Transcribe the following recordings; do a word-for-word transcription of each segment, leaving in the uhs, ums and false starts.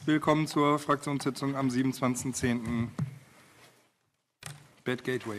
Willkommen zur Fraktionssitzung am siebenundzwanzigsten zehnten Bad Gateway.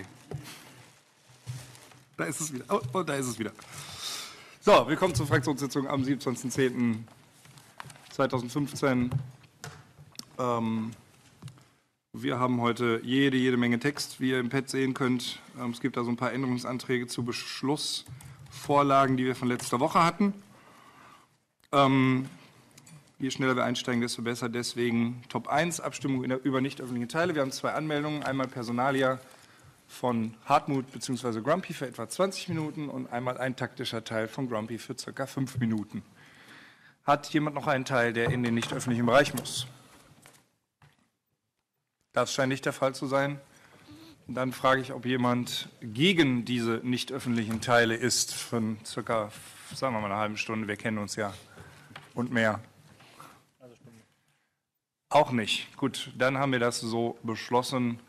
Da ist es wieder. Oh, oh, da ist es wieder. So, willkommen zur Fraktionssitzung am siebenundzwanzigsten zehnten zweitausendfünfzehn. Ähm, wir haben heute jede, jede Menge Text, wie ihr im Pad sehen könnt. Ähm, es gibt da so ein paar Änderungsanträge zu Beschlussvorlagen, die wir von letzter Woche hatten. Ähm, Je schneller wir einsteigen, desto besser. Deswegen Top eins, Abstimmung über nicht öffentliche Teile. Wir haben zwei Anmeldungen. Einmal Personalia von Hartmut bzw. Grumpy für etwa zwanzig Minuten und einmal ein taktischer Teil von Grumpy für ca. fünf Minuten. Hat jemand noch einen Teil, der in den nicht öffentlichen Bereich muss? Das scheint nicht der Fall zu sein. Dann frage ich, ob jemand gegen diese nicht öffentlichen Teile ist von ca. sagen wir mal einer halben Stunde. Wir kennen uns ja und mehr. Auch nicht. Gut, dann haben wir das so beschlossen.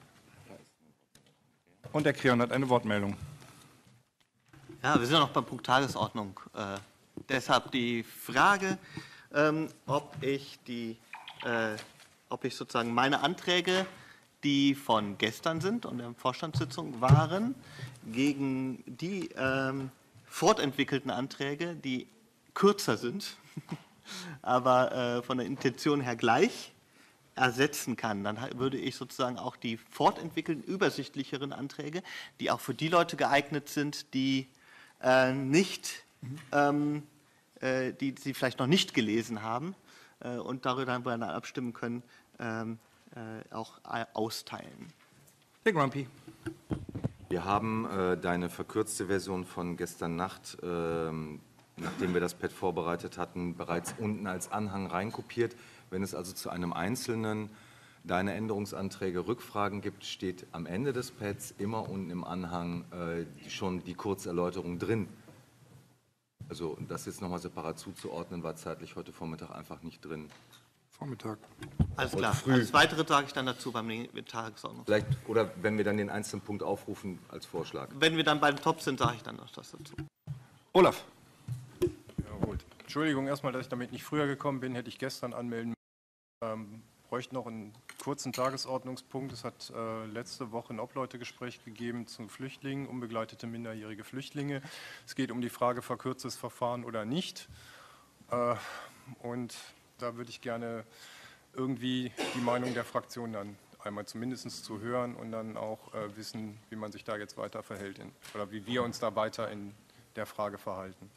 Und der Kreon hat eine Wortmeldung. Ja, wir sind ja noch beim Punkt Tagesordnung. Äh, deshalb die Frage, ähm, ob ich die, äh, ob ich sozusagen meine Anträge, die von gestern sind und der Vorstandssitzung waren, gegen die ähm, fortentwickelten Anträge, die kürzer sind, aber äh, von der Intention her gleich, ersetzen kann. Dann würde ich sozusagen auch die fortentwickelten, übersichtlicheren Anträge, die auch für die Leute geeignet sind, die äh, nicht, mhm. ähm, äh, die sie vielleicht noch nicht gelesen haben äh, und darüber dann abstimmen können, ähm, äh, auch äh, austeilen. Herr Grumpy. Wir haben äh, deine verkürzte Version von gestern Nacht, äh, nachdem wir das Pad vorbereitet hatten, bereits unten als Anhang reinkopiert. Wenn es also zu einem einzelnen deine Änderungsanträge Rückfragen gibt, steht am Ende des Pads immer unten im Anhang äh, schon die Kurzerläuterung drin. Also das jetzt nochmal separat zuzuordnen, war zeitlich heute Vormittag einfach nicht drin. Vormittag. Alles klar. Alles Weitere sage ich dann dazu beim Tagesordnung. Vielleicht, oder wenn wir dann den einzelnen Punkt aufrufen als Vorschlag. Wenn wir dann bei den Top sind, sage ich dann noch das dazu. Olaf. Ja, gut. Entschuldigung erstmal, dass ich damit nicht früher gekommen bin, hätte ich gestern anmelden müssen. Ähm, bräuchte noch einen kurzen Tagesordnungspunkt. Es hat äh, letzte Woche ein Obleutegespräch gegeben zu Flüchtlingen, unbegleitete minderjährige Flüchtlinge. Es geht um die Frage, verkürztes Verfahren oder nicht. Äh, und da würde ich gerne irgendwie die Meinung der Fraktion dann einmal zumindest zu hören und dann auch äh, wissen, wie man sich da jetzt weiter verhält in, oder wie wir uns da weiter in der Frage verhalten.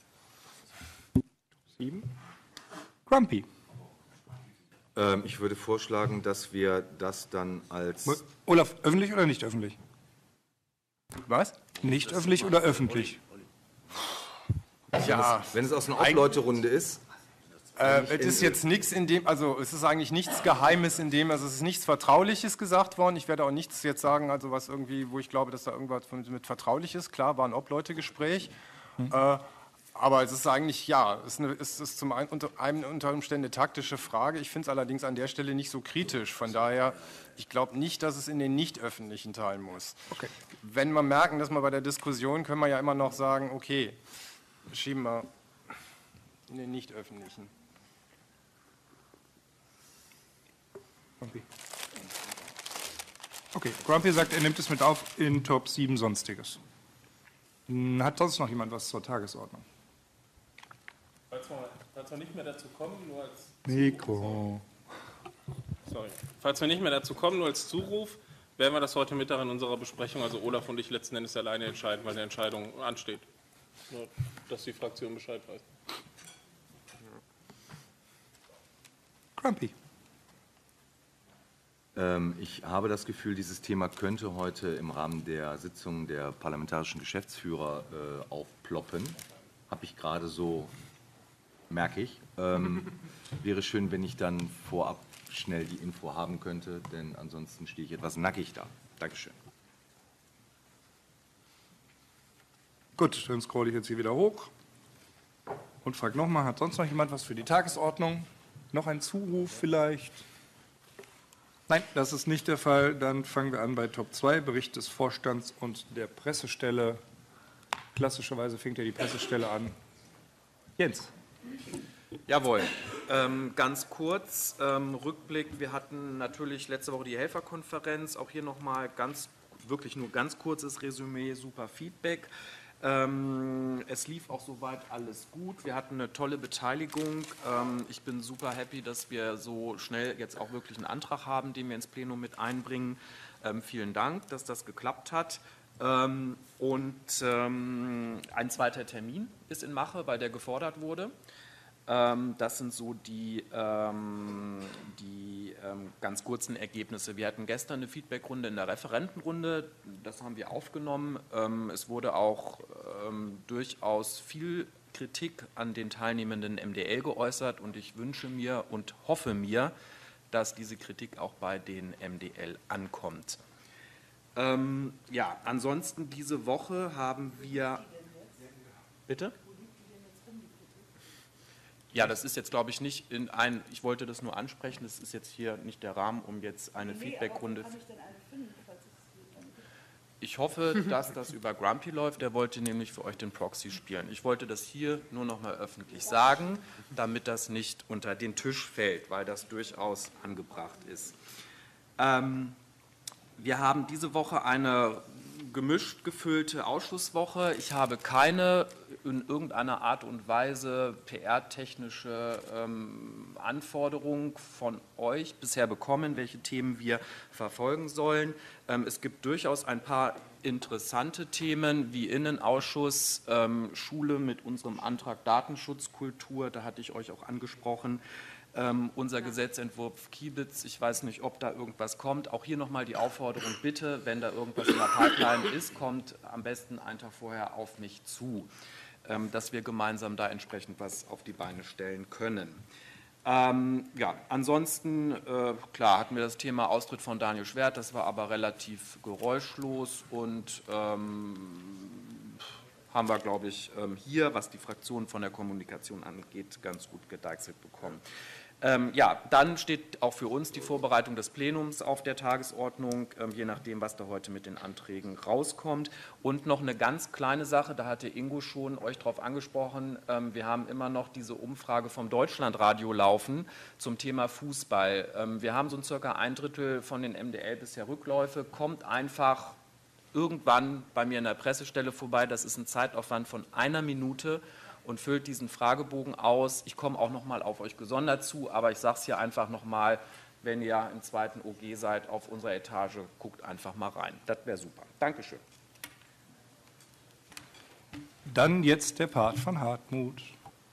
Sieben. Grumpy. Ähm, ich würde vorschlagen, dass wir das dann als... Olaf, öffentlich oder nicht öffentlich? Was? Nicht öffentlich oder öffentlich? Ja, wenn es aus einer Obleuterunde ist... Äh, es ist jetzt nichts in dem, also es ist eigentlich nichts Geheimes in dem, also es ist nichts Vertrauliches gesagt worden. Ich werde auch nichts jetzt sagen, also was irgendwie, wo ich glaube, dass da irgendwas mit vertraulich ist. Klar, war ein Obleutegespräch. Hm. Äh, Aber es ist eigentlich, ja, es ist, eine, es ist zum einen unter, einem unter Umständen eine taktische Frage. Ich finde es allerdings an der Stelle nicht so kritisch. Von daher, ich glaube nicht, dass es in den nicht öffentlichen teilen muss. Okay. Wenn wir merken, dass wir bei der Diskussion, können wir ja immer noch sagen, okay, schieben wir in den nicht öffentlichen. Grumpy. Okay, Grumpy sagt, er nimmt es mit auf in Top sieben Sonstiges. Hat sonst noch jemand was zur Tagesordnung? Falls wir, falls wir nicht mehr dazu kommen, nur als Mikro. Sorry. Falls wir nicht mehr dazu kommen, nur als Zuruf, werden wir das heute Mittag in unserer Besprechung, also Olaf und ich letzten Endes alleine entscheiden, weil eine Entscheidung ansteht. Nur, dass die Fraktion Bescheid weiß. Grumpy. Ähm, ich habe das Gefühl, dieses Thema könnte heute im Rahmen der Sitzung der parlamentarischen Geschäftsführer äh, aufploppen. Habe ich gerade so, merke ich. Ähm, wäre schön, wenn ich dann vorab schnell die Info haben könnte, denn ansonsten stehe ich etwas nackig da. Dankeschön. Gut, dann scrolle ich jetzt hier wieder hoch und frage nochmal, hat sonst noch jemand was für die Tagesordnung? Noch ein Zuruf vielleicht? Nein, das ist nicht der Fall. Dann fangen wir an bei Top zwei, Bericht des Vorstands und der Pressestelle. Klassischerweise fängt ja die Pressestelle an. Jens. Jawohl. Ähm, ganz kurz, ähm, Rückblick, wir hatten natürlich letzte Woche die Helferkonferenz, auch hier nochmal ganz, wirklich nur ganz kurzes Resümee, super Feedback. Ähm, es lief auch soweit alles gut, wir hatten eine tolle Beteiligung. Ähm, ich bin super happy, dass wir so schnell jetzt auch wirklich einen Antrag haben, den wir ins Plenum mit einbringen. Ähm, vielen Dank, dass das geklappt hat. Ähm, und ähm, ein zweiter Termin ist in Mache, weil der gefordert wurde. Das sind so die, ähm, die ähm, ganz kurzen Ergebnisse. Wir hatten gestern eine Feedbackrunde in der Referentenrunde, das haben wir aufgenommen. Ähm, es wurde auch ähm, durchaus viel Kritik an den teilnehmenden M D L geäußert und ich wünsche mir und hoffe mir, dass diese Kritik auch bei den M D L ankommt. Ähm, ja, ansonsten diese Woche haben wir... Bitte? Ja, das ist jetzt, glaube ich, nicht in ein, ich wollte das nur ansprechen, das ist jetzt hier nicht der Rahmen, um jetzt eine nee, Feedbackrunde. Ich, ich hoffe, dass das über Grumpy läuft, der wollte nämlich für euch den Proxy spielen. Ich wollte das hier nur noch mal öffentlich sagen, damit das nicht unter den Tisch fällt, weil das durchaus angebracht ist. Ähm, wir haben diese Woche eine gemischt gefüllte Ausschusswoche. Ich habe keine in irgendeiner Art und Weise P R-technische ähm, Anforderungen von euch bisher bekommen, welche Themen wir verfolgen sollen. Ähm, es gibt durchaus ein paar interessante Themen wie Innenausschuss, ähm, Schule mit unserem Antrag Datenschutzkultur, da hatte ich euch auch angesprochen. Ähm, unser Gesetzentwurf Kiebitz, ich weiß nicht, ob da irgendwas kommt. Auch hier nochmal die Aufforderung, bitte, wenn da irgendwas in der Pipeline ist, kommt am besten einen Tag vorher auf mich zu, ähm, dass wir gemeinsam da entsprechend was auf die Beine stellen können. Ähm, ja, ansonsten, äh, klar, hatten wir das Thema Austritt von Daniel Schwert, das war aber relativ geräuschlos und ähm, haben wir, glaube ich, hier, was die Fraktion von der Kommunikation angeht, ganz gut gedeichselt bekommen. Ähm, ja, dann steht auch für uns die Vorbereitung des Plenums auf der Tagesordnung, ähm, je nachdem, was da heute mit den Anträgen rauskommt. Und noch eine ganz kleine Sache, da hatte Ingo schon euch darauf angesprochen, ähm, wir haben immer noch diese Umfrage vom Deutschlandradio laufen zum Thema Fußball. Ähm, wir haben so circa ein Drittel von den M D L bisher Rückläufe, kommt einfach irgendwann bei mir in der Pressestelle vorbei, das ist ein Zeitaufwand von einer Minute und füllt diesen Fragebogen aus. Ich komme auch noch mal auf euch gesondert zu, aber ich sage es hier einfach noch mal, wenn ihr im zweiten O G seid, auf unserer Etage, guckt einfach mal rein. Das wäre super. Dankeschön. Dann jetzt der Part von Hartmut.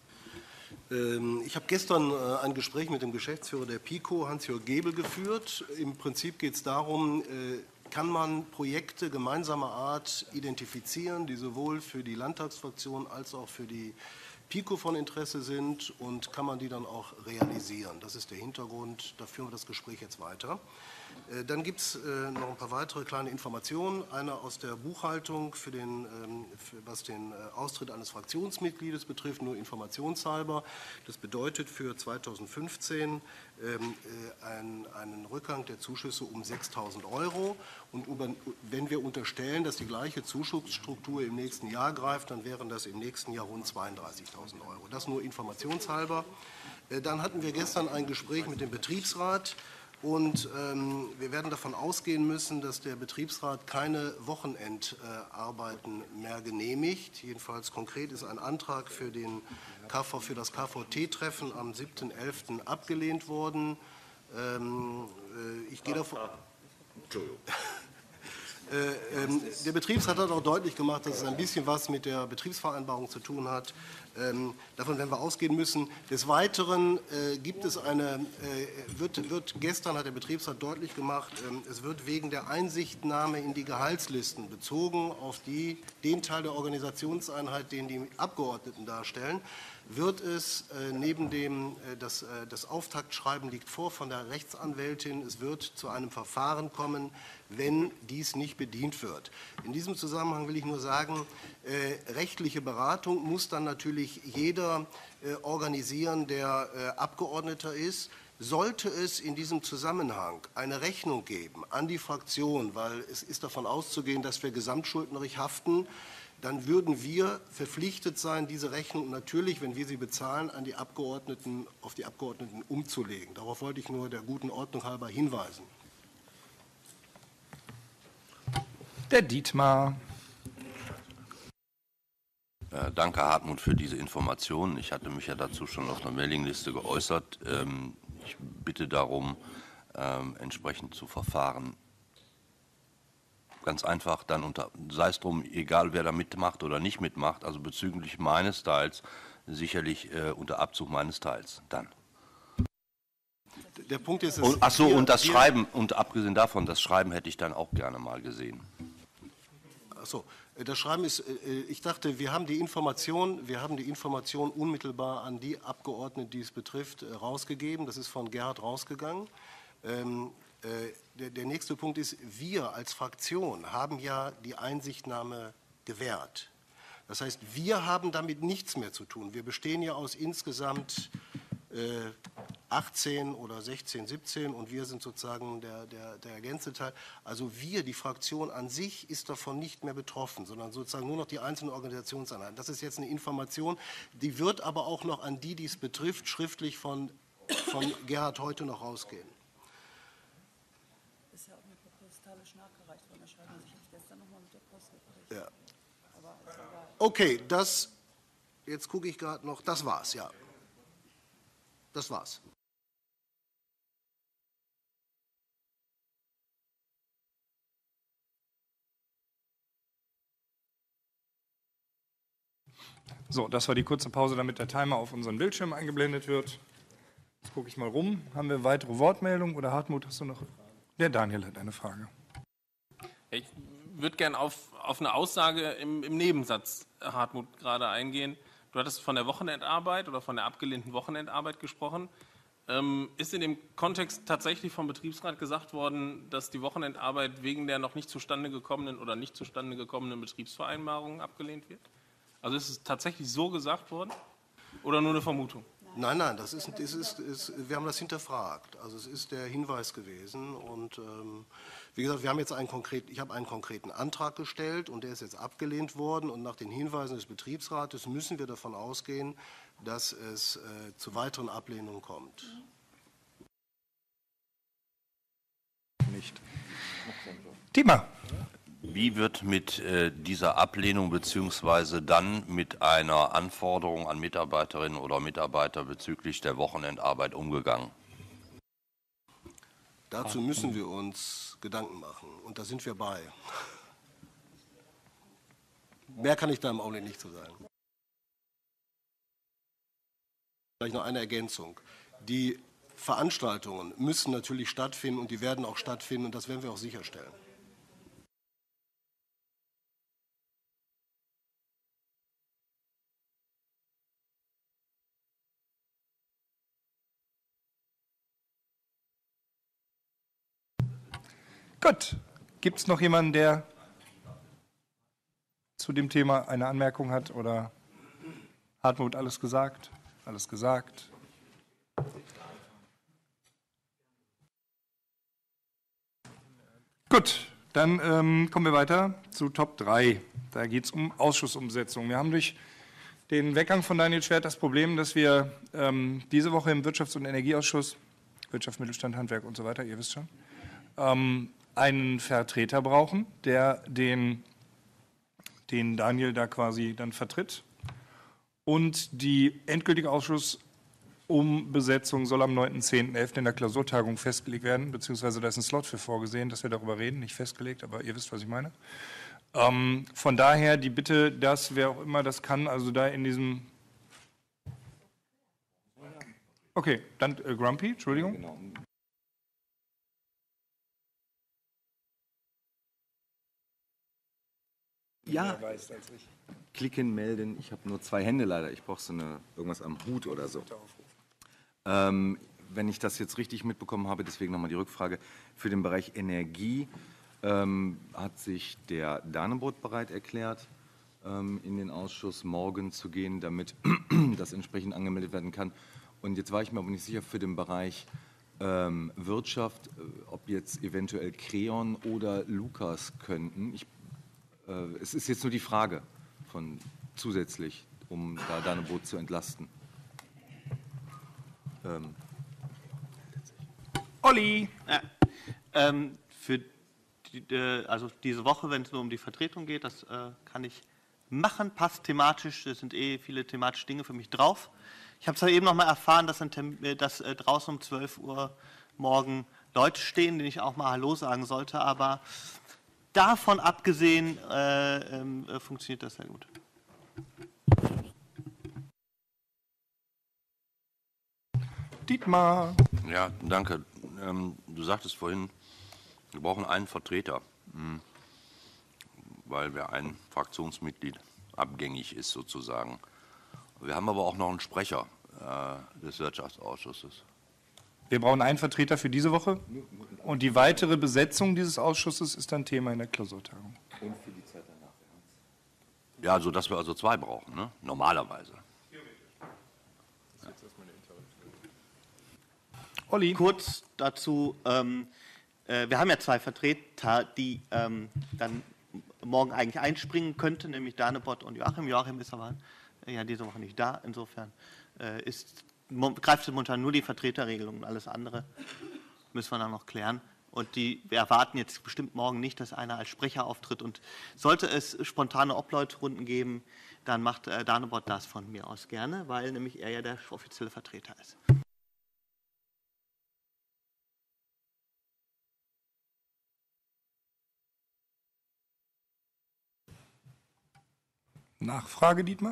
Ich habe gestern ein Gespräch mit dem Geschäftsführer der PICO, Hans-Jörg Gebel, geführt. Im Prinzip geht es darum, kann man Projekte gemeinsamer Art identifizieren, die sowohl für die Landtagsfraktion als auch für die PICO von Interesse sind und kann man die dann auch realisieren. Das ist der Hintergrund, da führen wir das Gespräch jetzt weiter. Dann gibt es noch ein paar weitere kleine Informationen. Eine aus der Buchhaltung, für den, für, was den Austritt eines Fraktionsmitgliedes betrifft, nur informationshalber. Das bedeutet für zweitausendfünfzehn einen, einen Rückgang der Zuschüsse um sechstausend Euro. Und über, wenn wir unterstellen, dass die gleiche Zuschussstruktur im nächsten Jahr greift, dann wären das im nächsten Jahr rund zweiunddreißigtausend Euro. Das nur informationshalber. Dann hatten wir gestern ein Gespräch mit dem Betriebsrat. Und ähm, wir werden davon ausgehen müssen, dass der Betriebsrat keine Wochenendarbeiten äh, mehr genehmigt. Jedenfalls konkret ist ein Antrag für, den K V, für das K V T-Treffen am siebten elften abgelehnt worden. Ähm, äh, ich gehe davon... Entschuldigung. Äh, ähm, der Betriebsrat hat auch deutlich gemacht, dass es ein bisschen was mit der Betriebsvereinbarung zu tun hat. Ähm, davon werden wir ausgehen müssen. Des Weiteren äh, gibt es eine, äh, wird, wird, gestern hat der Betriebsrat deutlich gemacht, ähm, es wird wegen der Einsichtnahme in die Gehaltslisten bezogen auf die, den Teil der Organisationseinheit, den die Abgeordneten darstellen, wird es äh, neben dem, äh, das, äh, das Auftaktschreiben liegt vor von der Rechtsanwältin, es wird zu einem Verfahren kommen, wenn dies nicht bedient wird. In diesem Zusammenhang will ich nur sagen, äh, rechtliche Beratung muss dann natürlich jeder äh, organisieren, der äh, Abgeordneter ist. Sollte es in diesem Zusammenhang eine Rechnung geben an die Fraktion, weil es ist davon auszugehen, dass wir gesamtschuldnerig haften, dann würden wir verpflichtet sein, diese Rechnung natürlich, wenn wir sie bezahlen, an die Abgeordneten, auf die Abgeordneten umzulegen. Darauf wollte ich nur der guten Ordnung halber hinweisen. Der Dietmar. Äh, danke, Hartmut, für diese Informationen. Ich hatte mich ja dazu schon auf einer Mailingliste geäußert. Ähm, ich bitte darum, ähm, entsprechend zu verfahren. Ganz einfach dann unter, sei es drum, egal wer da mitmacht oder nicht mitmacht, also bezüglich meines Teils, sicherlich äh, unter Abzug meines Teils. Dann. Der Punkt ist, es, Und, ach so, wir, und das wir, Schreiben, und abgesehen davon, das Schreiben hätte ich dann auch gerne mal gesehen. Ach so, das Schreiben ist, ich dachte, wir haben die Information, wir haben die Information unmittelbar an die Abgeordneten, die es betrifft, rausgegeben. Das ist von Gerhard rausgegangen. Ähm, äh, der, der nächste Punkt ist, wir als Fraktion haben ja die Einsichtnahme gewährt. Das heißt, wir haben damit nichts mehr zu tun. Wir bestehen ja aus insgesamt äh, achtzehn oder sechzehn, siebzehn und wir sind sozusagen der, der, der ergänzte Teil. Also wir, die Fraktion an sich, ist davon nicht mehr betroffen, sondern sozusagen nur noch die einzelnen Organisationseinheiten. Das ist jetzt eine Information, die wird aber auch noch an die, die es betrifft, schriftlich von, von Gerhard heute noch rausgehen. Ist ja auch nicht postalisch nachgereicht worden. Da schreiben wir sich jetzt gestern nochmal mit der Post. Ja. Okay, das, jetzt gucke ich gerade noch, das war's, ja. Das war's. So, das war die kurze Pause, damit der Timer auf unseren Bildschirm eingeblendet wird. Jetzt gucke ich mal rum. Haben wir weitere Wortmeldungen oder Hartmut, hast du noch? Der Daniel hat eine Frage. Ich würde gerne auf, auf eine Aussage im, im Nebensatz, Hartmut, gerade eingehen. Du hattest von der Wochenendarbeit oder von der abgelehnten Wochenendarbeit gesprochen. Ähm, ist in dem Kontext tatsächlich vom Betriebsrat gesagt worden, dass die Wochenendarbeit wegen der noch nicht zustande gekommenen oder nicht zustande gekommenen Betriebsvereinbarungen abgelehnt wird? Also ist es tatsächlich so gesagt worden oder nur eine Vermutung? Nein, nein, das ist, das ist, ist, wir haben das hinterfragt. Also es ist der Hinweis gewesen und ähm, wie gesagt, wir haben jetzt einen konkreten, ich habe einen konkreten Antrag gestellt und der ist jetzt abgelehnt worden und nach den Hinweisen des Betriebsrates müssen wir davon ausgehen, dass es äh, zu weiteren Ablehnungen kommt. Nicht. Thema. Wie wird mit äh, dieser Ablehnung beziehungsweise dann mit einer Anforderung an Mitarbeiterinnen oder Mitarbeiter bezüglich der Wochenendarbeit umgegangen? Dazu müssen wir uns Gedanken machen und da sind wir bei. Mehr kann ich da im Augenblick nicht zu sagen. Vielleicht noch eine Ergänzung. Die Veranstaltungen müssen natürlich stattfinden und die werden auch stattfinden und das werden wir auch sicherstellen. Gut. Gibt es noch jemanden, der zu dem Thema eine Anmerkung hat? Oder Hartmut alles gesagt? Alles gesagt? Gut, dann ähm, kommen wir weiter zu Top drei. Da geht es um Ausschussumsetzung. Wir haben durch den Weggang von Daniel Schwert das Problem, dass wir ähm, diese Woche im Wirtschafts- und Energieausschuss, Wirtschaft, Mittelstand, Handwerk und so weiter, ihr wisst schon, ähm, einen Vertreter brauchen, der den, den Daniel da quasi dann vertritt. Und die endgültige Ausschussumbesetzung soll am neunten zehnten elften in der Klausurtagung festgelegt werden, beziehungsweise da ist ein Slot für vorgesehen, dass wir darüber reden, nicht festgelegt, aber ihr wisst, was ich meine. Ähm, von daher die Bitte, dass wer auch immer das kann, also da in diesem... Okay, dann äh, Grumpy, Entschuldigung. Genau. Ja, klicken, melden. Ich habe nur zwei Hände leider. Ich brauche so eine, irgendwas am Hut oder so. Ähm, wenn ich das jetzt richtig mitbekommen habe, deswegen nochmal die Rückfrage. Für den Bereich Energie ähm, hat sich der Danebrot bereit erklärt, ähm, in den Ausschuss morgen zu gehen, damit das entsprechend angemeldet werden kann. Und jetzt war ich mir aber nicht sicher für den Bereich ähm, Wirtschaft, äh, ob jetzt eventuell Creon oder Lukas könnten. Ich Es ist jetzt nur die Frage. von zusätzlich, um da Danebot zu entlasten. Ähm. Olli! Ja, ähm, für die, äh, also diese Woche, wenn es nur um die Vertretung geht, das äh, kann ich machen, passt thematisch, es sind eh viele thematische Dinge für mich drauf. Ich habe zwar eben noch mal erfahren, dass, ein, dass äh, draußen um zwölf Uhr morgen Leute stehen, denen ich auch mal Hallo sagen sollte, aber davon abgesehen äh, äh, funktioniert das sehr gut. Dietmar. Ja, danke. Ähm, du sagtest vorhin, wir brauchen einen Vertreter, hm, weil wir ein Fraktionsmitglied abgängig ist sozusagen. Wir haben aber auch noch einen Sprecher äh, des Wirtschaftsausschusses. Wir brauchen einen Vertreter für diese Woche und die weitere Besetzung dieses Ausschusses ist dann Thema in der Klausurtagung. Und für die Zeit danach. Ja, also dass wir also zwei brauchen, ne? Normalerweise. Olli. Kurz dazu, ähm, äh, wir haben ja zwei Vertreter, die ähm, dann morgen eigentlich einspringen könnten, nämlich Danebot und Joachim. Joachim ist aber äh, ja diese Woche nicht da, insofern äh, ist, greift momentan nur die Vertreterregelung und alles andere müssen wir dann noch klären. Und die, wir erwarten jetzt bestimmt morgen nicht, dass einer als Sprecher auftritt. Und sollte es spontane Obleuterunden geben, dann macht äh, Danebot das von mir aus gerne, weil nämlich er ja der offizielle Vertreter ist. Nachfrage, Dietmar?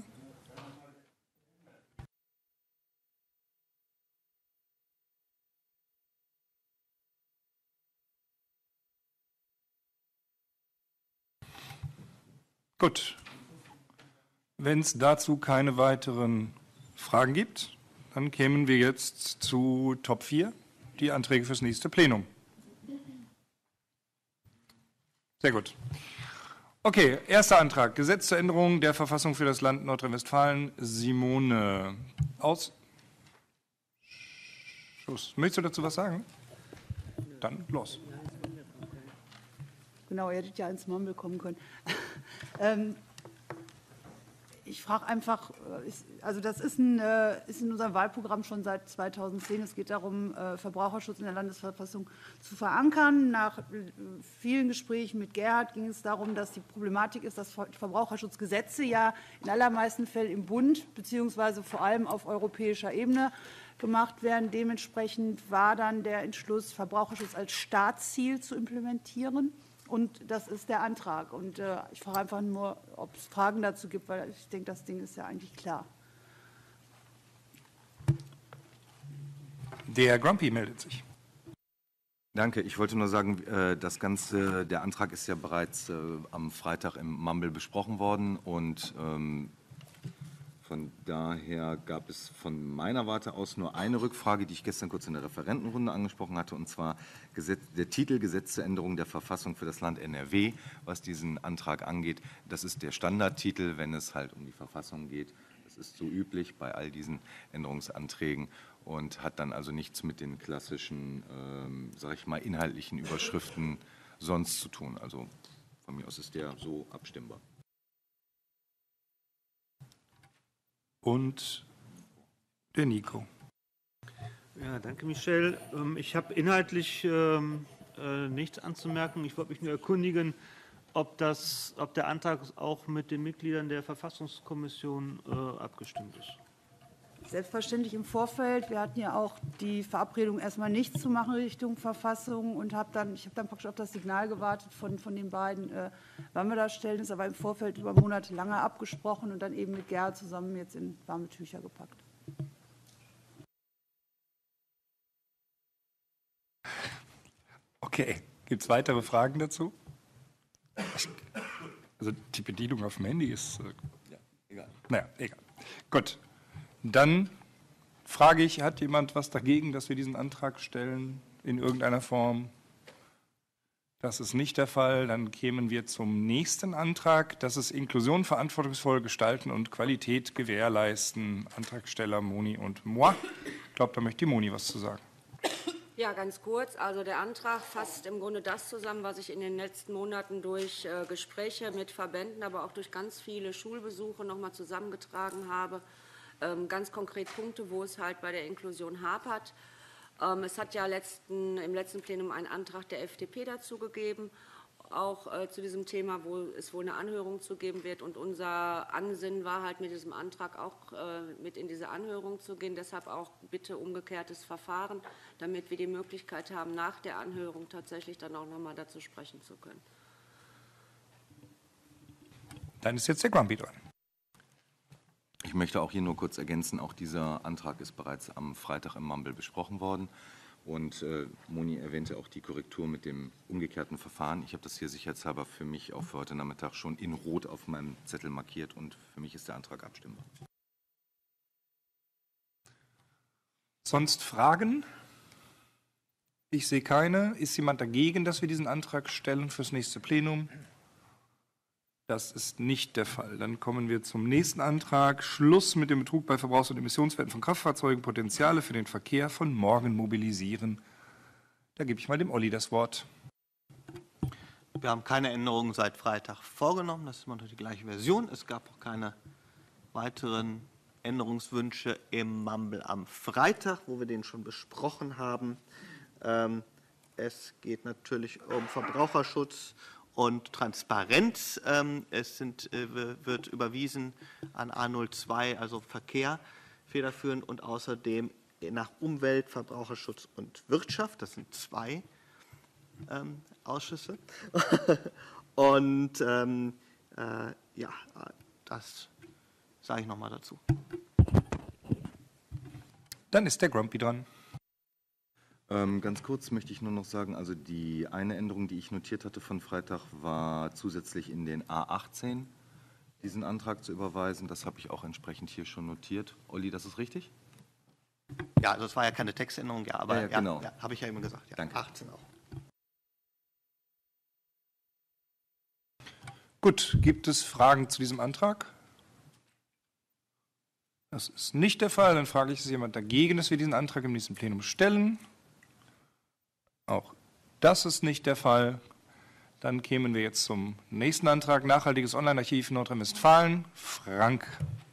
Gut. Wenn es dazu keine weiteren Fragen gibt, dann kämen wir jetzt zu Top vier, die Anträge fürs nächste Plenum. Sehr gut. Okay, erster Antrag, Gesetz zur Änderung der Verfassung für das Land Nordrhein-Westfalen. Simone, Ausschuss. Möchtest du dazu was sagen? Dann los. Genau, ihr hättet ja ins Mumble kommen können. ähm, ich frage einfach, also das ist, ein, ist in unserem Wahlprogramm schon seit zweitausendzehn. Es geht darum, Verbraucherschutz in der Landesverfassung zu verankern. Nach vielen Gesprächen mit Gerhard ging es darum, dass die Problematik ist, dass Verbraucherschutzgesetze ja in allermeisten Fällen im Bund beziehungsweise vor allem auf europäischer Ebene gemacht werden. Dementsprechend war dann der Entschluss, Verbraucherschutz als Staatsziel zu implementieren. Und das ist der Antrag. Und äh, ich frage einfach nur, ob es Fragen dazu gibt, weil ich denke, das Ding ist ja eigentlich klar. Der Grumpy meldet sich. Danke. Ich wollte nur sagen, das Ganze, der Antrag ist ja bereits am Freitag im Mumble besprochen worden und ähm, von daher gab es von meiner Warte aus nur eine Rückfrage, die ich gestern kurz in der Referentenrunde angesprochen hatte, und zwar Gesetz, der Titel Gesetz zur Änderung der Verfassung für das Land N R W, was diesen Antrag angeht. Das ist der Standardtitel, wenn es halt um die Verfassung geht. Das ist so üblich bei all diesen Änderungsanträgen und hat dann also nichts mit den klassischen, ähm, sag ich mal, inhaltlichen Überschriften sonst zu tun. Also von mir aus ist der so abstimmbar. Und der Nico. Ja, danke, Michel. Ich habe inhaltlich ähm, äh, nichts anzumerken. Ich wollte mich nur erkundigen, ob, das, ob der Antrag auch mit den Mitgliedern der Verfassungskommission äh, abgestimmt ist. Selbstverständlich im Vorfeld. Wir hatten ja auch die Verabredung, erstmal nichts zu machen Richtung Verfassung und habe dann, ich habe dann praktisch auf das Signal gewartet von, von den beiden, äh, wann wir das stellen. Das ist aber im Vorfeld über Monate lange abgesprochen und dann eben mit Gerhard zusammen jetzt in warme Tücher gepackt. Okay, gibt es weitere Fragen dazu? Also die Bedienung auf dem Handy ist... Äh, ja, egal. Naja, egal. Gut. Dann frage ich, hat jemand was dagegen, dass wir diesen Antrag stellen in irgendeiner Form? Das ist nicht der Fall. Dann kämen wir zum nächsten Antrag. Das ist Inklusion, verantwortungsvoll gestalten und Qualität gewährleisten. Antragsteller Moni und moi. Ich glaube, da möchte die Moni was zu sagen. Ja, ganz kurz. Also der Antrag fasst im Grunde das zusammen, was ich in den letzten Monaten durch äh, Gespräche mit Verbänden, aber auch durch ganz viele Schulbesuche noch mal zusammengetragen habe. Ähm, ganz konkret Punkte, wo es halt bei der Inklusion hapert. Ähm, es hat ja letzten, im letzten Plenum einen Antrag der F D P dazu gegeben, auch äh, zu diesem Thema, wo es wohl eine Anhörung zu geben wird. Und unser Ansinnen war halt mit diesem Antrag auch äh, mit in diese Anhörung zu gehen. Deshalb auch bitte umgekehrtes Verfahren, damit wir die Möglichkeit haben, nach der Anhörung tatsächlich dann auch noch mal dazu sprechen zu können. Dann ist jetzt der Grumpy dran. Ich möchte auch hier nur kurz ergänzen, auch dieser Antrag ist bereits am Freitag im Mumble besprochen worden. Und äh, Moni erwähnte auch die Korrektur mit dem umgekehrten Verfahren. Ich habe das hier sicherheitshalber für mich auch für heute Nachmittag schon in Rot auf meinem Zettel markiert und für mich ist der Antrag abstimmbar. Sonst Fragen? Ich sehe keine. Ist jemand dagegen, dass wir diesen Antrag stellen fürs nächste Plenum? Das ist nicht der Fall. Dann kommen wir zum nächsten Antrag. Schluss mit dem Betrug bei Verbrauchs- und Emissionswerten von Kraftfahrzeugen, Potenziale für den Verkehr von morgen mobilisieren. Da gebe ich mal dem Olli das Wort. Wir haben keine Änderungen seit Freitag vorgenommen. Das ist immer noch die gleiche Version. Es gab auch keine weiteren Änderungswünsche im Mumble am Freitag, wo wir den schon besprochen haben. Ähm, es geht natürlich um Verbraucherschutz und Transparenz. Ähm, es sind, äh, wird überwiesen an A null zwei, also Verkehr, federführend und außerdem nach Umwelt, Verbraucherschutz und Wirtschaft. Das sind zwei ähm, Ausschüsse. und ähm, äh, ja, das sage ich nochmal dazu. Dann ist der Grumpy dran. Ähm, ganz kurz möchte ich nur noch sagen, also die eine Änderung, die ich notiert hatte von Freitag, war zusätzlich in den A achtzehn diesen Antrag zu überweisen. Das habe ich auch entsprechend hier schon notiert. Olli, das ist richtig? Ja, also es war ja keine Textänderung, ja, aber ja, ja, genau. ja, habe ich ja immer gesagt. Ja, Danke. achtzehn auch. Gut, gibt es Fragen zu diesem Antrag? Das ist nicht der Fall. Dann frage ich, ist jemand dagegen, dass wir diesen Antrag im nächsten Plenum stellen? Auch das ist nicht der Fall. Dann kämen wir jetzt zum nächsten Antrag, Nachhaltiges Online-Archiv Nordrhein-Westfalen. Frank.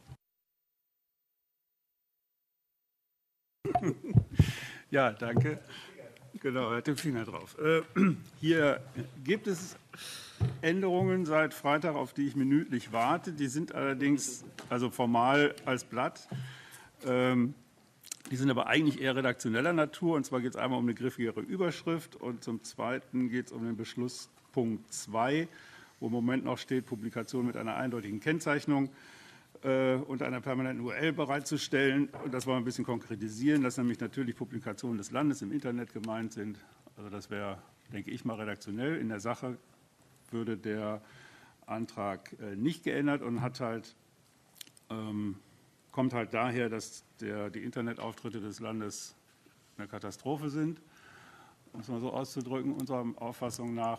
Ja, danke. Genau, er hat den Finger drauf. Äh, hier gibt es Änderungen seit Freitag, auf die ich minütlich warte. Die sind allerdings also formal als Blatt. Ähm, die sind aber eigentlich eher redaktioneller Natur. Und zwar geht es einmal um eine griffigere Überschrift und zum Zweiten geht es um den Beschluss Punkt zwei, wo im Moment noch steht, Publikation mit einer eindeutigen Kennzeichnung äh, und einer permanenten U R L bereitzustellen. Und das wollen wir ein bisschen konkretisieren, dass nämlich natürlich Publikationen des Landes im Internet gemeint sind. Also das wäre, denke ich mal, redaktionell. In der Sache würde der Antrag äh, nicht geändert und hat halt, ähm, kommt halt daher, dass der, die Internetauftritte des Landes eine Katastrophe sind, um es mal so auszudrücken, unserer Auffassung nach.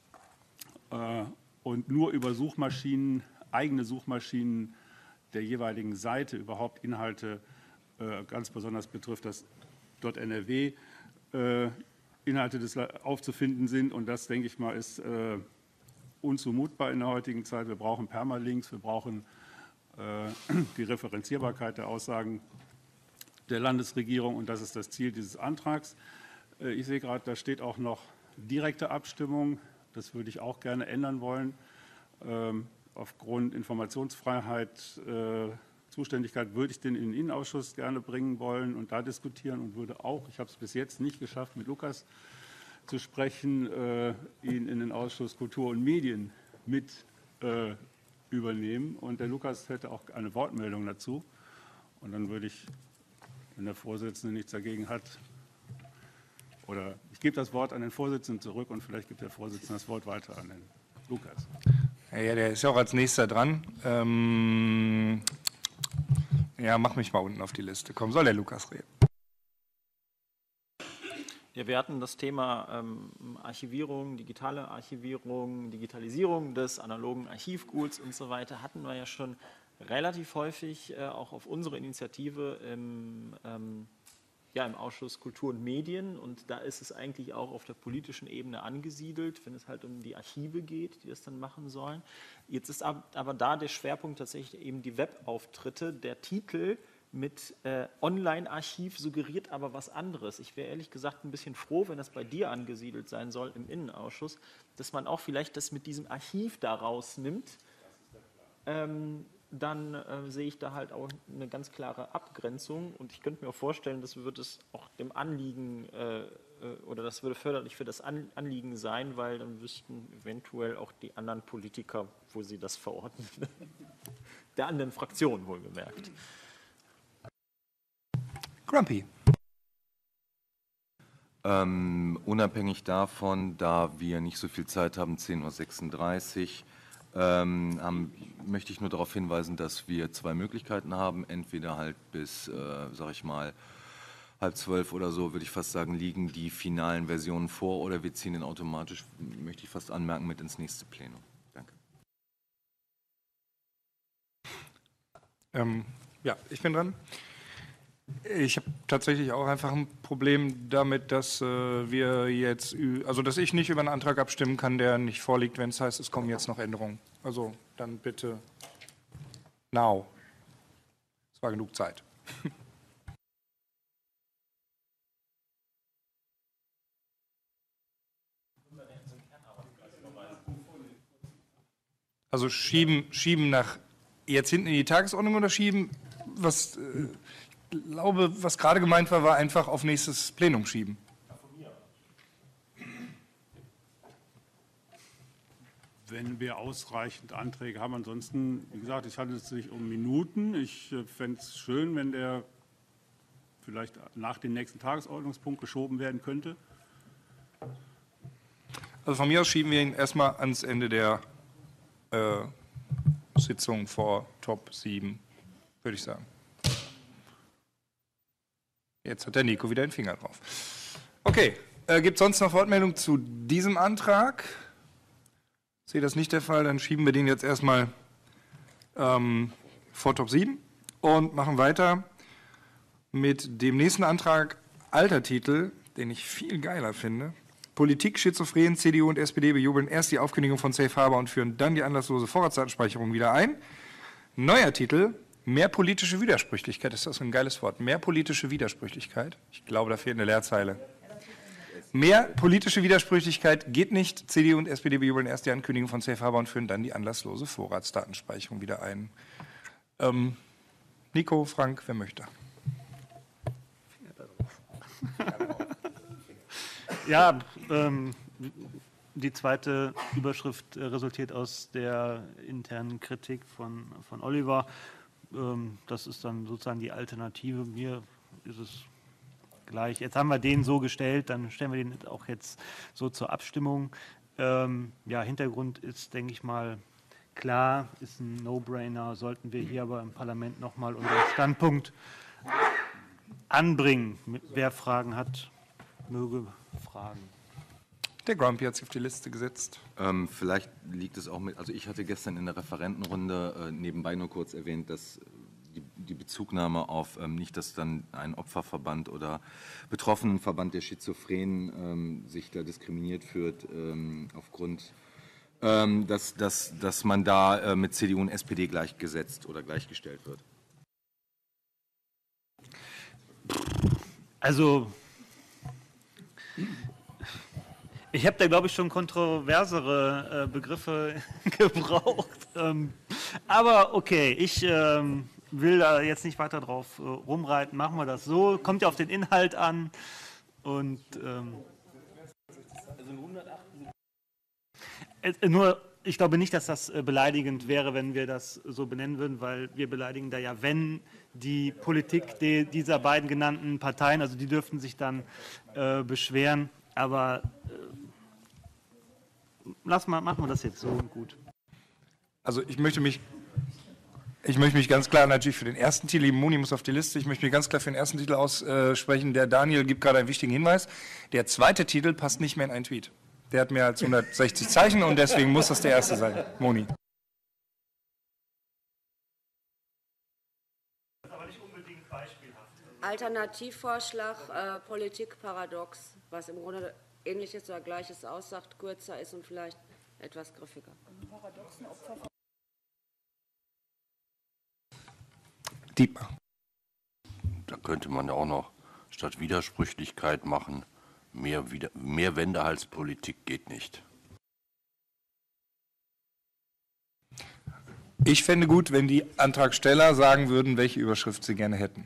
Äh, und nur über Suchmaschinen, eigene Suchmaschinen der jeweiligen Seite überhaupt Inhalte, äh, ganz besonders betrifft das .N R W, äh, Inhalte des, aufzufinden sind. Und das, denke ich mal, ist äh, unzumutbar in der heutigen Zeit. Wir brauchen Permalinks, wir brauchen äh, die Referenzierbarkeit der Aussagen der Landesregierung und das ist das Ziel dieses Antrags. Äh, ich sehe gerade, da steht auch noch direkte Abstimmung. Das würde ich auch gerne ändern wollen. Ähm, aufgrund Informationsfreiheit, äh, Zuständigkeit würde ich den in den Innenausschuss gerne bringen wollen und da diskutieren und würde auch, ich habe es bis jetzt nicht geschafft, mit Lukas zu sprechen, äh, ihn in den Ausschuss Kultur und Medien mit äh, übernehmen. Und der Lukas hätte auch eine Wortmeldung dazu. Und dann würde ich, wenn der Vorsitzende nichts dagegen hat, oder ich gebe das Wort an den Vorsitzenden zurück und vielleicht gibt der Vorsitzende das Wort weiter an den Lukas. Ja, der ist ja auch als nächster dran. Ähm ja, mach mich mal unten auf die Liste. Komm, soll der Lukas reden? Ja, wir hatten das Thema ähm, Archivierung, digitale Archivierung, Digitalisierung des analogen Archivguts und so weiter, hatten wir ja schon relativ häufig äh, auch auf unsere Initiative im, ähm, ja, im Ausschuss Kultur und Medien und da ist es eigentlich auch auf der politischen Ebene angesiedelt, wenn es halt um die Archive geht, die das dann machen sollen. Jetzt ist aber da der Schwerpunkt tatsächlich eben die Webauftritte. Der Titel mit äh, Online-Archiv suggeriert aber was anderes. Ich wäre ehrlich gesagt ein bisschen froh, wenn das bei dir angesiedelt sein soll im Innenausschuss, dass man auch vielleicht das mit diesem Archiv da rausnimmt. Ähm, dann äh, sehe ich da halt auch eine ganz klare Abgrenzung und ich könnte mir auch vorstellen, das würde es auch dem Anliegen äh, oder das würde förderlich für das An Anliegen sein, weil dann wüssten eventuell auch die anderen Politiker, wo sie das verorten. Der anderen Fraktion wohlgemerkt. Grumpy. Ähm, unabhängig davon, da wir nicht so viel Zeit haben, zehn Uhr sechsunddreißig, ähm, haben, möchte ich nur darauf hinweisen, dass wir zwei Möglichkeiten haben. Entweder halt bis, äh, sag ich mal, halb zwölf oder so, würde ich fast sagen, liegen die finalen Versionen vor oder wir ziehen den automatisch, möchte ich fast anmerken, mit ins nächste Plenum. Danke. Ähm, ja, ich bin dran. Ich habe tatsächlich auch einfach ein Problem damit, dass äh, wir jetzt, also dass ich nicht über einen Antrag abstimmen kann, der nicht vorliegt, wenn es heißt, es kommen jetzt noch Änderungen. Also dann bitte now. Es war genug Zeit. Also schieben, schieben nach jetzt hinten in die Tagesordnung oder schieben, was äh, ich glaube, was gerade gemeint war, war einfach auf nächstes Plenum schieben. Wenn wir ausreichend Anträge haben, ansonsten, wie gesagt, es handelt sich um Minuten. Ich äh, fände es schön, wenn der vielleicht nach dem nächsten Tagesordnungspunkt geschoben werden könnte. Also von mir aus schieben wir ihn erstmal ans Ende der äh, Sitzung vor Top sieben, würde ich sagen. Jetzt hat der Nico wieder den Finger drauf. Okay, äh, gibt es sonst noch Wortmeldung zu diesem Antrag? Ich sehe das nicht der Fall, dann schieben wir den jetzt erstmal ähm, vor Top sieben und machen weiter mit dem nächsten Antrag, alter Titel, den ich viel geiler finde. Politik schizophren, C D U und S P D bejubeln erst die Aufkündigung von Safe Harbor und führen dann die anlasslose Vorratsdatenspeicherung wieder ein. Neuer Titel, mehr politische Widersprüchlichkeit. Ist das ein geiles Wort? Mehr politische Widersprüchlichkeit. Ich glaube, da fehlt eine Leerzeile. Mehr politische Widersprüchlichkeit geht nicht. C D U und S P D bejubeln erst die Ankündigung von Safe Harbor und führen dann die anlasslose Vorratsdatenspeicherung wieder ein. Ähm, Nico, Frank, wer möchte? Ja, ähm, die zweite Überschrift äh, resultiert aus der internen Kritik von, von Oliver. Ähm, das ist dann sozusagen die Alternative. Mir ist es gleich. Jetzt haben wir den so gestellt, dann stellen wir den auch jetzt so zur Abstimmung. Ähm, ja, Hintergrund ist, denke ich mal, klar, ist ein No-Brainer. Sollten wir hier aber im Parlament nochmal unseren Standpunkt anbringen. Wer Fragen hat, möge fragen. Der Grumpy hat sich auf die Liste gesetzt. Ähm, vielleicht liegt es auch mit, also ich hatte gestern in der Referentenrunde äh, nebenbei nur kurz erwähnt, dass die, die Bezugnahme auf ähm, nicht, dass dann ein Opferverband oder Betroffenenverband der Schizophrenen ähm, sich da diskriminiert fühlt ähm, aufgrund, ähm, dass, dass, dass man da äh, mit C D U und S P D gleichgesetzt oder gleichgestellt wird. Also ich habe da, glaube ich, schon kontroversere äh, Begriffe gebraucht. Ähm, aber okay, ich ähm, will da jetzt nicht weiter drauf äh, rumreiten. Machen wir das so. Kommt ja auf den Inhalt an. Und ähm, äh, nur, ich glaube nicht, dass das äh, beleidigend wäre, wenn wir das so benennen würden, weil wir beleidigen da ja, wenn die Politik de, dieser beiden genannten Parteien, also die dürften sich dann äh, beschweren. Aber äh, lass mal, machen wir das jetzt so und gut. Also ich möchte mich, ich möchte mich ganz klar natürlich für den ersten Titel, die Moni muss auf die Liste, ich möchte mich ganz klar für den ersten Titel aussprechen. Der Daniel gibt gerade einen wichtigen Hinweis. Der zweite Titel passt nicht mehr in einen Tweet. Der hat mehr als hundertsechzig Zeichen und deswegen muss das der erste sein. Moni. Das ist aber nicht unbedingt beispielhaft. Alternativvorschlag, äh, Politikparadox, was im Grunde Ähnliches oder Gleiches aussagt, kürzer ist und vielleicht etwas griffiger. Dietmar. Da könnte man ja auch noch statt Widersprüchlichkeit machen, mehr, Wider mehr Wendehalspolitik geht nicht. Ich fände gut, wenn die Antragsteller sagen würden, welche Überschrift sie gerne hätten.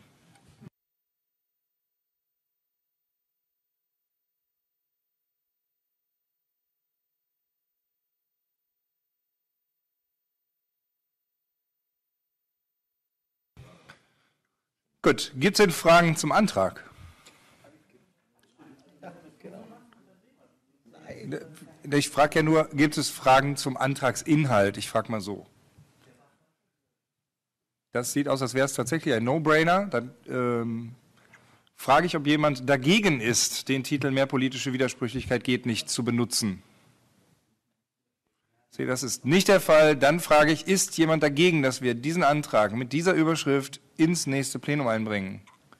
Gut, gibt es denn Fragen zum Antrag? Ich frage ja nur, gibt es Fragen zum Antragsinhalt? Ich frage mal so. Das sieht aus, als wäre es tatsächlich ein No-Brainer. Dann ähm, frage ich, ob jemand dagegen ist, den Titel "Mehr politische Widersprüchlichkeit geht nicht" zu benutzen. Ich sehe, das ist nicht der Fall. Dann frage ich, ist jemand dagegen, dass wir diesen Antrag mit dieser Überschrift ins nächste Plenum einbringen?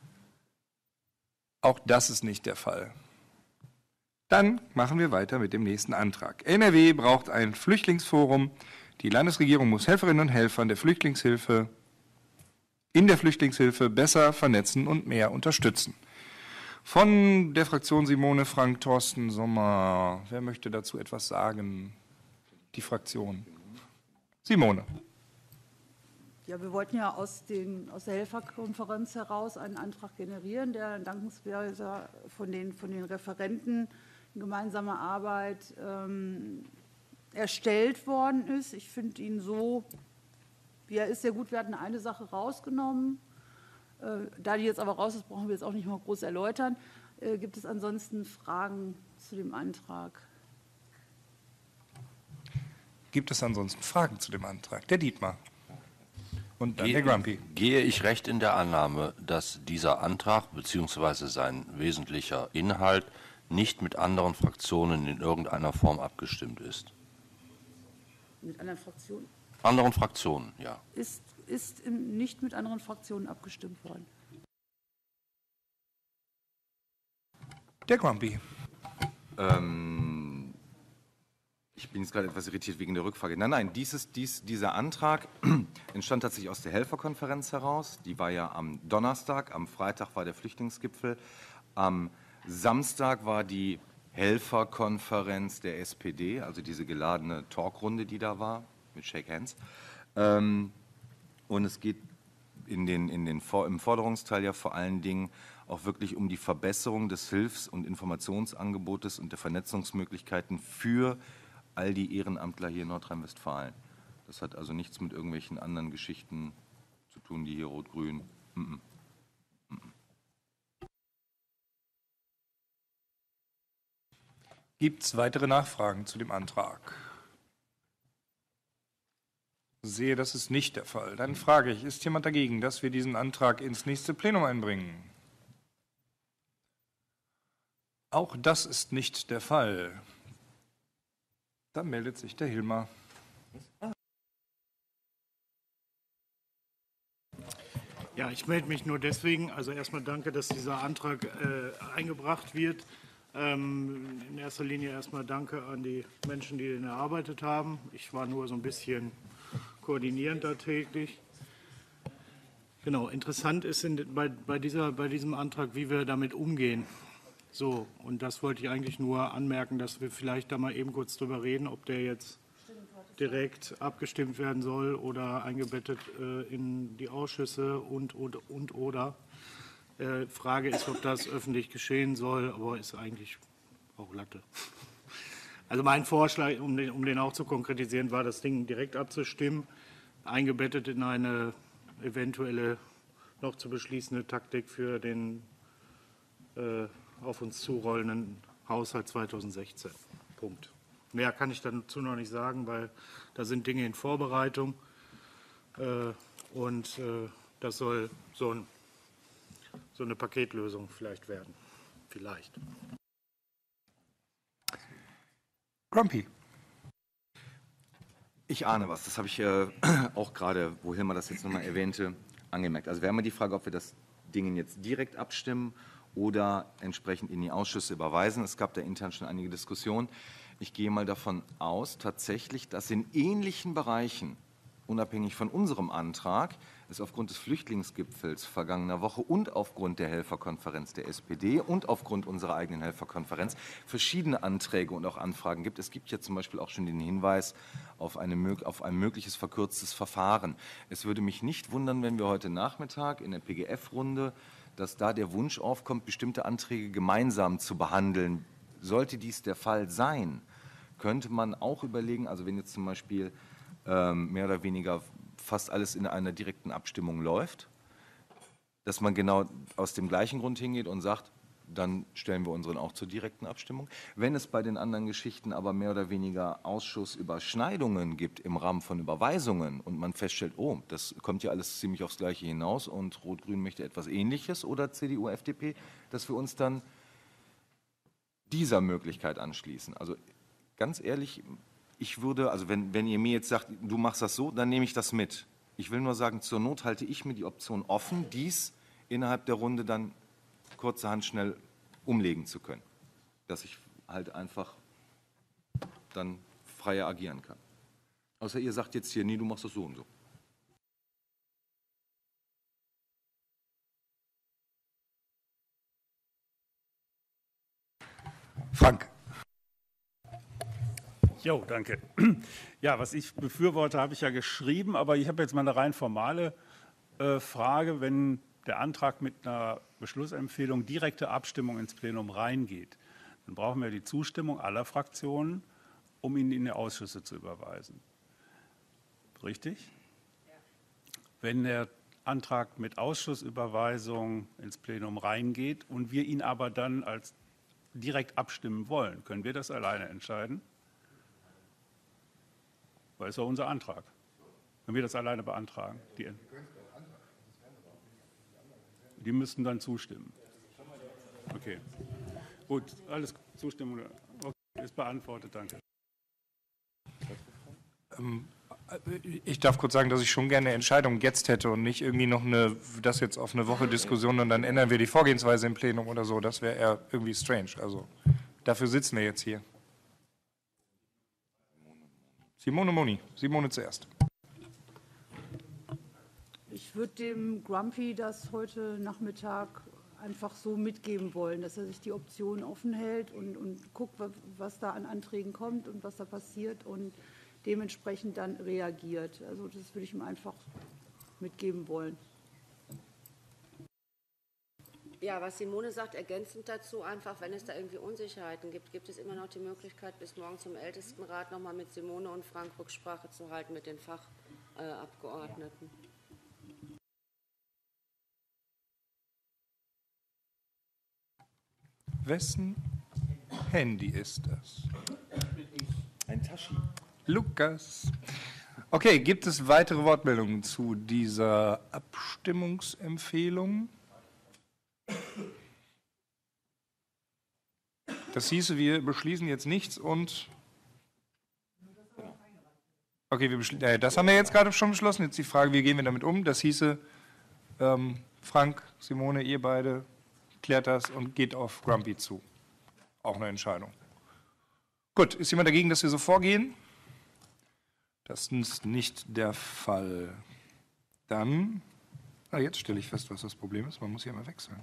Auch das ist nicht der Fall. Dann machen wir weiter mit dem nächsten Antrag. N R W braucht ein Flüchtlingsforum. Die Landesregierung muss Helferinnen und Helfer der Flüchtlingshilfe in der Flüchtlingshilfe besser vernetzen und mehr unterstützen. Von der Fraktion Simone Frank, Thorsten Sommer. Wer möchte dazu etwas sagen? Die Fraktion. Simone. Ja, wir wollten ja aus, den, aus der Helferkonferenz heraus einen Antrag generieren, der dankenswerter von den, von den Referenten in gemeinsamer Arbeit ähm, erstellt worden ist. Ich finde ihn so, wie er ist, sehr gut. Wir hatten eine Sache rausgenommen. Äh, da die jetzt aber raus ist, brauchen wir jetzt auch nicht mal groß erläutern. Äh, gibt es ansonsten Fragen zu dem Antrag? Gibt es ansonsten Fragen zu dem Antrag? Der Dietmar. Und dann Gehe, der Grumpy. Gehe ich recht in der Annahme, dass dieser Antrag bzw. sein wesentlicher Inhalt nicht mit anderen Fraktionen in irgendeiner Form abgestimmt ist? Mit anderen Fraktionen? Anderen Fraktionen, ja. Ist, ist im, nicht mit anderen Fraktionen abgestimmt worden. Der Grumpy. Ähm, ich bin jetzt gerade etwas irritiert wegen der Rückfrage. Nein, nein, dieses, dies, dieser Antrag entstand tatsächlich aus der Helferkonferenz heraus. Die war ja am Donnerstag, am Freitag war der Flüchtlingsgipfel, am Samstag war die Helferkonferenz der S P D, also diese geladene Talkrunde, die da war, mit Shake Hands. Ähm, und es geht in den, in den, im Forderungsteil ja vor allen Dingen auch wirklich um die Verbesserung des Hilfs- und Informationsangebotes und der Vernetzungsmöglichkeiten für all die Ehrenamtler hier in Nordrhein-Westfalen. Das hat also nichts mit irgendwelchen anderen Geschichten zu tun, die hier rot-grün. Mm-mm. Mm-mm. Gibt es weitere Nachfragen zu dem Antrag? Ich sehe, das ist nicht der Fall. Dann frage ich, ist jemand dagegen, dass wir diesen Antrag ins nächste Plenum einbringen? Auch das ist nicht der Fall. Dann meldet sich der Hilmar. Ja, ich melde mich nur deswegen. Also erstmal danke, dass dieser Antrag äh, eingebracht wird. Ähm, in erster Linie erstmal danke an die Menschen, die den erarbeitet haben. Ich war nur so ein bisschen koordinierend da tätig. Genau, interessant ist in, bei, bei, dieser, bei diesem Antrag, wie wir damit umgehen. So, und das wollte ich eigentlich nur anmerken, dass wir vielleicht da mal eben kurz drüber reden, ob der jetzt direkt abgestimmt werden soll oder eingebettet äh, in die Ausschüsse und, und, und oder. Äh, Frage ist, ob das öffentlich geschehen soll, aber ist eigentlich auch Latte. Also mein Vorschlag, um den, um den auch zu konkretisieren, war, das Ding direkt abzustimmen, eingebettet in eine eventuelle noch zu beschließende Taktik für den äh, auf uns zurollenden Haushalt zweitausendsechzehn. Punkt. Mehr kann ich dazu noch nicht sagen, weil da sind Dinge in Vorbereitung äh, und äh, das soll so, ein, so eine Paketlösung vielleicht werden. Vielleicht. Grumpy. Ich ahne was, das habe ich äh, auch gerade, wo Hilmar das jetzt nochmal erwähnte, angemerkt. Also wir haben ja die Frage, ob wir das Dingen jetzt direkt abstimmen oder entsprechend in die Ausschüsse überweisen. Es gab da intern schon einige Diskussionen. Ich gehe mal davon aus, tatsächlich, dass in ähnlichen Bereichen, unabhängig von unserem Antrag, es aufgrund des Flüchtlingsgipfels vergangener Woche und aufgrund der Helferkonferenz der S P D und aufgrund unserer eigenen Helferkonferenz verschiedene Anträge und auch Anfragen gibt. Es gibt ja zum Beispiel auch schon den Hinweis auf, eine, auf ein mögliches verkürztes Verfahren. Es würde mich nicht wundern, wenn wir heute Nachmittag in der P G F-Runde, dass da der Wunsch aufkommt, bestimmte Anträge gemeinsam zu behandeln. Sollte dies der Fall sein, könnte man auch überlegen, also wenn jetzt zum Beispiel ähm, mehr oder weniger fast alles in einer direkten Abstimmung läuft, dass man genau aus dem gleichen Grund hingeht und sagt, dann stellen wir unseren auch zur direkten Abstimmung. Wenn es bei den anderen Geschichten aber mehr oder weniger Ausschussüberschneidungen gibt im Rahmen von Überweisungen und man feststellt, oh, das kommt ja alles ziemlich aufs Gleiche hinaus und Rot-Grün möchte etwas Ähnliches oder C D U, F D P, dass wir uns dann dieser Möglichkeit anschließen. Also ganz ehrlich, ich würde, also wenn, wenn ihr mir jetzt sagt, du machst das so, dann nehme ich das mit. Ich will nur sagen, zur Not halte ich mir die Option offen, dies innerhalb der Runde dann kurzerhand schnell umlegen zu können. Dass ich halt einfach dann freier agieren kann. Außer ihr sagt jetzt hier, nee, du machst das so und so. Frank. Jo, danke. Ja, was ich befürworte, habe ich ja geschrieben, aber ich habe jetzt mal eine rein formale äh, Frage. Wenn der Antrag mit einer Beschlussempfehlung direkte Abstimmung ins Plenum reingeht, dann brauchen wir die Zustimmung aller Fraktionen, um ihn in die Ausschüsse zu überweisen. Richtig? Ja. Wenn der Antrag mit Ausschussüberweisung ins Plenum reingeht und wir ihn aber dann als direkt abstimmen wollen, können wir das alleine entscheiden? Weil es ist ja unser Antrag. Wenn wir das alleine beantragen. Die, die müssten dann zustimmen. Okay. Gut, alles Zustimmung. Okay, ist beantwortet, danke. Ähm, ich darf kurz sagen, dass ich schon gerne eine Entscheidung jetzt hätte und nicht irgendwie noch eine, das jetzt auf eine Woche Diskussion und dann ändern wir die Vorgehensweise im Plenum oder so. Das wäre eher irgendwie strange. Also dafür sitzen wir jetzt hier. Simone Moni. Simone zuerst. Ich würde dem Grumpy das heute Nachmittag einfach so mitgeben wollen, dass er sich die Option offen hält und, und guckt, was da an Anträgen kommt und was da passiert und dementsprechend dann reagiert. Also das würde ich ihm einfach mitgeben wollen. Ja, was Simone sagt, ergänzend dazu einfach, wenn es da irgendwie Unsicherheiten gibt, gibt es immer noch die Möglichkeit, bis morgen zum Ältestenrat nochmal mit Simone und Frank Rücksprache zu halten mit den Fachabgeordneten. Wessen Handy ist das? Ein Taschi. Lukas. Okay, gibt es weitere Wortmeldungen zu dieser Abstimmungsempfehlung? Das hieße, wir beschließen jetzt nichts und... Okay, wir beschli- äh, das haben wir jetzt gerade schon beschlossen. Jetzt die Frage, wie gehen wir damit um? Das hieße, ähm, Frank, Simone, ihr beide klärt das und geht auf Grumpy zu. Auch eine Entscheidung. Gut, ist jemand dagegen, dass wir so vorgehen? Das ist nicht der Fall. Dann, ah, jetzt stelle ich fest, was das Problem ist. Man muss hier mal wechseln.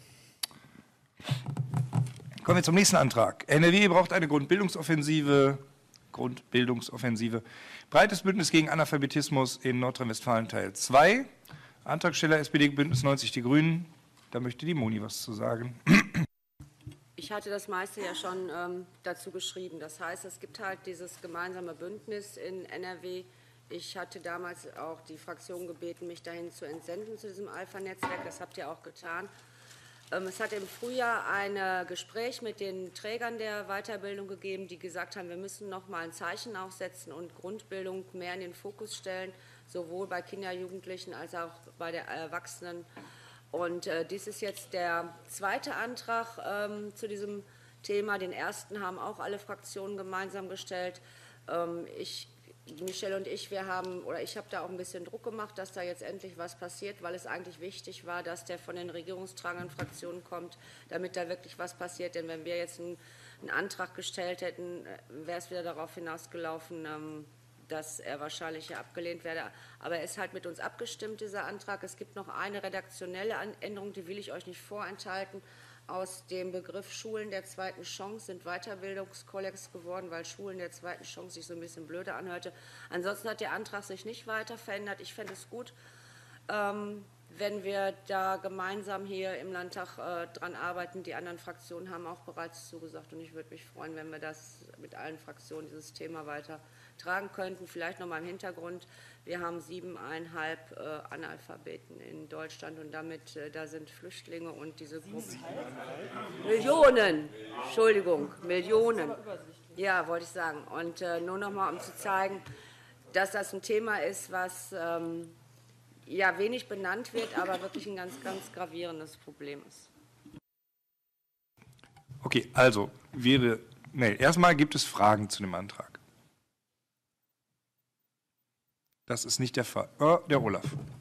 Kommen wir zum nächsten Antrag. N R W braucht eine Grundbildungsoffensive. Grundbildungsoffensive. Breites Bündnis gegen Analphabetismus in Nordrhein-Westfalen Teil zwei. Antragsteller S P D, Bündnis neunzig, die Grünen. Da möchte die Moni was zu sagen. Ich hatte das meiste ja schon ähm, dazu geschrieben. Das heißt, es gibt halt dieses gemeinsame Bündnis in N R W. Ich hatte damals auch die Fraktion gebeten, mich dahin zu entsenden zu diesem Alpha-Netzwerk. Das habt ihr auch getan. Ähm, es hat im Frühjahr ein Gespräch mit den Trägern der Weiterbildung gegeben, die gesagt haben, wir müssen noch mal ein Zeichen aufsetzen und Grundbildung mehr in den Fokus stellen, sowohl bei Kindern, Jugendlichen als auch bei der Erwachsenen. Und äh, dies ist jetzt der zweite Antrag ähm, zu diesem Thema. Den ersten haben auch alle Fraktionen gemeinsam gestellt. Ähm, ich Michelle und ich, wir haben, oder ich habe da auch ein bisschen Druck gemacht, dass da jetzt endlich was passiert, weil es eigentlich wichtig war, dass der von den regierungstragenden Fraktionen kommt, damit da wirklich was passiert. Denn wenn wir jetzt einen, einen Antrag gestellt hätten, wäre es wieder darauf hinausgelaufen, ähm, dass er wahrscheinlich ja abgelehnt werde. Aber er ist halt mit uns abgestimmt, dieser Antrag. Es gibt noch eine redaktionelle Änderung, die will ich euch nicht vorenthalten. Aus dem Begriff Schulen der zweiten Chance sind Weiterbildungskollegs geworden, weil Schulen der zweiten Chance sich so ein bisschen blöder anhörte. Ansonsten hat der Antrag sich nicht weiter verändert. Ich fände es gut, ähm, wenn wir da gemeinsam hier im Landtag äh, dran arbeiten. Die anderen Fraktionen haben auch bereits zugesagt und ich würde mich freuen, wenn wir das mit allen Fraktionen dieses Thema weiter tragen könnten. Vielleicht noch mal im Hintergrund, wir haben siebeneinhalb äh, Analphabeten in Deutschland und damit, äh, da sind Flüchtlinge und diese Gruppen. Millionen, Entschuldigung, Millionen. Ja, wollte ich sagen. Und äh, nur noch mal, um zu zeigen, dass das ein Thema ist, was ähm, ja wenig benannt wird, aber wirklich ein ganz, ganz gravierendes Problem ist. Okay, also, wäre, nee, erstmal gibt es Fragen zu dem Antrag. Das ist nicht der Fall. Oh, der Olaf.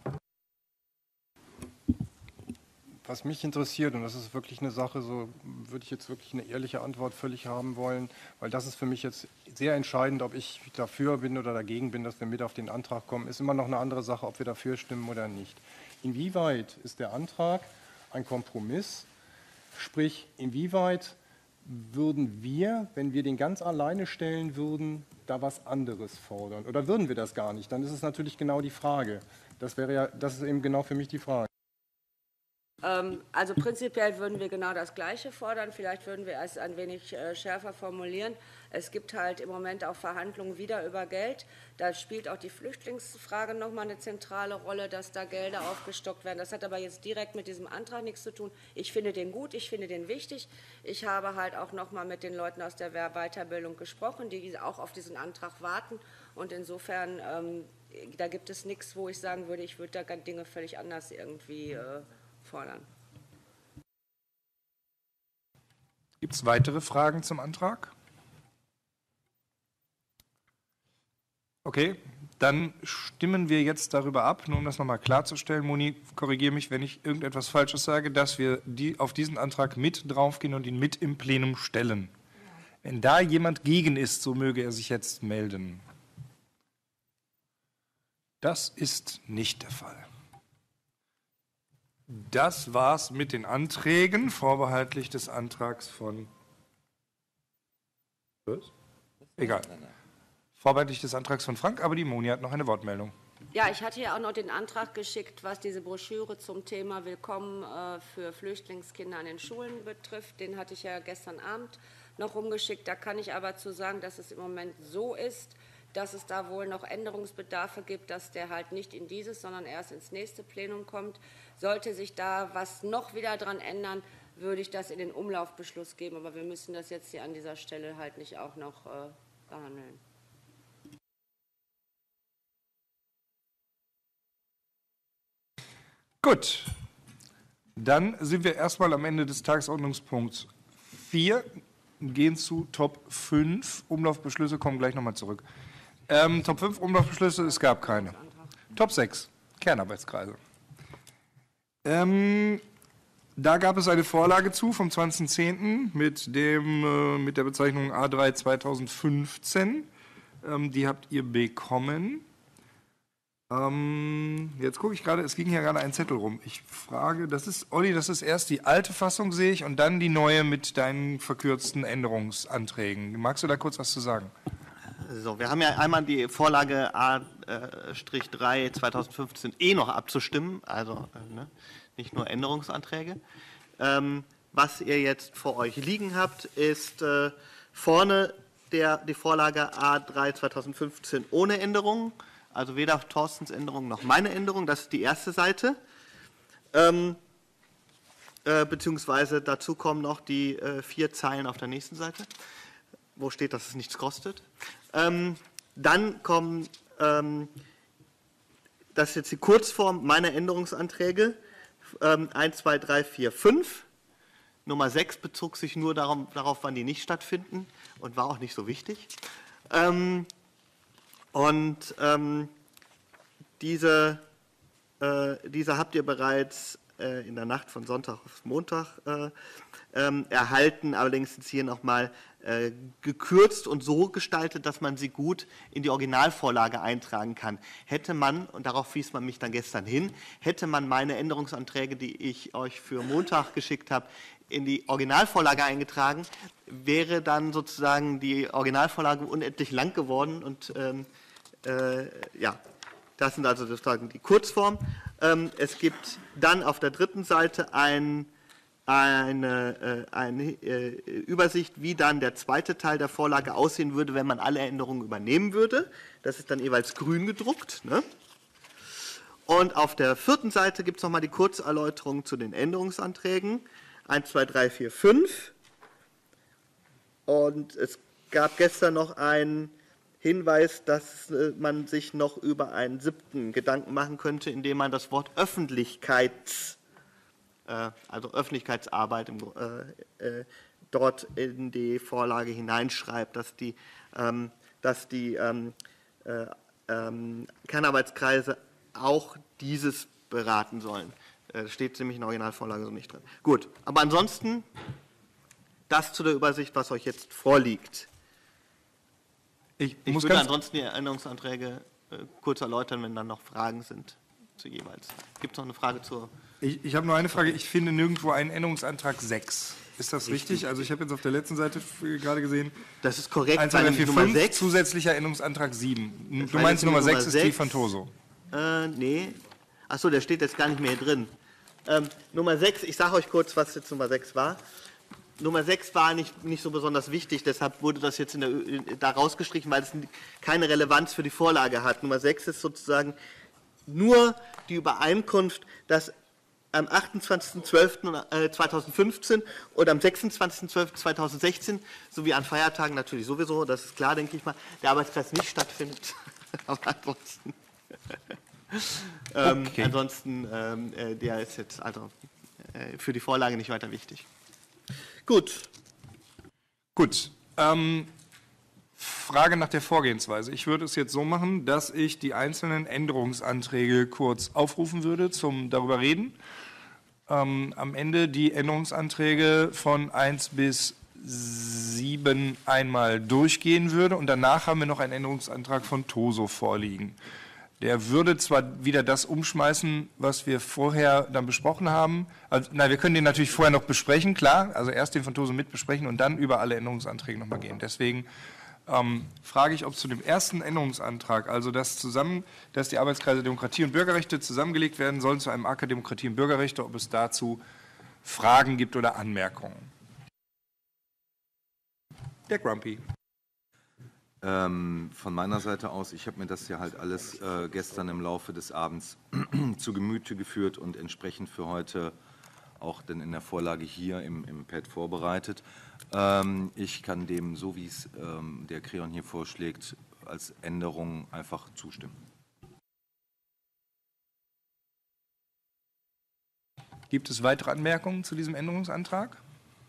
Was mich interessiert, und das ist wirklich eine Sache, so würde ich jetzt wirklich eine ehrliche Antwort völlig haben wollen, weil das ist für mich jetzt sehr entscheidend, ob ich dafür bin oder dagegen bin, dass wir mit auf den Antrag kommen, ist immer noch eine andere Sache, ob wir dafür stimmen oder nicht. Inwieweit ist der Antrag ein Kompromiss? Sprich, inwieweit würden wir, wenn wir den ganz alleine stellen würden, da was anderes fordern? Oder würden wir das gar nicht? Dann ist es natürlich genau die Frage. Das wäre ja, das ist eben genau für mich die Frage. Ähm, also prinzipiell würden wir genau das Gleiche fordern. Vielleicht würden wir es ein wenig äh, schärfer formulieren. Es gibt halt im Moment auch Verhandlungen wieder über Geld. Da spielt auch die Flüchtlingsfrage nochmal eine zentrale Rolle, dass da Gelder aufgestockt werden. Das hat aber jetzt direkt mit diesem Antrag nichts zu tun. Ich finde den gut, ich finde den wichtig. Ich habe halt auch nochmal mit den Leuten aus der Weiterbildung gesprochen, die auch auf diesen Antrag warten. Und insofern, ähm, da gibt es nichts, wo ich sagen würde, ich würde da Dinge völlig anders irgendwie äh, fordern. Gibt es weitere Fragen zum Antrag? Okay, dann stimmen wir jetzt darüber ab, nur um das nochmal klarzustellen. Moni, korrigiere mich, wenn ich irgendetwas Falsches sage, dass wir die, auf diesen Antrag mit draufgehen und ihn mit im Plenum stellen. Wenn da jemand gegen ist, so möge er sich jetzt melden. Das ist nicht der Fall. Das war's mit den Anträgen, vorbehaltlich des Antrags von. Was? Egal. Vorbehaltlich des Antrags von Frank, aber die Moni hat noch eine Wortmeldung. Ja, ich hatte ja auch noch den Antrag geschickt, was diese Broschüre zum Thema Willkommen äh, für Flüchtlingskinder an den Schulen betrifft. Den hatte ich ja gestern Abend noch rumgeschickt. Da kann ich aber zu sagen, dass es im Moment so ist, dass es da wohl noch Änderungsbedarfe gibt, dass der halt nicht in dieses, sondern erst ins nächste Plenum kommt. Sollte sich da was noch wieder dran ändern, würde ich das in den Umlaufbeschluss geben. Aber wir müssen das jetzt hier an dieser Stelle halt nicht auch noch äh, behandeln. Gut, dann sind wir erstmal am Ende des Tagesordnungspunkts vier, gehen zu Top fünf. Umlaufbeschlüsse kommen gleich nochmal zurück. Ähm, Top fünf Umlaufbeschlüsse, es gab keine. Top sechs, Kernarbeitskreise. Ähm, da gab es eine Vorlage zu vom zwanzigsten zehnten mit, dem, äh, mit der Bezeichnung A drei zweitausendfünfzehn. Ähm, die habt ihr bekommen. Ähm, jetzt gucke ich gerade, es ging hier gerade ein Zettel rum. Ich frage, das ist, Olli, das ist erst die alte Fassung, sehe ich, und dann die neue mit deinen verkürzten Änderungsanträgen. Magst du da kurz was zu sagen? So, wir haben ja einmal die Vorlage A drei zweitausendfünfzehn eh noch abzustimmen, also äh, ne, nicht nur Änderungsanträge. Ähm, was ihr jetzt vor euch liegen habt, ist äh, vorne der, die Vorlage A drei zweitausendfünfzehn ohne Änderungen, also weder Thorstens Änderung noch meine Änderung, das ist die erste Seite. Ähm, äh, beziehungsweise dazu kommen noch die äh, vier Zeilen auf der nächsten Seite, wo steht, dass es nichts kostet. Ähm, dann kommen, ähm, das ist jetzt die Kurzform meiner Änderungsanträge, ähm, eins, zwei, drei, vier, fünf. Nummer sechs bezog sich nur darum, darauf, wann die nicht stattfinden und war auch nicht so wichtig. Ähm, Und ähm, diese, äh, diese habt ihr bereits äh, in der Nacht von Sonntag auf Montag äh, ähm, erhalten. Allerdings sind sie hier nochmal äh, gekürzt und so gestaltet, dass man sie gut in die Originalvorlage eintragen kann. Hätte man, und darauf wies man mich dann gestern hin, hätte man meine Änderungsanträge, die ich euch für Montag geschickt habe, in die Originalvorlage eingetragen, wäre dann sozusagen die Originalvorlage unendlich lang geworden. Und ähm, äh, ja, das sind also sozusagen die Kurzform. Ähm, es gibt dann auf der dritten Seite ein, eine, äh, eine äh, Übersicht, wie dann der zweite Teil der Vorlage aussehen würde, wenn man alle Änderungen übernehmen würde. Das ist dann jeweils grün gedruckt, ne? Und auf der vierten Seite gibt es nochmal die Kurzerläuterung zu den Änderungsanträgen. eins, zwei, drei, vier, fünf. Und es gab gestern noch einen Hinweis, dass man sich noch über einen siebten Gedanken machen könnte, indem man das Wort Öffentlichkeits, äh, also Öffentlichkeitsarbeit im, äh, äh, dort in die Vorlage hineinschreibt, dass die, ähm, dass die ähm, äh, ähm, Kernarbeitskreise auch dieses beraten sollen. Das steht nämlich in der Originalvorlage so nicht drin. Gut, aber ansonsten das zu der Übersicht, was euch jetzt vorliegt. Ich, ich muss würde ganz ansonsten die Änderungsanträge äh, kurz erläutern, wenn dann noch Fragen sind zu jeweils. Gibt es noch eine Frage zur... Ich, ich habe nur eine Frage. Ich finde nirgendwo einen Änderungsantrag sechs. Ist das richtig? Richtig. Also ich habe jetzt auf der letzten Seite gerade gesehen. Das ist korrekt. eins, zwei, drei, vier, Nummer fünf, sechs. Zusätzlicher Änderungsantrag sieben. Das Du war meinst jetzt Nummer Nummer sechs ist die sechs. von Toso. Äh, nee. Achso, der steht jetzt gar nicht mehr hier drin. Ähm, Nummer sechs, ich sage euch kurz, was jetzt Nummer sechs war. Nummer sechs war nicht, nicht so besonders wichtig, deshalb wurde das jetzt in der, in, da rausgestrichen, weil es keine Relevanz für die Vorlage hat. Nummer sechs ist sozusagen nur die Übereinkunft, dass am achtundzwanzigsten zwölften zweitausendfünfzehn und am sechsundzwanzigsten zwölften zweitausendsechzehn sowie an Feiertagen natürlich sowieso, das ist klar, denke ich mal, der Arbeitskreis nicht stattfindet. Aber ansonsten... Ähm, Okay. ansonsten, ähm, äh, der ist jetzt also äh, für die Vorlage nicht weiter wichtig. Gut. Gut. Ähm, Frage nach der Vorgehensweise. Ich würde es jetzt so machen, dass ich die einzelnen Änderungsanträge kurz aufrufen würde zum darüber reden. Ähm, am Ende die Änderungsanträge von eins bis sieben einmal durchgehen würde und danach haben wir noch einen Änderungsantrag von Toso vorliegen. Der würde zwar wieder das umschmeißen, was wir vorher dann besprochen haben. Also, nein, wir können den natürlich vorher noch besprechen, klar. Also erst den von Toso mit besprechen und dann über alle Änderungsanträge nochmal gehen. Deswegen ähm, frage ich, ob zu dem ersten Änderungsantrag, also dass, zusammen, dass die Arbeitskreise Demokratie und Bürgerrechte zusammengelegt werden sollen zu einem A K Demokratie und Bürgerrechte, ob es dazu Fragen gibt oder Anmerkungen. Der Grumpy. Ähm, von meiner Seite aus, ich habe mir das ja halt alles äh, gestern im Laufe des Abends zu Gemüte geführt und entsprechend für heute auch dann in der Vorlage hier im, im Pad vorbereitet. Ähm, ich kann dem, so wie es ähm, der Creon hier vorschlägt, als Änderung einfach zustimmen. Gibt es weitere Anmerkungen zu diesem Änderungsantrag?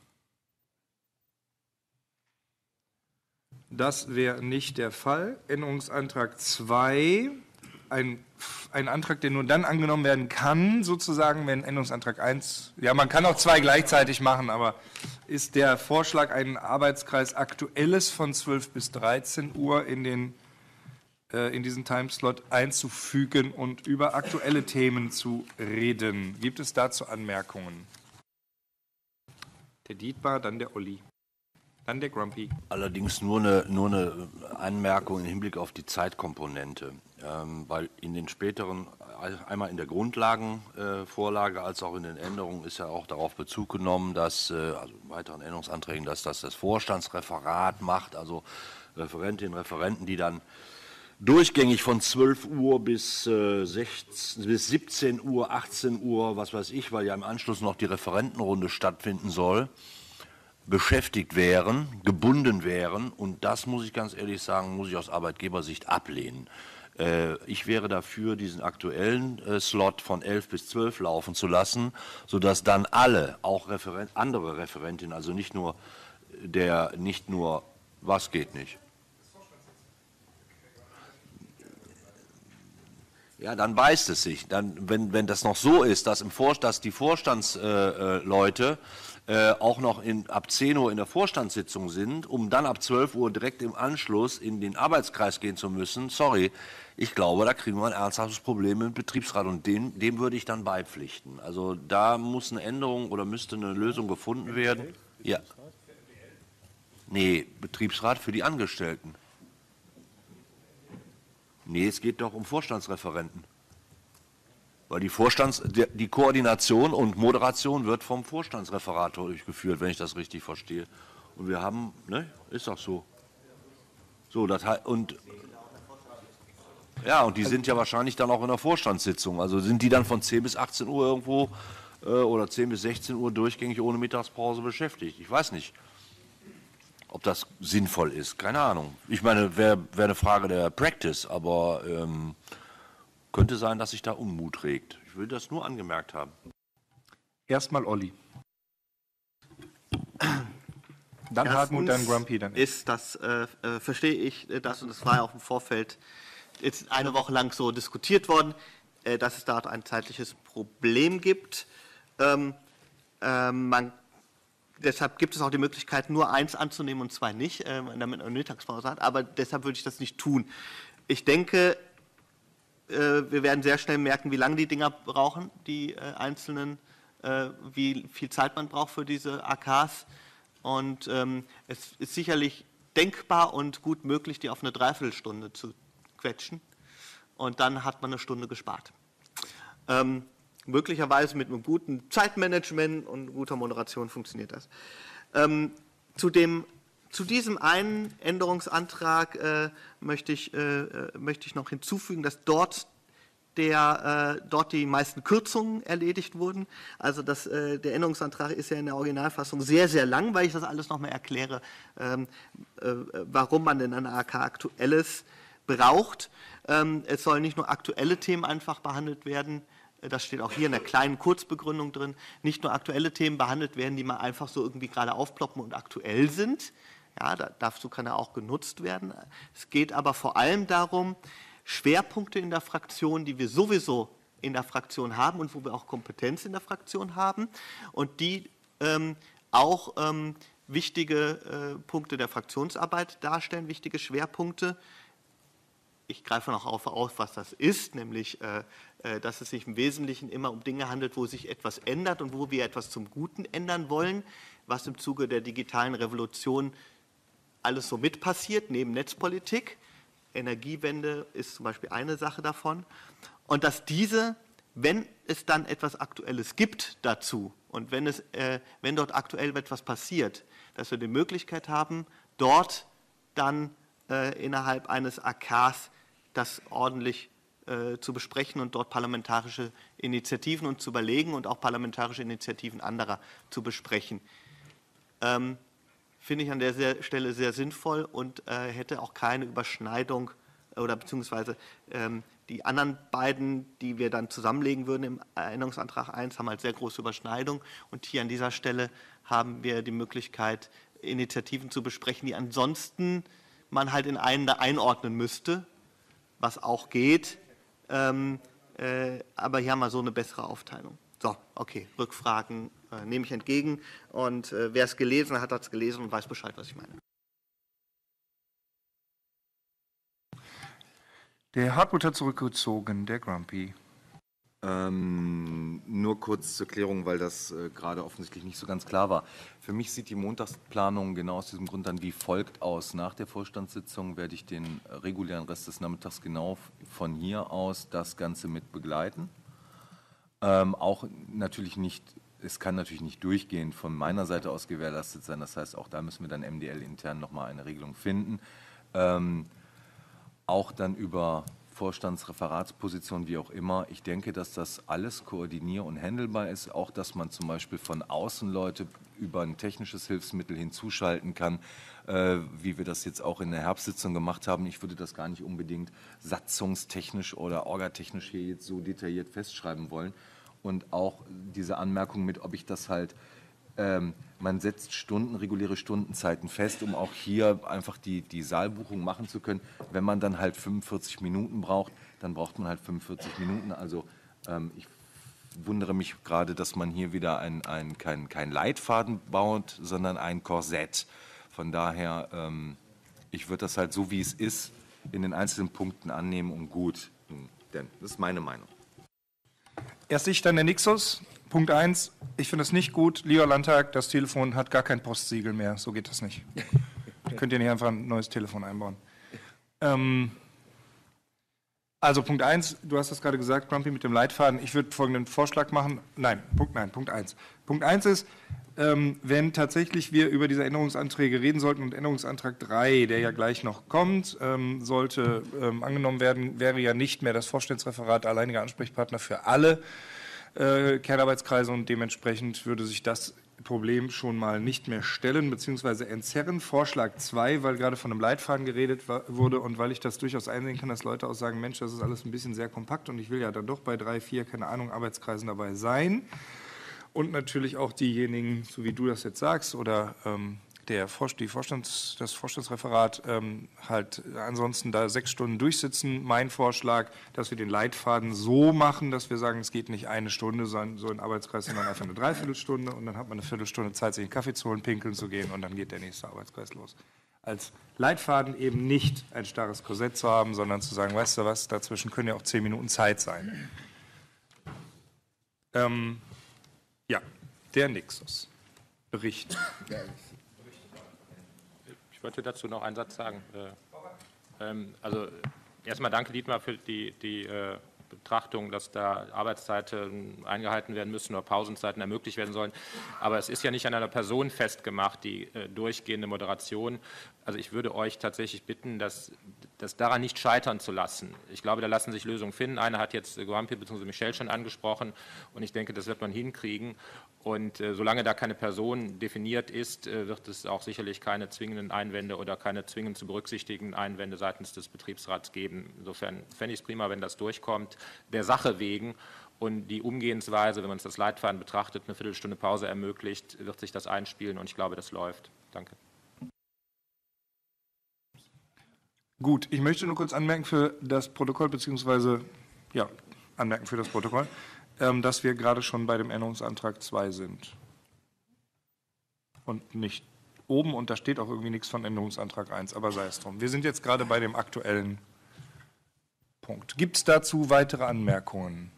Das wäre nicht der Fall. Änderungsantrag zwei, ein, ein Antrag, der nur dann angenommen werden kann, sozusagen, wenn Änderungsantrag eins, ja, man kann auch zwei gleichzeitig machen, aber ist der Vorschlag, einen Arbeitskreis Aktuelles von zwölf bis dreizehn Uhr in, den, äh, in diesen Timeslot einzufügen und über aktuelle Themen zu reden. Gibt es dazu Anmerkungen? Der Dietmar, dann der Olli. Dann der Grumpy. Allerdings nur eine, nur eine Anmerkung im Hinblick auf die Zeitkomponente, ähm, weil in den späteren, einmal in der Grundlagenvorlage äh, als auch in den Änderungen ist ja auch darauf Bezug genommen, dass, äh, also in weiteren Änderungsanträgen, dass das das Vorstandsreferat macht, also Referentinnen und Referenten, die dann durchgängig von zwölf Uhr bis, äh, sechzehn, bis siebzehn Uhr, achtzehn Uhr, was weiß ich, weil ja im Anschluss noch die Referentenrunde stattfinden soll, beschäftigt wären, gebunden wären, und das muss ich ganz ehrlich sagen, muss ich aus Arbeitgebersicht ablehnen. Äh, ich wäre dafür, diesen aktuellen äh, Slot von elf bis zwölf laufen zu lassen, sodass dann alle, auch Referen- andere Referentinnen, also nicht nur der, nicht nur, was geht nicht? Ja, dann beißt es sich. Dann, wenn, wenn das noch so ist, dass, im Vor dass die Vorstandsleute äh, äh, auch noch in, ab zehn Uhr in der Vorstandssitzung sind, um dann ab zwölf Uhr direkt im Anschluss in den Arbeitskreis gehen zu müssen, sorry, ich glaube, da kriegen wir ein ernsthaftes Problem mit dem Betriebsrat und dem, dem würde ich dann beipflichten. Also da muss eine Änderung oder müsste eine Lösung gefunden werden. Ja. Nee, Betriebsrat für die Angestellten. Nee, es geht doch um Vorstandsreferenten. Weil die, Vorstands-, die Koordination und Moderation wird vom Vorstandsreferator durchgeführt, wenn ich das richtig verstehe. Und wir haben, ne, ist doch so. So, das und ja, und die sind ja wahrscheinlich dann auch in der Vorstandssitzung. Also sind die dann von zehn bis achtzehn Uhr irgendwo äh, oder zehn bis sechzehn Uhr durchgängig ohne Mittagspause beschäftigt. Ich weiß nicht, ob das sinnvoll ist. Keine Ahnung. Ich meine, wäre wär eine Frage der Practice, aber ähm, könnte sein, dass sich da Unmut regt. Ich will das nur angemerkt haben. Erstmal Olli. Dann Hartmut, dann Grumpy. Dann ist das, äh, äh, verstehe ich das, und das war ja auch im Vorfeld jetzt eine Woche lang so diskutiert worden, äh, dass es da ein zeitliches Problem gibt. Ähm, äh, man, deshalb gibt es auch die Möglichkeit, nur eins anzunehmen und zwei nicht, äh, damit man eine Mittagspause hat, aber deshalb würde ich das nicht tun. Ich denke, äh, wir werden sehr schnell merken, wie lange die Dinger brauchen, die äh, einzelnen, äh, wie viel Zeit man braucht für diese A Ks. Und ähm, es ist sicherlich denkbar und gut möglich, die auf eine Dreiviertelstunde zu quetschen. Und dann hat man eine Stunde gespart. Ähm, möglicherweise mit einem guten Zeitmanagement und guter Moderation funktioniert das. Ähm, zu, dem, zu diesem einen Änderungsantrag äh, möchte, ich, äh, möchte ich noch hinzufügen, dass dort Der, äh, dort die meisten Kürzungen erledigt wurden. Also das, äh, der Änderungsantrag ist ja in der Originalfassung sehr, sehr lang, weil ich das alles noch mal erkläre, ähm, äh, warum man denn eine A K Aktuelles braucht. Ähm, es sollen nicht nur aktuelle Themen einfach behandelt werden, das steht auch hier in der kleinen Kurzbegründung drin, nicht nur aktuelle Themen behandelt werden, die mal einfach so irgendwie gerade aufploppen und aktuell sind. Ja, da, dazu kann er auch genutzt werden. Es geht aber vor allem darum, Schwerpunkte in der Fraktion, die wir sowieso in der Fraktion haben und wo wir auch Kompetenz in der Fraktion haben und die ähm, auch ähm, wichtige äh, Punkte der Fraktionsarbeit darstellen, wichtige Schwerpunkte. Ich greife noch auf, auf was das ist, nämlich, äh, äh, dass es sich im Wesentlichen immer um Dinge handelt, wo sich etwas ändert und wo wir etwas zum Guten ändern wollen, was im Zuge der digitalen Revolution alles so mit passiert, neben Netzpolitik. Energiewende ist zum Beispiel eine Sache davon. Und dass diese, wenn es dann etwas Aktuelles gibt dazu und wenn, es, äh, wenn dort aktuell etwas passiert, dass wir die Möglichkeit haben, dort dann äh, innerhalb eines A Ks das ordentlich äh, zu besprechen und dort parlamentarische Initiativen und zu überlegen und auch parlamentarische Initiativen anderer zu besprechen. Ähm, Finde ich an der sehr, Stelle sehr sinnvoll und äh, hätte auch keine Überschneidung oder beziehungsweise ähm, die anderen beiden, die wir dann zusammenlegen würden im Änderungsantrag eins, haben halt sehr große Überschneidung. Und hier an dieser Stelle haben wir die Möglichkeit, Initiativen zu besprechen, die ansonsten man halt in einen da einordnen müsste, was auch geht. Ähm, äh, aber hier haben wir so eine bessere Aufteilung. So, okay, Rückfragen äh, nehme ich entgegen und äh, wer es gelesen hat, hat es gelesen und weiß Bescheid, was ich meine. Der Hartmut hat zurückgezogen, der Grumpy. Ähm, nur kurz zur Klärung, weil das äh, gerade offensichtlich nicht so ganz klar war. Für mich sieht die Montagsplanung genau aus diesem Grund dann wie folgt aus. Nach der Vorstandssitzung werde ich den regulären Rest des Nachmittags genau von hier aus das Ganze mit begleiten. Ähm, auch natürlich nicht, es kann natürlich nicht durchgehend von meiner Seite aus gewährleistet sein. Das heißt, auch da müssen wir dann M D L intern nochmal eine Regelung finden. Ähm, auch dann über Vorstandsreferatsposition, wie auch immer. Ich denke, dass das alles koordinier- und handelbar ist. Auch, dass man zum Beispiel von außen Leute über ein technisches Hilfsmittel hinzuschalten kann, äh, wie wir das jetzt auch in der Herbstsitzung gemacht haben. Ich würde das gar nicht unbedingt satzungstechnisch oder orgatechnisch hier jetzt so detailliert festschreiben wollen. Und auch diese Anmerkung mit, ob ich das halt ähm, man setzt Stunden, reguläre Stundenzeiten fest, um auch hier einfach die, die Saalbuchung machen zu können. Wenn man dann halt fünfundvierzig Minuten braucht, dann braucht man halt fünfundvierzig Minuten. Also ähm, ich wundere mich gerade, dass man hier wieder ein, ein, kein, kein Leitfaden baut, sondern ein Korsett. Von daher, ähm, ich würde das halt so, wie es ist, in den einzelnen Punkten annehmen und gut. Denn das ist meine Meinung. Erst ich, dann der Nixus. Punkt eins, ich finde es nicht gut. Lieber Landtag, das Telefon hat gar kein Postsiegel mehr. So geht das nicht. Könnt ihr nicht einfach ein neues Telefon einbauen. Ähm, also Punkt eins, du hast das gerade gesagt, Grumpy, mit dem Leitfaden. Ich würde folgenden Vorschlag machen. Nein, Punkt, nein, Punkt eins. Punkt eins ist, ähm, wenn tatsächlich wir über diese Änderungsanträge reden sollten und Änderungsantrag drei, der ja gleich noch kommt, ähm, sollte ähm, angenommen werden, wäre ja nicht mehr das Vorstandsreferat alleiniger Ansprechpartner für alle Äh, Kernarbeitskreise und dementsprechend würde sich das Problem schon mal nicht mehr stellen bzw. entzerren. Vorschlag zwei, weil gerade von einem Leitfaden geredet wurde und weil ich das durchaus einsehen kann, dass Leute auch sagen, Mensch, das ist alles ein bisschen sehr kompakt und ich will ja dann doch bei drei, vier, keine Ahnung, Arbeitskreisen dabei sein. Und natürlich auch diejenigen, so wie du das jetzt sagst, oder ähm, der die Vorstands, das Vorstandsreferat ähm, halt ansonsten da sechs Stunden durchsitzen. Mein Vorschlag, dass wir den Leitfaden so machen, dass wir sagen, es geht nicht eine Stunde, sondern so ein Arbeitskreis, sondern einfach eine Dreiviertelstunde und dann hat man eine Viertelstunde Zeit, sich einen Kaffee zu holen, pinkeln zu gehen und dann geht der nächste Arbeitskreis los. Als Leitfaden eben nicht ein starres Korsett zu haben, sondern zu sagen, weißt du was, dazwischen können ja auch zehn Minuten Zeit sein. Ähm, ja, der Nixus. Bericht. Ich wollte dazu noch einen Satz sagen. Ähm, also erstmal danke, Dietmar, für die, die äh, Betrachtung, dass da Arbeitszeiten eingehalten werden müssen oder Pausenzeiten ermöglicht werden sollen. Aber es ist ja nicht an einer Person festgemacht, die äh, durchgehende Moderation. Also ich würde euch tatsächlich bitten, das, das daran nicht scheitern zu lassen. Ich glaube, da lassen sich Lösungen finden. Eine hat jetzt Grumpy bzw. Michel schon angesprochen und ich denke, das wird man hinkriegen. Und äh, solange da keine Person definiert ist, äh, wird es auch sicherlich keine zwingenden Einwände oder keine zwingend zu berücksichtigenden Einwände seitens des Betriebsrats geben. Insofern fände ich es prima, wenn das durchkommt, der Sache wegen. Und die Umgehensweise, wenn man es das Leitfaden betrachtet, eine Viertelstunde Pause ermöglicht, wird sich das einspielen und ich glaube, das läuft. Danke. Gut, ich möchte nur kurz anmerken für das Protokoll, beziehungsweise, ja, anmerken für das Protokoll, ähm, dass wir gerade schon bei dem Änderungsantrag zwei sind. Und nicht oben, und da steht auch irgendwie nichts von Änderungsantrag eins, aber sei es drum. Wir sind jetzt gerade bei dem aktuellen Punkt. Gibt es dazu weitere Anmerkungen?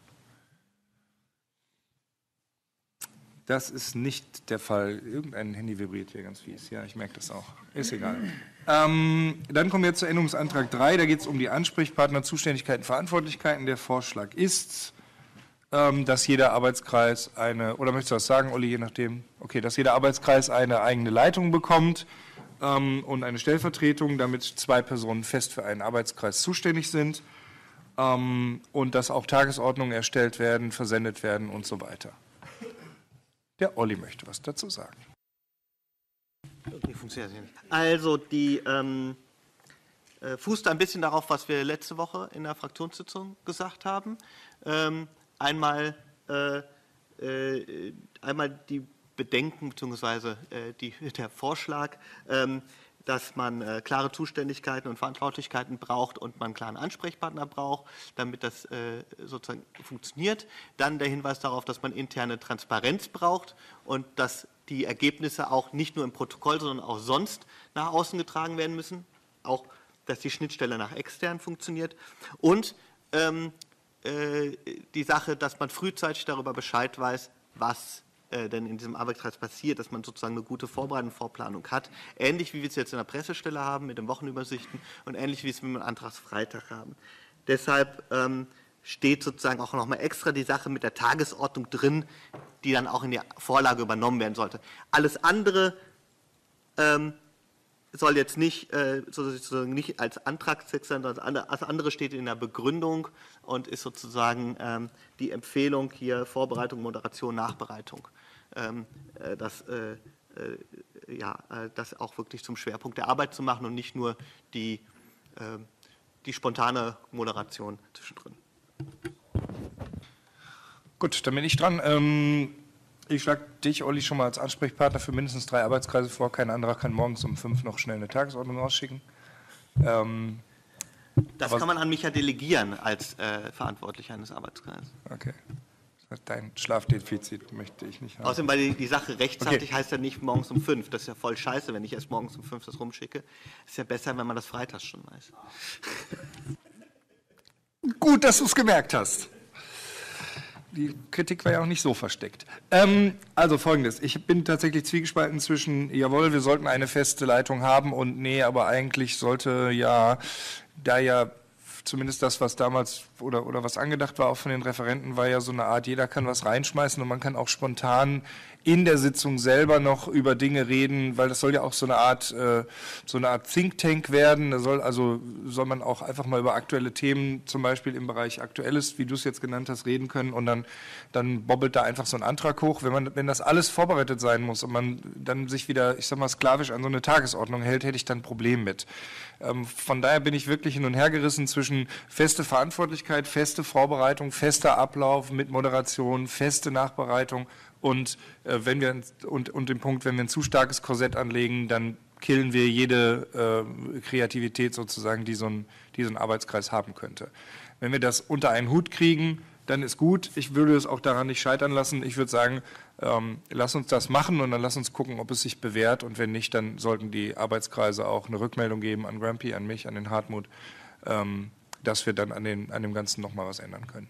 Das ist nicht der Fall. Irgendein Handy vibriert hier ganz fies. Ja, ich merke das auch. Ist egal. Ähm, dann kommen wir zu Änderungsantrag drei. Da geht es um die Ansprechpartner, Zuständigkeiten, Verantwortlichkeiten. Der Vorschlag ist, ähm, dass jeder Arbeitskreis eine, oder möchtest du was sagen, Olli, je nachdem? Okay, dass jeder Arbeitskreis eine eigene Leitung bekommt ähm, und eine Stellvertretung, damit zwei Personen fest für einen Arbeitskreis zuständig sind ähm, und dass auch Tagesordnungen erstellt werden, versendet werden und so weiter. Der Olli möchte was dazu sagen. Okay, funktioniert nicht. Also, die ähm, äh, fußt ein bisschen darauf, was wir letzte Woche in der Fraktionssitzung gesagt haben. Ähm, einmal, äh, äh, einmal die Bedenken bzw. Äh, die, der Vorschlag, ähm, dass man äh, klare Zuständigkeiten und Verantwortlichkeiten braucht und man einen klaren Ansprechpartner braucht, damit das äh, sozusagen funktioniert. Dann der Hinweis darauf, dass man interne Transparenz braucht und dass die Ergebnisse auch nicht nur im Protokoll, sondern auch sonst nach außen getragen werden müssen. Auch, dass die Schnittstelle nach extern funktioniert. Und ähm, äh, die Sache, dass man frühzeitig darüber Bescheid weiß, was denn in diesem Arbeitskreis passiert, dass man sozusagen eine gute Vorbereitung, Vorplanung hat. Ähnlich wie wir es jetzt in der Pressestelle haben mit den Wochenübersichten und ähnlich wie wir es mit dem Antragsfreitag haben. Deshalb ähm, steht sozusagen auch nochmal extra die Sache mit der Tagesordnung drin, die dann auch in die Vorlage übernommen werden sollte. Alles andere ähm, soll jetzt nicht, äh, sozusagen nicht als Antragstext sein, sondern das andere steht in der Begründung und ist sozusagen ähm, die Empfehlung hier Vorbereitung, Moderation, Nachbereitung. Ähm, äh, das, äh, äh, ja, äh, das auch wirklich zum Schwerpunkt der Arbeit zu machen und nicht nur die, äh, die spontane Moderation zwischendrin. Gut, dann bin ich dran. Ähm Ich schlage dich, Olli, schon mal als Ansprechpartner für mindestens drei Arbeitskreise vor. Kein anderer kann morgens um fünf noch schnell eine Tagesordnung rausschicken. Ähm, das kann man an mich ja delegieren als äh, Verantwortlicher eines Arbeitskreises. Okay. Dein Schlafdefizit möchte ich nicht haben. Außerdem, weil die, die Sache rechtzeitig Okay. heißt ja nicht morgens um fünf. Das ist ja voll scheiße, wenn ich erst morgens um fünf das rumschicke. Ist ja besser, wenn man das freitags schon weiß. Gut, dass du es gemerkt hast. Die Kritik war ja auch nicht so versteckt. Ähm, also Folgendes, ich bin tatsächlich zwiegespalten zwischen, jawohl, wir sollten eine feste Leitung haben und nee, aber eigentlich sollte ja, da ja zumindest das, was damals oder, oder was angedacht war, auch von den Referenten, war ja so eine Art, jeder kann was reinschmeißen und man kann auch spontan in der Sitzung selber noch über Dinge reden, weil das soll ja auch so eine Art, äh, so eine Art Think Tank werden. Da soll also soll man auch einfach mal über aktuelle Themen, zum Beispiel im Bereich Aktuelles, wie du es jetzt genannt hast, reden können und dann, dann bobbelt da einfach so ein Antrag hoch. Wenn man, wenn das alles vorbereitet sein muss und man dann sich wieder, ich sag mal, sklavisch an so eine Tagesordnung hält, hätte ich dann ein Problem mit. Ähm, von daher bin ich wirklich hin und her gerissen zwischen feste Verantwortlichkeit, feste Vorbereitung, fester Ablauf mit Moderation, feste Nachbereitung und äh, wenn wir und, und dem Punkt, wenn wir ein zu starkes Korsett anlegen, dann killen wir jede äh, Kreativität sozusagen, die so, ein, die so ein Arbeitskreis haben könnte. Wenn wir das unter einen Hut kriegen, dann ist gut. Ich würde es auch daran nicht scheitern lassen. Ich würde sagen, ähm, lass uns das machen und dann lass uns gucken, ob es sich bewährt und wenn nicht, dann sollten die Arbeitskreise auch eine Rückmeldung geben an Grumpy, an mich, an den Hartmut, ähm, dass wir dann an, den, an dem Ganzen nochmal was ändern können.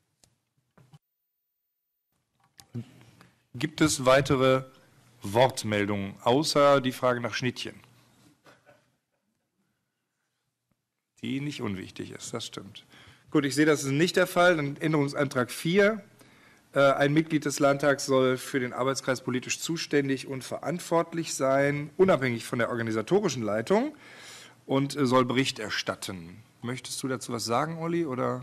Gibt es weitere Wortmeldungen, außer die Frage nach Schnittchen? Die nicht unwichtig ist, das stimmt. Gut, ich sehe, das ist nicht der Fall. Dann Änderungsantrag vier. Äh, ein Mitglied des Landtags soll für den Arbeitskreis politisch zuständig und verantwortlich sein, unabhängig von der organisatorischen Leitung und äh, soll Bericht erstatten. Möchtest du dazu was sagen, Olli, oder?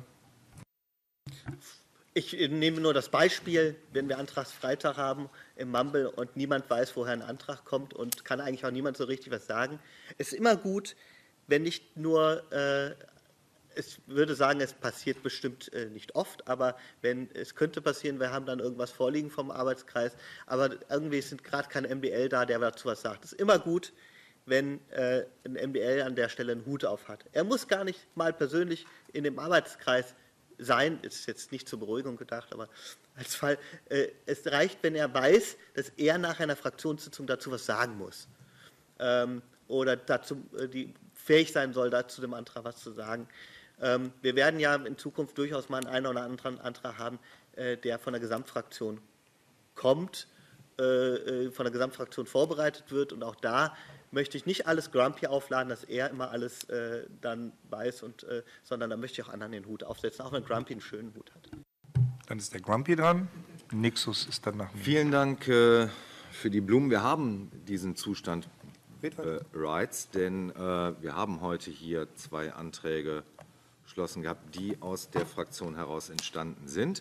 Ich nehme nur das Beispiel, wenn wir Antragsfreitag haben im Mumble und niemand weiß, woher ein Antrag kommt und kann eigentlich auch niemand so richtig was sagen. Es ist immer gut, wenn nicht nur, äh, ich würde sagen, es passiert bestimmt äh, nicht oft, aber wenn es könnte passieren, wir haben dann irgendwas vorliegen vom Arbeitskreis, aber irgendwie sind gerade kein M D L da, der dazu was sagt. Es ist immer gut, wenn äh, ein M D L an der Stelle einen Hut auf hat. Er muss gar nicht mal persönlich in dem Arbeitskreis sein, ist jetzt nicht zur Beruhigung gedacht, aber als Fall, äh, es reicht, wenn er weiß, dass er nach einer Fraktionssitzung dazu was sagen muss ähm, oder dazu äh, die fähig sein soll, dazu dem Antrag was zu sagen. Ähm, wir werden ja in Zukunft durchaus mal einen oder anderen Antrag haben, äh, der von der Gesamtfraktion kommt, äh, von der Gesamtfraktion vorbereitet wird und auch da möchte ich nicht alles Grumpy aufladen, dass er immer alles äh, dann weiß, und, äh, sondern da möchte ich auch anderen den Hut aufsetzen, auch wenn Grumpy einen schönen Hut hat. Dann ist der Grumpy dran. Nixus ist dann nach mir. Vielen Dank äh, für die Blumen. Wir haben diesen Zustand äh, Rights, denn äh, wir haben heute hier zwei Anträge beschlossen gehabt, die aus der Fraktion heraus entstanden sind.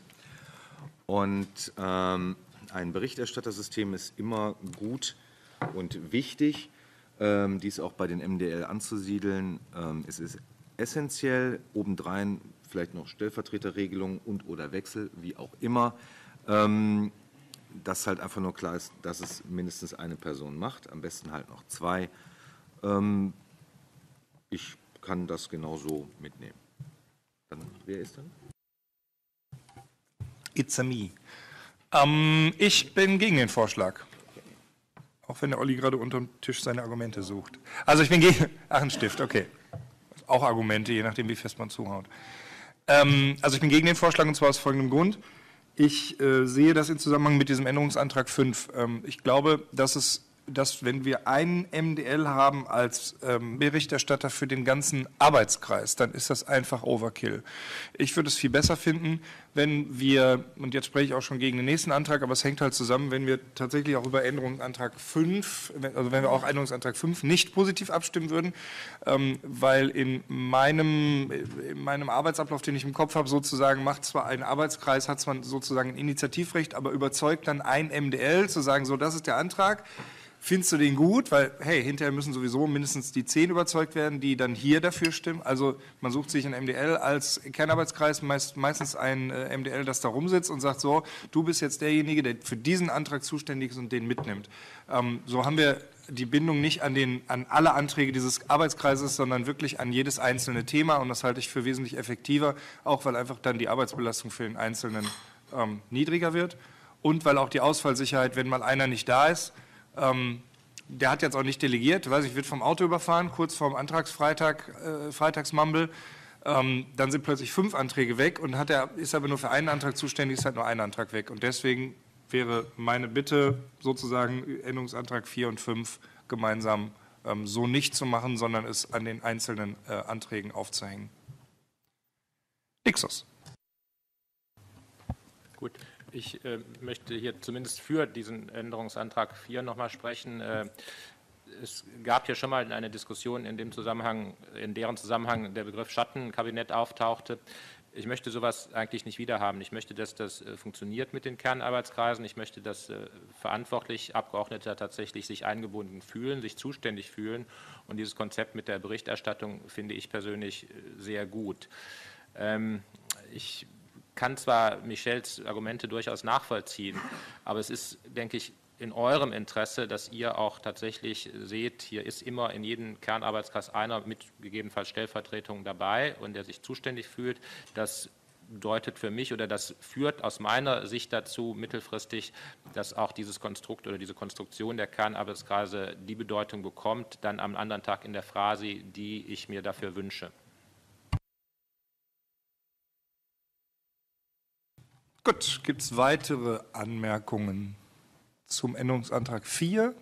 Und ähm, ein Berichterstattersystem ist immer gut und wichtig. Ähm, dies auch bei den M D L anzusiedeln. Ähm, es ist essentiell, obendrein vielleicht noch Stellvertreterregelungen und oder Wechsel, wie auch immer, ähm, dass halt einfach nur klar ist, dass es mindestens eine Person macht, am besten halt noch zwei. Ähm, ich kann das genauso mitnehmen. Dann, wer ist dann? It's a me. Ähm, ich bin gegen den Vorschlag. Auch wenn der Olli gerade unter dem Tisch seine Argumente sucht. Also ich bin gegen... Ach, ein Stift, okay. Auch Argumente, je nachdem, wie fest man zuhaut. Ähm, also ich bin gegen den Vorschlag, und zwar aus folgendem Grund. Ich äh, sehe das in Zusammenhang mit diesem Änderungsantrag fünf. Ähm, ich glaube, dass es, dass wenn wir einen M D L haben als ähm, Berichterstatter für den ganzen Arbeitskreis, dann ist das einfach Overkill. Ich würde es viel besser finden, wenn wir, und jetzt spreche ich auch schon gegen den nächsten Antrag, aber es hängt halt zusammen, wenn wir tatsächlich auch über Änderungsantrag fünf, also wenn wir auch Änderungsantrag fünf nicht positiv abstimmen würden, ähm, weil in meinem, in meinem Arbeitsablauf, den ich im Kopf habe, sozusagen macht zwar ein Arbeitskreis, hat zwar sozusagen ein Initiativrecht, aber überzeugt dann ein M D L zu sagen, so, das ist der Antrag. findest du den gut? Weil, hey, hinterher müssen sowieso mindestens die zehn überzeugt werden, die dann hier dafür stimmen. Also man sucht sich ein M D L als Kernarbeitskreis, meist, meistens ein äh, M D L, das da rumsitzt und sagt so, du bist jetzt derjenige, der für diesen Antrag zuständig ist und den mitnimmt. Ähm, so haben wir die Bindung nicht an, den, an alle Anträge dieses Arbeitskreises, sondern wirklich an jedes einzelne Thema. Und das halte ich für wesentlich effektiver, auch weil einfach dann die Arbeitsbelastung für den Einzelnen ähm, niedriger wird. Und weil auch die Ausfallsicherheit, wenn mal einer nicht da ist, ähm, der hat jetzt auch nicht delegiert, weiß ich, wird vom Auto überfahren, kurz vorm Antragsfreitag, äh, Freitagsmumble, ähm, dann sind plötzlich fünf Anträge weg und hat er, ist aber nur für einen Antrag zuständig, ist halt nur ein Antrag weg. Und deswegen wäre meine Bitte, sozusagen Änderungsantrag vier und fünf gemeinsam ähm, so nicht zu machen, sondern es an den einzelnen äh, Anträgen aufzuhängen. Nixos. Gut, ich äh, möchte hier zumindest für diesen Änderungsantrag vier nochmal sprechen. Äh, es gab hier schon mal eine Diskussion in dem Zusammenhang, in deren Zusammenhang der Begriff Schattenkabinett auftauchte. Ich möchte sowas eigentlich nicht wiederhaben. Ich möchte, dass das äh, funktioniert mit den Kernarbeitskreisen. Ich möchte, dass äh, verantwortlich Abgeordnete tatsächlich sich eingebunden fühlen, sich zuständig fühlen. Und dieses Konzept mit der Berichterstattung finde ich persönlich äh, sehr gut. Ähm, ich kann zwar Michels Argumente durchaus nachvollziehen, aber es ist, denke ich, in eurem Interesse, dass ihr auch tatsächlich seht, hier ist immer in jedem Kernarbeitskreis einer mit gegebenenfalls Stellvertretung dabei und der sich zuständig fühlt. Das deutet für mich oder das führt aus meiner Sicht dazu mittelfristig, dass auch dieses Konstrukt oder diese Konstruktion der Kernarbeitskreise die Bedeutung bekommt, dann am anderen Tag in der Phrase, die ich mir dafür wünsche. Gut, gibt es weitere Anmerkungen zum Änderungsantrag vier?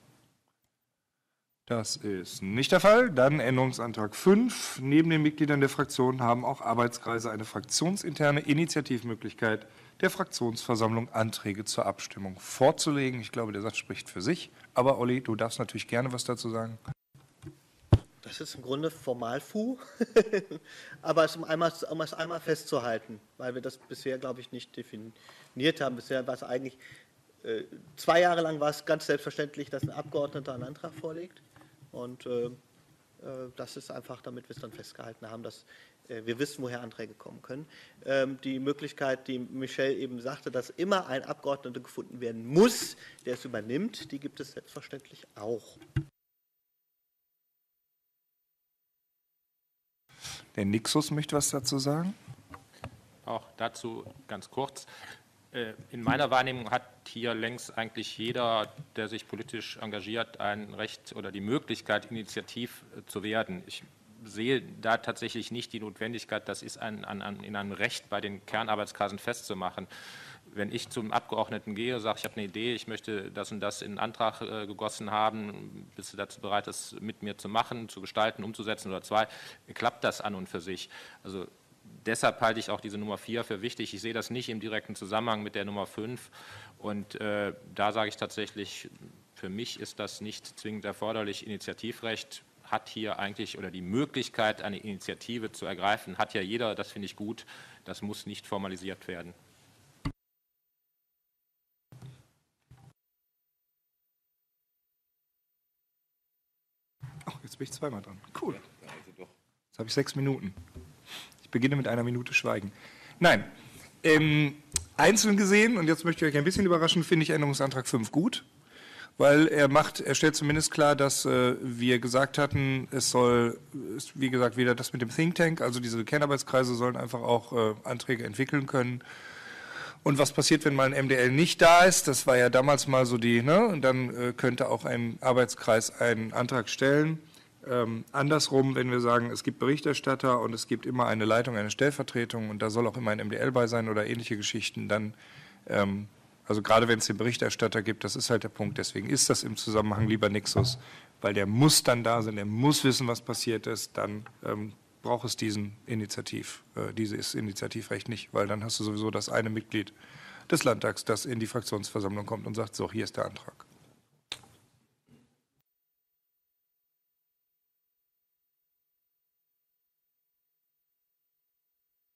Das ist nicht der Fall. Dann Änderungsantrag fünf. Neben den Mitgliedern der Fraktion haben auch Arbeitskreise eine fraktionsinterne Initiativmöglichkeit, der Fraktionsversammlung Anträge zur Abstimmung vorzulegen. Ich glaube, der Satz spricht für sich. Aber Olli, du darfst natürlich gerne was dazu sagen. Das ist im Grunde Formalfu, aber es um, einmal, um es einmal festzuhalten, weil wir das bisher, glaube ich, nicht definiert haben. Bisher war es eigentlich, äh, zwei Jahre lang war es ganz selbstverständlich, dass ein Abgeordneter einen Antrag vorlegt. Und äh, das ist einfach, damit wir es dann festgehalten haben, dass äh, wir wissen, woher Anträge kommen können. Ähm, die Möglichkeit, die Michel eben sagte, dass immer ein Abgeordneter gefunden werden muss, der es übernimmt, die gibt es selbstverständlich auch. Der Nixos möchte was dazu sagen. Auch dazu ganz kurz. In meiner Wahrnehmung hat hier längst eigentlich jeder, der sich politisch engagiert, ein Recht oder die Möglichkeit, initiativ zu werden. Ich sehe da tatsächlich nicht die Notwendigkeit, das ist ein, ein, in einem Recht bei den Kernarbeitskreisen festzumachen. Wenn ich zum Abgeordneten gehe, sage, ich habe eine Idee, ich möchte das und das in einen Antrag äh, gegossen haben, bist du dazu bereit, das mit mir zu machen, zu gestalten, umzusetzen oder zwei, klappt das an und für sich. Also deshalb halte ich auch diese Nummer vier für wichtig. Ich sehe das nicht im direkten Zusammenhang mit der Nummer fünf. Und äh, da sage ich tatsächlich, für mich ist das nicht zwingend erforderlich. Initiativrecht hat hier eigentlich, oder die Möglichkeit, eine Initiative zu ergreifen, hat ja jeder, das finde ich gut. Das muss nicht formalisiert werden. Oh, jetzt bin ich zweimal dran. Cool. Jetzt habe ich sechs Minuten. Ich beginne mit einer Minute Schweigen. Nein, ähm, einzeln gesehen, und jetzt möchte ich euch ein bisschen überraschen, finde ich Änderungsantrag fünf gut, weil er macht, er stellt zumindest klar, dass äh, wir gesagt hatten, es soll, ist, wie gesagt, wieder das mit dem Think Tank, also diese Kernarbeitskreise sollen einfach auch äh, Anträge entwickeln können. Und was passiert, wenn mal ein M D L nicht da ist? Das war ja damals mal so die, ne? Und dann äh, könnte auch ein Arbeitskreis einen Antrag stellen. Ähm, andersrum, wenn wir sagen, es gibt Berichterstatter und es gibt immer eine Leitung, eine Stellvertretung und da soll auch immer ein M D L bei sein oder ähnliche Geschichten, dann, ähm, also gerade wenn es den Berichterstatter gibt, das ist halt der Punkt. Deswegen ist das im Zusammenhang lieber Nixos, weil der muss dann da sein, der muss wissen, was passiert ist, dann ähm, braucht es diesen Initiativ, äh, dieses Initiativrecht nicht, weil dann hast du sowieso das eine Mitglied des Landtags, das in die Fraktionsversammlung kommt und sagt, so, hier ist der Antrag.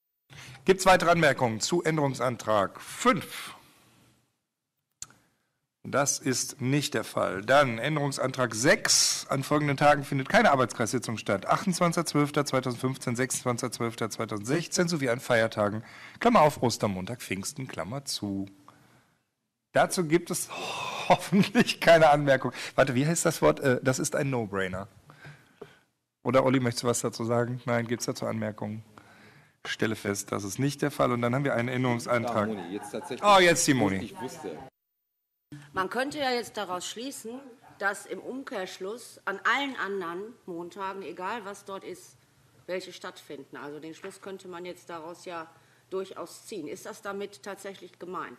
Gibt es weitere Anmerkungen zu Änderungsantrag fünf? Das ist nicht der Fall. Dann Änderungsantrag sechs. An folgenden Tagen findet keine Arbeitskreissitzung statt. achtundzwanzigster zwölfter zweitausendfünfzehn, sechsundzwanzigster zwölfter zweitausendsechzehn sowie an Feiertagen, Klammer auf, Ostermontag, Pfingsten, Klammer zu. Dazu gibt es hoffentlich keine Anmerkung. Warte, wie heißt das Wort? Äh, das ist ein No-Brainer. Oder Olli, möchtest du was dazu sagen? Nein, gibt es dazu Anmerkungen? Ich stelle fest, das ist nicht der Fall. Und dann haben wir einen Änderungsantrag. Ja, Moni, jetzt tatsächlich. Oh, jetzt die Moni. Ich wusste. Man könnte ja jetzt daraus schließen, dass im Umkehrschluss an allen anderen Montagen, egal was dort ist, welche stattfinden. Also den Schluss könnte man jetzt daraus ja durchaus ziehen. Ist das damit tatsächlich gemeint?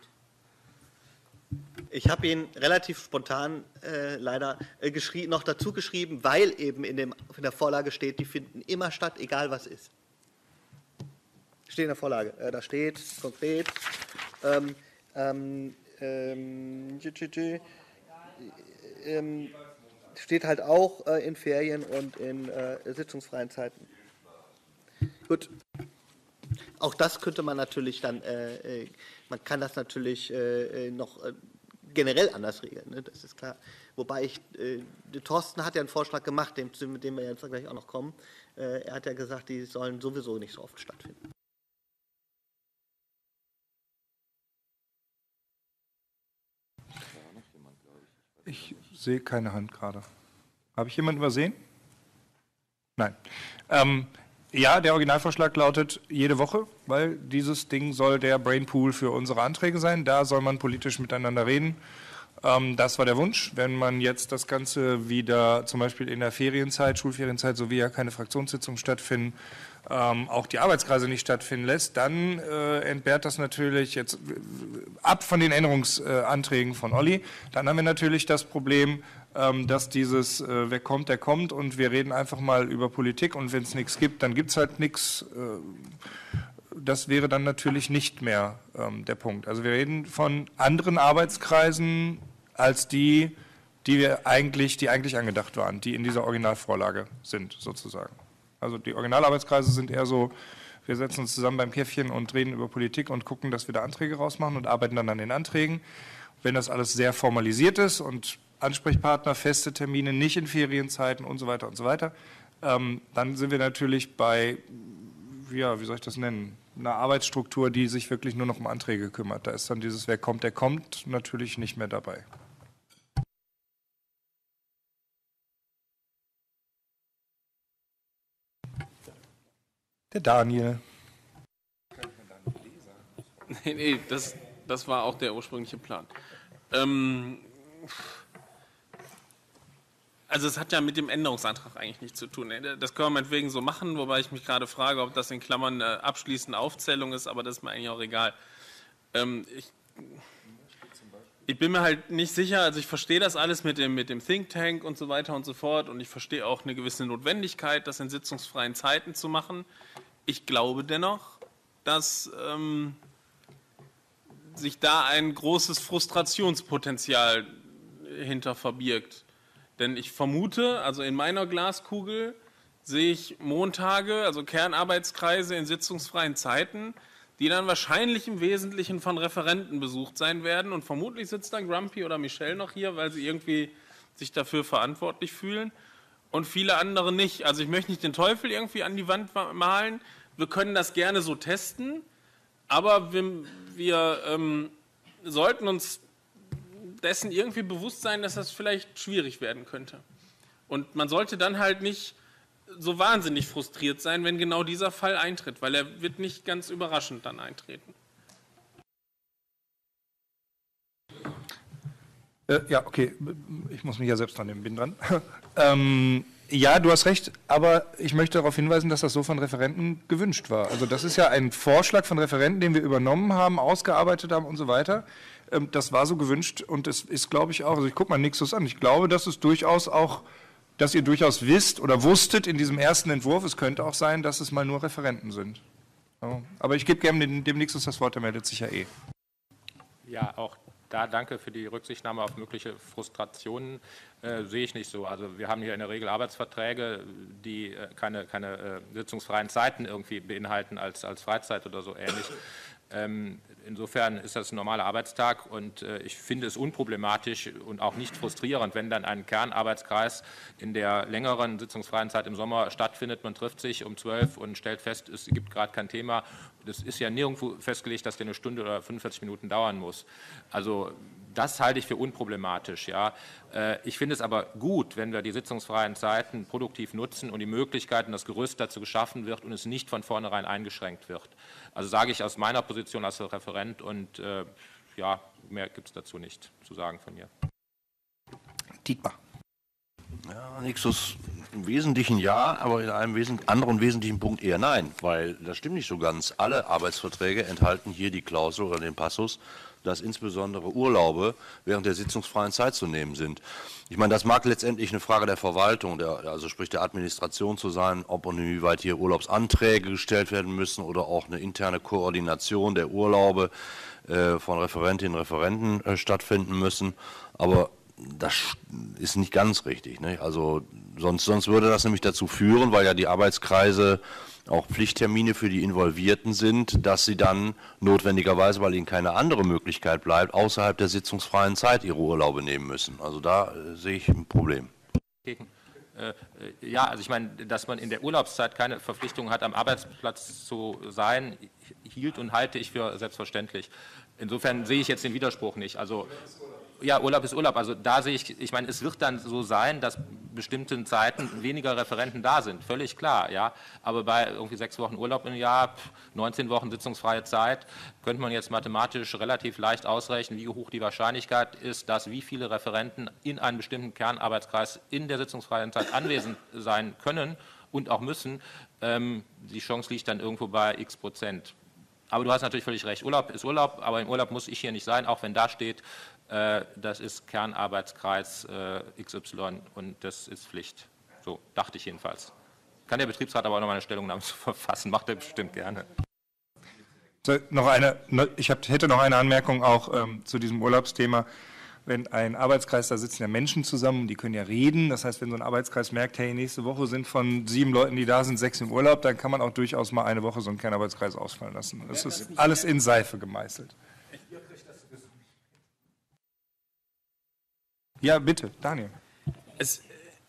Ich habe ihn relativ spontan äh, leider äh, geschrie- noch dazu geschrieben, weil eben in, dem, in der Vorlage steht, die finden immer statt, egal was ist. Steht in der Vorlage. Äh, da steht konkret, ähm, ähm, ähm, ähm, steht halt auch äh, in Ferien und in äh, sitzungsfreien Zeiten. Gut. Auch das könnte man natürlich dann, äh, man kann das natürlich äh, noch äh, generell anders regeln, ne? Das ist klar. Wobei ich, äh, Thorsten hat ja einen Vorschlag gemacht, dem, mit dem wir jetzt gleich auch noch kommen. Äh, er hat ja gesagt, die sollen sowieso nicht so oft stattfinden. Ich sehe keine Hand gerade. Habe ich jemanden übersehen? Nein. Ähm, ja, der Originalvorschlag lautet jede Woche, weil dieses Ding soll der Brainpool für unsere Anträge sein. Da soll man politisch miteinander reden. Ähm, das war der Wunsch. Wenn man jetzt das Ganze wieder zum Beispiel in der Ferienzeit, Schulferienzeit, so wie ja keine Fraktionssitzungen stattfinden, ähm, auch die Arbeitskreise nicht stattfinden lässt, dann äh, entbehrt das natürlich jetzt äh, ab von den Änderungsanträgen von Olli. Dann haben wir natürlich das Problem, ähm, dass dieses äh, wer kommt, der kommt und wir reden einfach mal über Politik und wenn es nichts gibt, dann gibt es halt nichts. Äh, das wäre dann natürlich nicht mehr ähm, der Punkt. Also wir reden von anderen Arbeitskreisen als die, die wir eigentlich, die eigentlich angedacht waren, die in dieser Originalvorlage sind, sozusagen. Also die Originalarbeitskreise sind eher so, wir setzen uns zusammen beim Käffchen und reden über Politik und gucken, dass wir da Anträge rausmachen und arbeiten dann an den Anträgen. Wenn das alles sehr formalisiert ist und Ansprechpartner, feste Termine, nicht in Ferienzeiten und so weiter und so weiter, ähm, dann sind wir natürlich bei, ja, wie soll ich das nennen, einer Arbeitsstruktur, die sich wirklich nur noch um Anträge kümmert. Da ist dann dieses, wer kommt, der kommt, natürlich nicht mehr dabei. Der Daniel. Nee, nee, das, das war auch der ursprüngliche Plan. Ähm, also es hat ja mit dem Änderungsantrag eigentlich nichts zu tun. Das können wir meinetwegen so machen, wobei ich mich gerade frage, ob das in Klammern eine abschließende Aufzählung ist, aber das ist mir eigentlich auch egal. Ähm, ich, ich bin mir halt nicht sicher, also ich verstehe das alles mit dem, mit dem Think Tank und so weiter und so fort und ich verstehe auch eine gewisse Notwendigkeit, das in sitzungsfreien Zeiten zu machen. Ich glaube dennoch, dass ähm, sich da ein großes Frustrationspotenzial hinter verbirgt. Denn ich vermute, also in meiner Glaskugel sehe ich Montage, also Kernarbeitskreise in sitzungsfreien Zeiten, die dann wahrscheinlich im Wesentlichen von Referenten besucht sein werden. Und vermutlich sitzt dann Grumpy oder Michelle noch hier, weil sie irgendwie sich dafür verantwortlich fühlen. Und viele andere nicht. Also ich möchte nicht den Teufel irgendwie an die Wand malen. Wir können das gerne so testen, aber wir, wir ähm, sollten uns dessen irgendwie bewusst sein, dass das vielleicht schwierig werden könnte. Und man sollte dann halt nicht so wahnsinnig frustriert sein, wenn genau dieser Fall eintritt, weil er wird nicht ganz überraschend dann eintreten. Äh, ja, okay, ich muss mich ja selbst dran nehmen, bin dran. ähm, ja, du hast recht, aber ich möchte darauf hinweisen, dass das so von Referenten gewünscht war. Also das ist ja ein Vorschlag von Referenten, den wir übernommen haben, ausgearbeitet haben und so weiter. Ähm, das war so gewünscht und es ist, glaube ich, auch, also ich gucke mal Nixus an, ich glaube, dass es durchaus auch, dass ihr durchaus wisst oder wusstet in diesem ersten Entwurf, es könnte auch sein, dass es mal nur Referenten sind. Ja, aber ich gebe gerne dem, dem Nixus das Wort, der meldet sich ja eh. Ja, auch da danke für die Rücksichtnahme auf mögliche Frustrationen. Äh, sehe ich nicht so. Also wir haben hier in der Regel Arbeitsverträge, die äh, keine, keine äh, sitzungsfreien Zeiten irgendwie beinhalten als, als Freizeit oder so ähnlich. Ähm, insofern ist das ein normaler Arbeitstag und äh, ich finde es unproblematisch und auch nicht frustrierend, wenn dann ein Kernarbeitskreis in der längeren sitzungsfreien Zeit im Sommer stattfindet. Man trifft sich um zwölf und stellt fest, es gibt gerade kein Thema. Das ist ja nirgendwo festgelegt, dass der eine Stunde oder fünfundvierzig Minuten dauern muss. Also das halte ich für unproblematisch. Ja. Ich finde es aber gut, wenn wir die sitzungsfreien Zeiten produktiv nutzen und die Möglichkeiten, das Gerüst dazu geschaffen wird und es nicht von vornherein eingeschränkt wird. Also sage ich aus meiner Position als Referent und äh, ja, mehr gibt es dazu nicht zu sagen von mir. Dietmar. Ja, Nixus im Wesentlichen ja, aber in einem wesen anderen wesentlichen Punkt eher nein, weil das stimmt nicht so ganz. Alle Arbeitsverträge enthalten hier die Klausel oder den Passus, dass insbesondere Urlaube während der sitzungsfreien Zeit zu nehmen sind. Ich meine, das mag letztendlich eine Frage der Verwaltung, der, also sprich der Administration zu sein, ob und inwieweit hier Urlaubsanträge gestellt werden müssen oder auch eine interne Koordination der Urlaube äh, von Referentinnen und Referenten äh, stattfinden müssen. Aber das ist nicht ganz richtig, ne? Also sonst, sonst würde das nämlich dazu führen, weil ja die Arbeitskreise auch Pflichttermine für die Involvierten sind, dass sie dann notwendigerweise, weil ihnen keine andere Möglichkeit bleibt, außerhalb der sitzungsfreien Zeit ihre Urlaube nehmen müssen. Also da äh, sehe ich ein Problem. Ja, also ich meine, dass man in der Urlaubszeit keine Verpflichtung hat, am Arbeitsplatz zu sein, hielt und halte ich für selbstverständlich. Insofern sehe ich jetzt den Widerspruch nicht. Also ja, Urlaub ist Urlaub. Also da sehe ich, ich meine, es wird dann so sein, dass bestimmten Zeiten weniger Referenten da sind, völlig klar, ja. Aber bei irgendwie sechs Wochen Urlaub im Jahr, neunzehn Wochen sitzungsfreie Zeit, könnte man jetzt mathematisch relativ leicht ausrechnen, wie hoch die Wahrscheinlichkeit ist, dass wie viele Referenten in einem bestimmten Kernarbeitskreis in der sitzungsfreien Zeit anwesend sein können und auch müssen. Ähm, die Chance liegt dann irgendwo bei x Prozent. Aber du hast natürlich völlig recht, Urlaub ist Urlaub, aber im Urlaub muss ich hier nicht sein, auch wenn da steht, äh, das ist Kernarbeitskreis äh, X Y und das ist Pflicht. So dachte ich jedenfalls. Kann der Betriebsrat aber auch noch mal eine Stellungnahme zu verfassen, macht er bestimmt gerne. So, noch eine, ich hab, hätte noch eine Anmerkung auch ähm, zu diesem Urlaubsthema. Wenn ein Arbeitskreis, da sitzen ja Menschen zusammen, die können ja reden. Das heißt, wenn so ein Arbeitskreis merkt, hey, nächste Woche sind von sieben Leuten, die da sind, sechs im Urlaub, dann kann man auch durchaus mal eine Woche so einen Kernarbeitskreis ausfallen lassen. Das ist alles in Seife gemeißelt. Ja, bitte, Daniel. Es,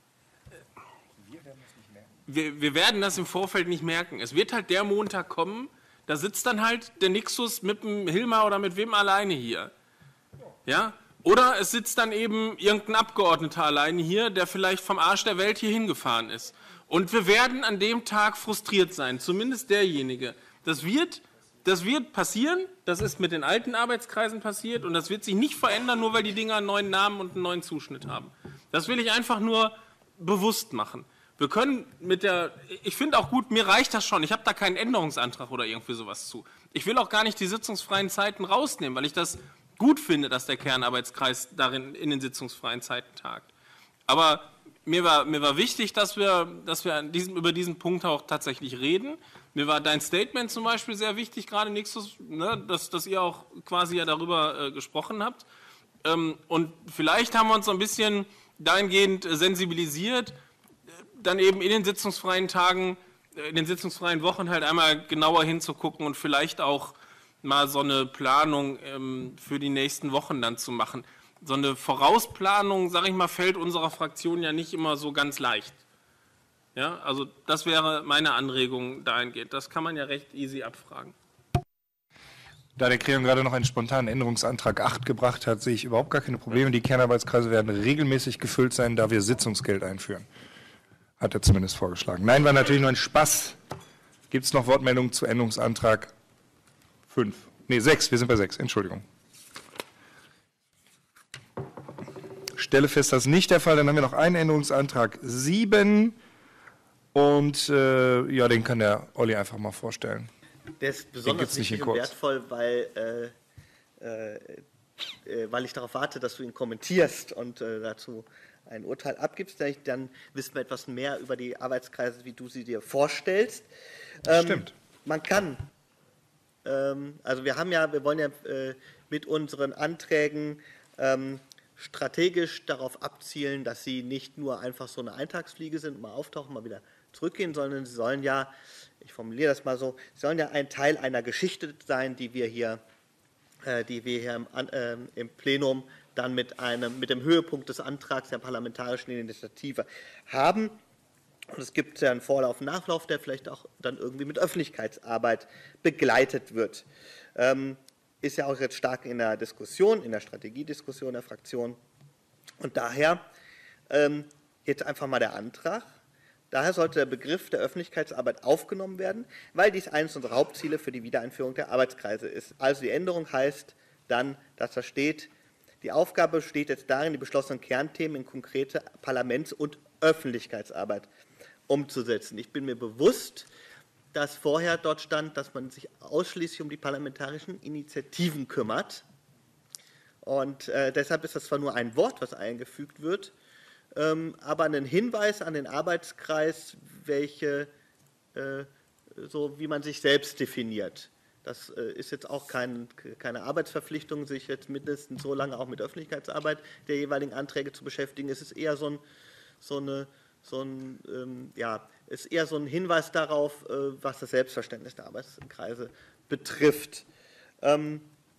wir, wir werden das im Vorfeld nicht merken. Es wird halt der Montag kommen, da sitzt dann halt der Nixus mit dem Hilmar oder mit wem alleine hier. Ja? Oder es sitzt dann eben irgendein Abgeordneter alleine hier, der vielleicht vom Arsch der Welt hier hingefahren ist. Und wir werden an dem Tag frustriert sein, zumindest derjenige. Das wird, das wird passieren, das ist mit den alten Arbeitskreisen passiert und das wird sich nicht verändern, nur weil die Dinger einen neuen Namen und einen neuen Zuschnitt haben. Das will ich einfach nur bewusst machen. Wir können mit der, ich finde auch gut, mir reicht das schon, ich habe da keinen Änderungsantrag oder irgendwie sowas zu. Ich will auch gar nicht die sitzungsfreien Zeiten rausnehmen, weil ich das gut finde, dass der Kernarbeitskreis darin in den sitzungsfreien Zeiten tagt. Aber mir war, mir war wichtig, dass wir, dass wir an diesem, über diesen Punkt auch tatsächlich reden. Mir war dein Statement zum Beispiel sehr wichtig, gerade Nixus, ne, dass, dass ihr auch quasi ja darüber äh, gesprochen habt. Ähm, und vielleicht haben wir uns so ein bisschen dahingehend äh, sensibilisiert, äh, dann eben in den sitzungsfreien Tagen, äh, in den sitzungsfreien Wochen halt einmal genauer hinzugucken und vielleicht auch mal so eine Planung ähm, für die nächsten Wochen dann zu machen. So eine Vorausplanung, sage ich mal, fällt unserer Fraktion ja nicht immer so ganz leicht. Ja, also das wäre meine Anregung dahingehend. Das kann man ja recht easy abfragen. Da der Kreon gerade noch einen spontanen Änderungsantrag acht gebracht hat, sehe ich überhaupt gar keine Probleme. Die Kernarbeitskreise werden regelmäßig gefüllt sein, da wir Sitzungsgeld einführen. Hat er zumindest vorgeschlagen. Nein, war natürlich nur ein Spaß. Gibt es noch Wortmeldungen zu Änderungsantrag fünf? Nee, sechs. Wir sind bei sechs. Entschuldigung. Stelle fest, das ist nicht der Fall. Dann haben wir noch einen Änderungsantrag sieben. Und äh, ja, den kann der Olli einfach mal vorstellen. Der ist besonders wichtig und wertvoll, weil, äh, äh, äh, weil ich darauf warte, dass du ihn kommentierst und äh, dazu ein Urteil abgibst. Dann wissen wir etwas mehr über die Arbeitskreise, wie du sie dir vorstellst. Ähm, Stimmt. Man kann, ähm, also wir haben ja, wir wollen ja äh, mit unseren Anträgen ähm, strategisch darauf abzielen, dass sie nicht nur einfach so eine Eintagsfliege sind, mal auftauchen, mal wieder zurückgehen, sondern sie sollen ja ich formuliere das mal so, sollen ja ein Teil einer Geschichte sein, die wir hier, äh, die wir hier im, äh, im Plenum dann mit, einem, mit dem Höhepunkt des Antrags der parlamentarischen Initiative haben. Und es gibt ja einen Vorlauf und Nachlauf, der vielleicht auch dann irgendwie mit Öffentlichkeitsarbeit begleitet wird. Ähm, ist ja auch jetzt stark in der Diskussion, in der Strategiediskussion der Fraktion. Und daher ähm, jetzt einfach mal der Antrag. Daher sollte der Begriff der Öffentlichkeitsarbeit aufgenommen werden, weil dies eines unserer Hauptziele für die Wiedereinführung der Arbeitskreise ist. Also die Änderung heißt dann, dass da steht, die Aufgabe besteht jetzt darin, die beschlossenen Kernthemen in konkrete Parlaments- und Öffentlichkeitsarbeit umzusetzen. Ich bin mir bewusst, dass vorher dort stand, dass man sich ausschließlich um die parlamentarischen Initiativen kümmert. Und äh, deshalb ist das zwar nur ein Wort, was eingefügt wird, ähm, aber ein Hinweis an den Arbeitskreis, welche, äh, so wie man sich selbst definiert. Das äh, ist jetzt auch kein, keine Arbeitsverpflichtung, sich jetzt mindestens so lange auch mit Öffentlichkeitsarbeit der jeweiligen Anträge zu beschäftigen. Es ist eher so ein, so eine, so ein, ähm, ja, ist eher so ein Hinweis darauf, äh, was das Selbstverständnis der Arbeitskreise betrifft. Ähm,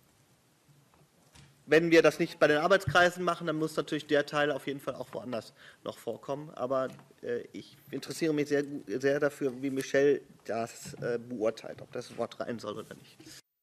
Wenn wir das nicht bei den Arbeitskreisen machen, dann muss natürlich der Teil auf jeden Fall auch woanders noch vorkommen. Aber äh, ich interessiere mich sehr, sehr dafür, wie Michel das äh, beurteilt, ob das Wort rein soll oder nicht.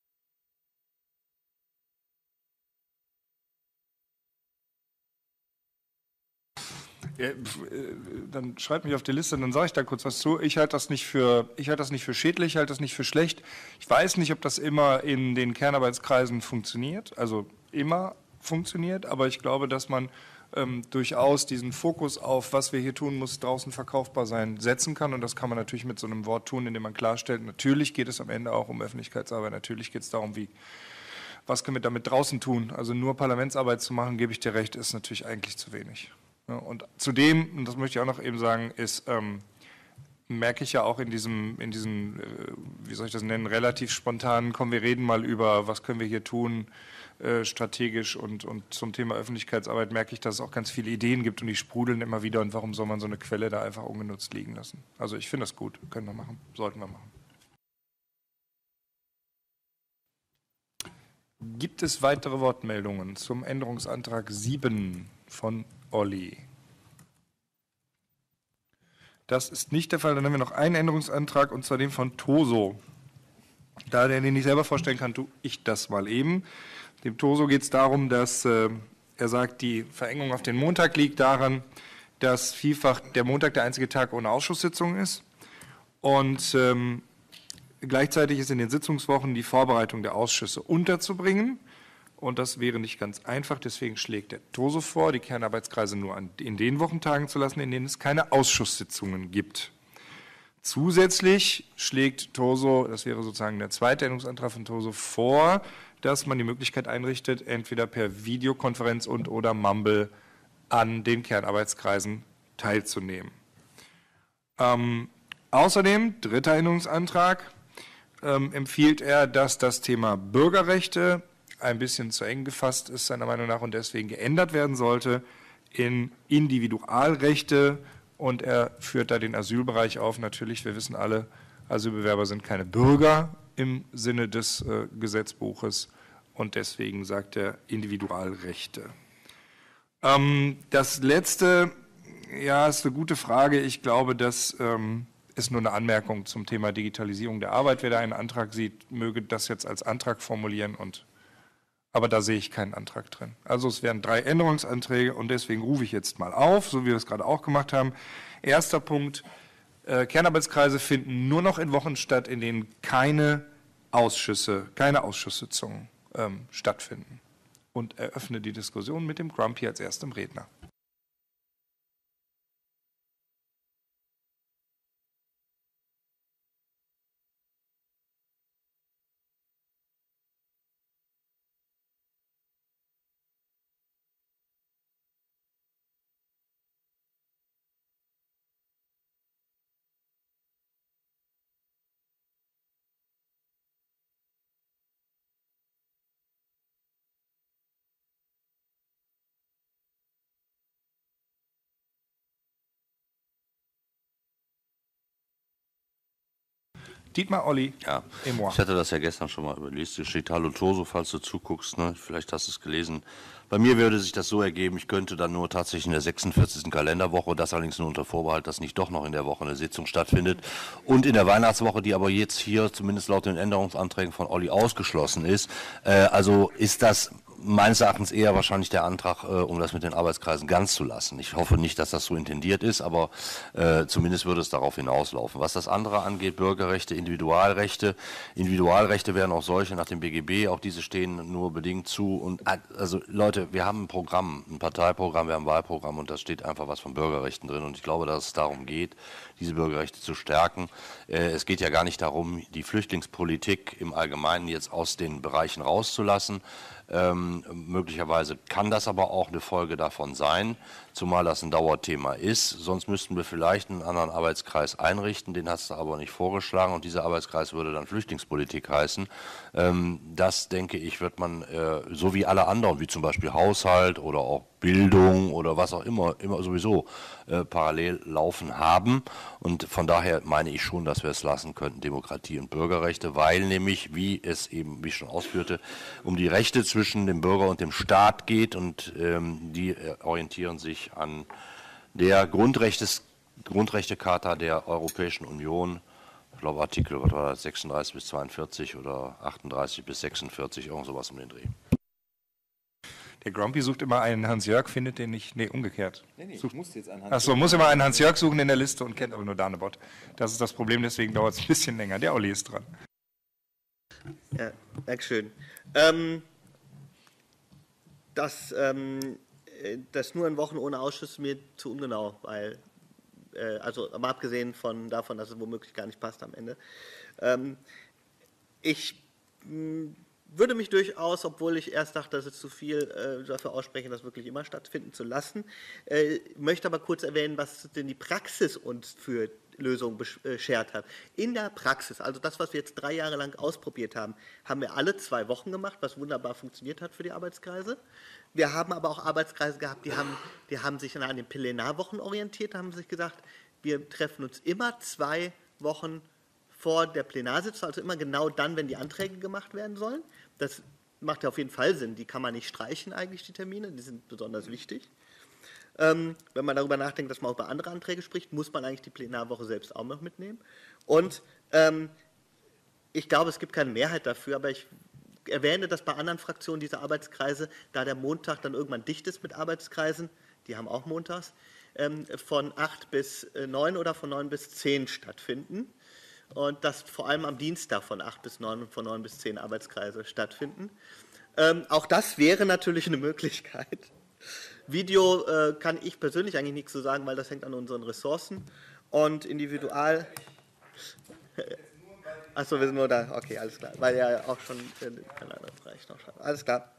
Ja, dann schreibt mich auf die Liste, dann sage ich da kurz was zu. Ich halte das nicht für, ich halte das nicht für schädlich, ich halte das nicht für schlecht. Ich weiß nicht, ob das immer in den Kernarbeitskreisen funktioniert, also immer funktioniert, aber ich glaube, dass man ähm, durchaus diesen Fokus auf, was wir hier tun, muss draußen verkaufbar sein, setzen kann. Und das kann man natürlich mit so einem Wort tun, indem man klarstellt, natürlich geht es am Ende auch um Öffentlichkeitsarbeit, natürlich geht es darum, wie, was können wir damit draußen tun. Also nur Parlamentsarbeit zu machen, gebe ich dir recht, ist natürlich eigentlich zu wenig. Ja, und zudem, und das möchte ich auch noch eben sagen, ist, ähm, merke ich ja auch in diesem, in diesem, äh, wie soll ich das nennen, relativ spontanen, komm, wir reden mal über, was können wir hier tun, äh, strategisch und, und zum Thema Öffentlichkeitsarbeit, merke ich, dass es auch ganz viele Ideen gibt und die sprudeln immer wieder und warum soll man so eine Quelle da einfach ungenutzt liegen lassen? Also ich finde das gut, können wir machen, sollten wir machen. Gibt es weitere Wortmeldungen zum Änderungsantrag sieben von Olli? Das ist nicht der Fall. Dann haben wir noch einen Änderungsantrag, und zwar den von Toso. Da der den nicht selber vorstellen kann, tue ich das mal eben. Dem Toso geht es darum, dass äh, er sagt, die Verengung auf den Montag liegt daran, dass vielfach der Montag der einzige Tag ohne Ausschusssitzung ist. Und ähm, gleichzeitig ist in den Sitzungswochen die Vorbereitung der Ausschüsse unterzubringen. Und das wäre nicht ganz einfach. Deswegen schlägt der Toso vor, die Kernarbeitskreise nur an, in den Wochentagen zu lassen, in denen es keine Ausschusssitzungen gibt. Zusätzlich schlägt Toso, das wäre sozusagen der zweite Änderungsantrag von Toso, vor, dass man die Möglichkeit einrichtet, entweder per Videokonferenz und oder Mumble an den Kernarbeitskreisen teilzunehmen. Ähm, außerdem, dritter Änderungsantrag, ähm, empfiehlt er, dass das Thema Bürgerrechte ein bisschen zu eng gefasst ist, seiner Meinung nach, und deswegen geändert werden sollte in Individualrechte. Und er führt da den Asylbereich auf. Natürlich, wir wissen alle, Asylbewerber sind keine Bürger im Sinne des äh, Gesetzbuches. Und deswegen sagt er Individualrechte. Ähm, das Letzte, ja, ist eine gute Frage. Ich glaube, das ähm, ist nur eine Anmerkung zum Thema Digitalisierung der Arbeit. Wer da einen Antrag sieht, möge das jetzt als Antrag formulieren, und aber da sehe ich keinen Antrag drin. Also es wären drei Änderungsanträge, und deswegen rufe ich jetzt mal auf, so wie wir es gerade auch gemacht haben. Erster Punkt, äh, Kernarbeitskreise finden nur noch in Wochen statt, in denen keine Ausschüsse, keine Ausschusssitzungen ähm, stattfinden. Und eröffne die Diskussion mit dem Grumpy als erstem Redner. Dietmar, Olli, Ja, Emoa. ich hatte das ja gestern schon mal überlegt. Hier steht Hallo Toso, falls du zuguckst, ne? Vielleicht hast du es gelesen. Bei mir würde sich das so ergeben, ich könnte dann nur tatsächlich in der sechsundvierzigsten Kalenderwoche, das allerdings nur unter Vorbehalt, dass nicht doch noch in der Woche eine Sitzung stattfindet, und in der Weihnachtswoche, die aber jetzt hier zumindest laut den Änderungsanträgen von Olli ausgeschlossen ist. Äh, also ist das meines Erachtens eher wahrscheinlich der Antrag, äh, um das mit den Arbeitskreisen ganz zu lassen. Ich hoffe nicht, dass das so intendiert ist, aber äh, zumindest würde es darauf hinauslaufen. Was das andere angeht, Bürgerrechte, Individualrechte. Individualrechte wären auch solche nach dem B G B, auch diese stehen nur bedingt zu. Und also Leute, wir haben ein Programm, ein Parteiprogramm, wir haben ein Wahlprogramm und da steht einfach was von Bürgerrechten drin. Und ich glaube, dass es darum geht, diese Bürgerrechte zu stärken. Äh, es geht ja gar nicht darum, die Flüchtlingspolitik im Allgemeinen jetzt aus den Bereichen rauszulassen. Ähm, möglicherweise kann das aber auch eine Folge davon sein, zumal das ein Dauerthema ist. Sonst müssten wir vielleicht einen anderen Arbeitskreis einrichten, den hast du aber nicht vorgeschlagen und dieser Arbeitskreis würde dann Flüchtlingspolitik heißen. Ähm, das, denke ich, wird man, äh, so wie alle anderen, wie zum Beispiel Haushalt oder auch Bildung oder was auch immer, immer sowieso äh, parallel laufen haben. Und von daher meine ich schon, dass wir es lassen könnten, Demokratie und Bürgerrechte, weil nämlich, wie es eben, wie ich schon ausführte, um die Rechte zwischen dem Bürger und dem Staat geht und ähm, die äh, orientieren sich an der Grundrechtes, Grundrechtecharta der Europäischen Union. Ich glaube Artikel was war das, sechsunddreißig bis zweiundvierzig oder achtunddreißig bis sechsundvierzig, irgend sowas um den Dreh. Der Grumpy sucht immer einen Hans-Jörg, findet den nicht, nee, umgekehrt. Nee, nee, ich Sucht, musste jetzt einen Hans-Jörg Achso, muss immer einen Hans-Jörg suchen in der Liste und kennt aber nur Danebot. Das ist das Problem, deswegen dauert es ein bisschen länger. Der Olli ist dran. Ja, Dankeschön. Ähm, das, ähm, das nur in Wochen ohne Ausschuss ist mir zu ungenau, weil, äh, also mal abgesehen von davon, dass es womöglich gar nicht passt am Ende. Ähm, ich mh, würde mich durchaus, obwohl ich erst dachte, dass es zu viel äh, dafür aussprechen, das wirklich immer stattfinden zu lassen, äh, möchte aber kurz erwähnen, was denn die Praxis uns für Lösungen beschert hat. In der Praxis, also das, was wir jetzt drei Jahre lang ausprobiert haben, haben wir alle zwei Wochen gemacht, was wunderbar funktioniert hat für die Arbeitskreise. Wir haben aber auch Arbeitskreise gehabt, die haben, die haben sich an den Plenarwochen orientiert, haben sich gesagt, wir treffen uns immer zwei Wochen vor der Plenarsitzung, also immer genau dann, wenn die Anträge gemacht werden sollen. Das macht ja auf jeden Fall Sinn, die kann man nicht streichen eigentlich, die Termine, die sind besonders wichtig. Ähm, wenn man darüber nachdenkt, dass man auch über andere Anträge spricht, muss man eigentlich die Plenarwoche selbst auch noch mitnehmen. Und ähm, ich glaube, es gibt keine Mehrheit dafür, aber ich erwähne, dass bei anderen Fraktionen dieser Arbeitskreise, da der Montag dann irgendwann dicht ist mit Arbeitskreisen, die haben auch montags, ähm, von acht bis neun oder von neun bis zehn stattfinden. Und dass vor allem am Dienstag von acht bis neun und von neun bis zehn Arbeitskreise stattfinden. Ähm, auch das wäre natürlich eine Möglichkeit. Video äh, kann ich persönlich eigentlich nichts zu sagen, weil das hängt an unseren Ressourcen. Und individual... Achso, wir sind nur da. Okay, alles klar. Weil ja auch schon in einem anderen Bereich noch schreibt. Alles klar.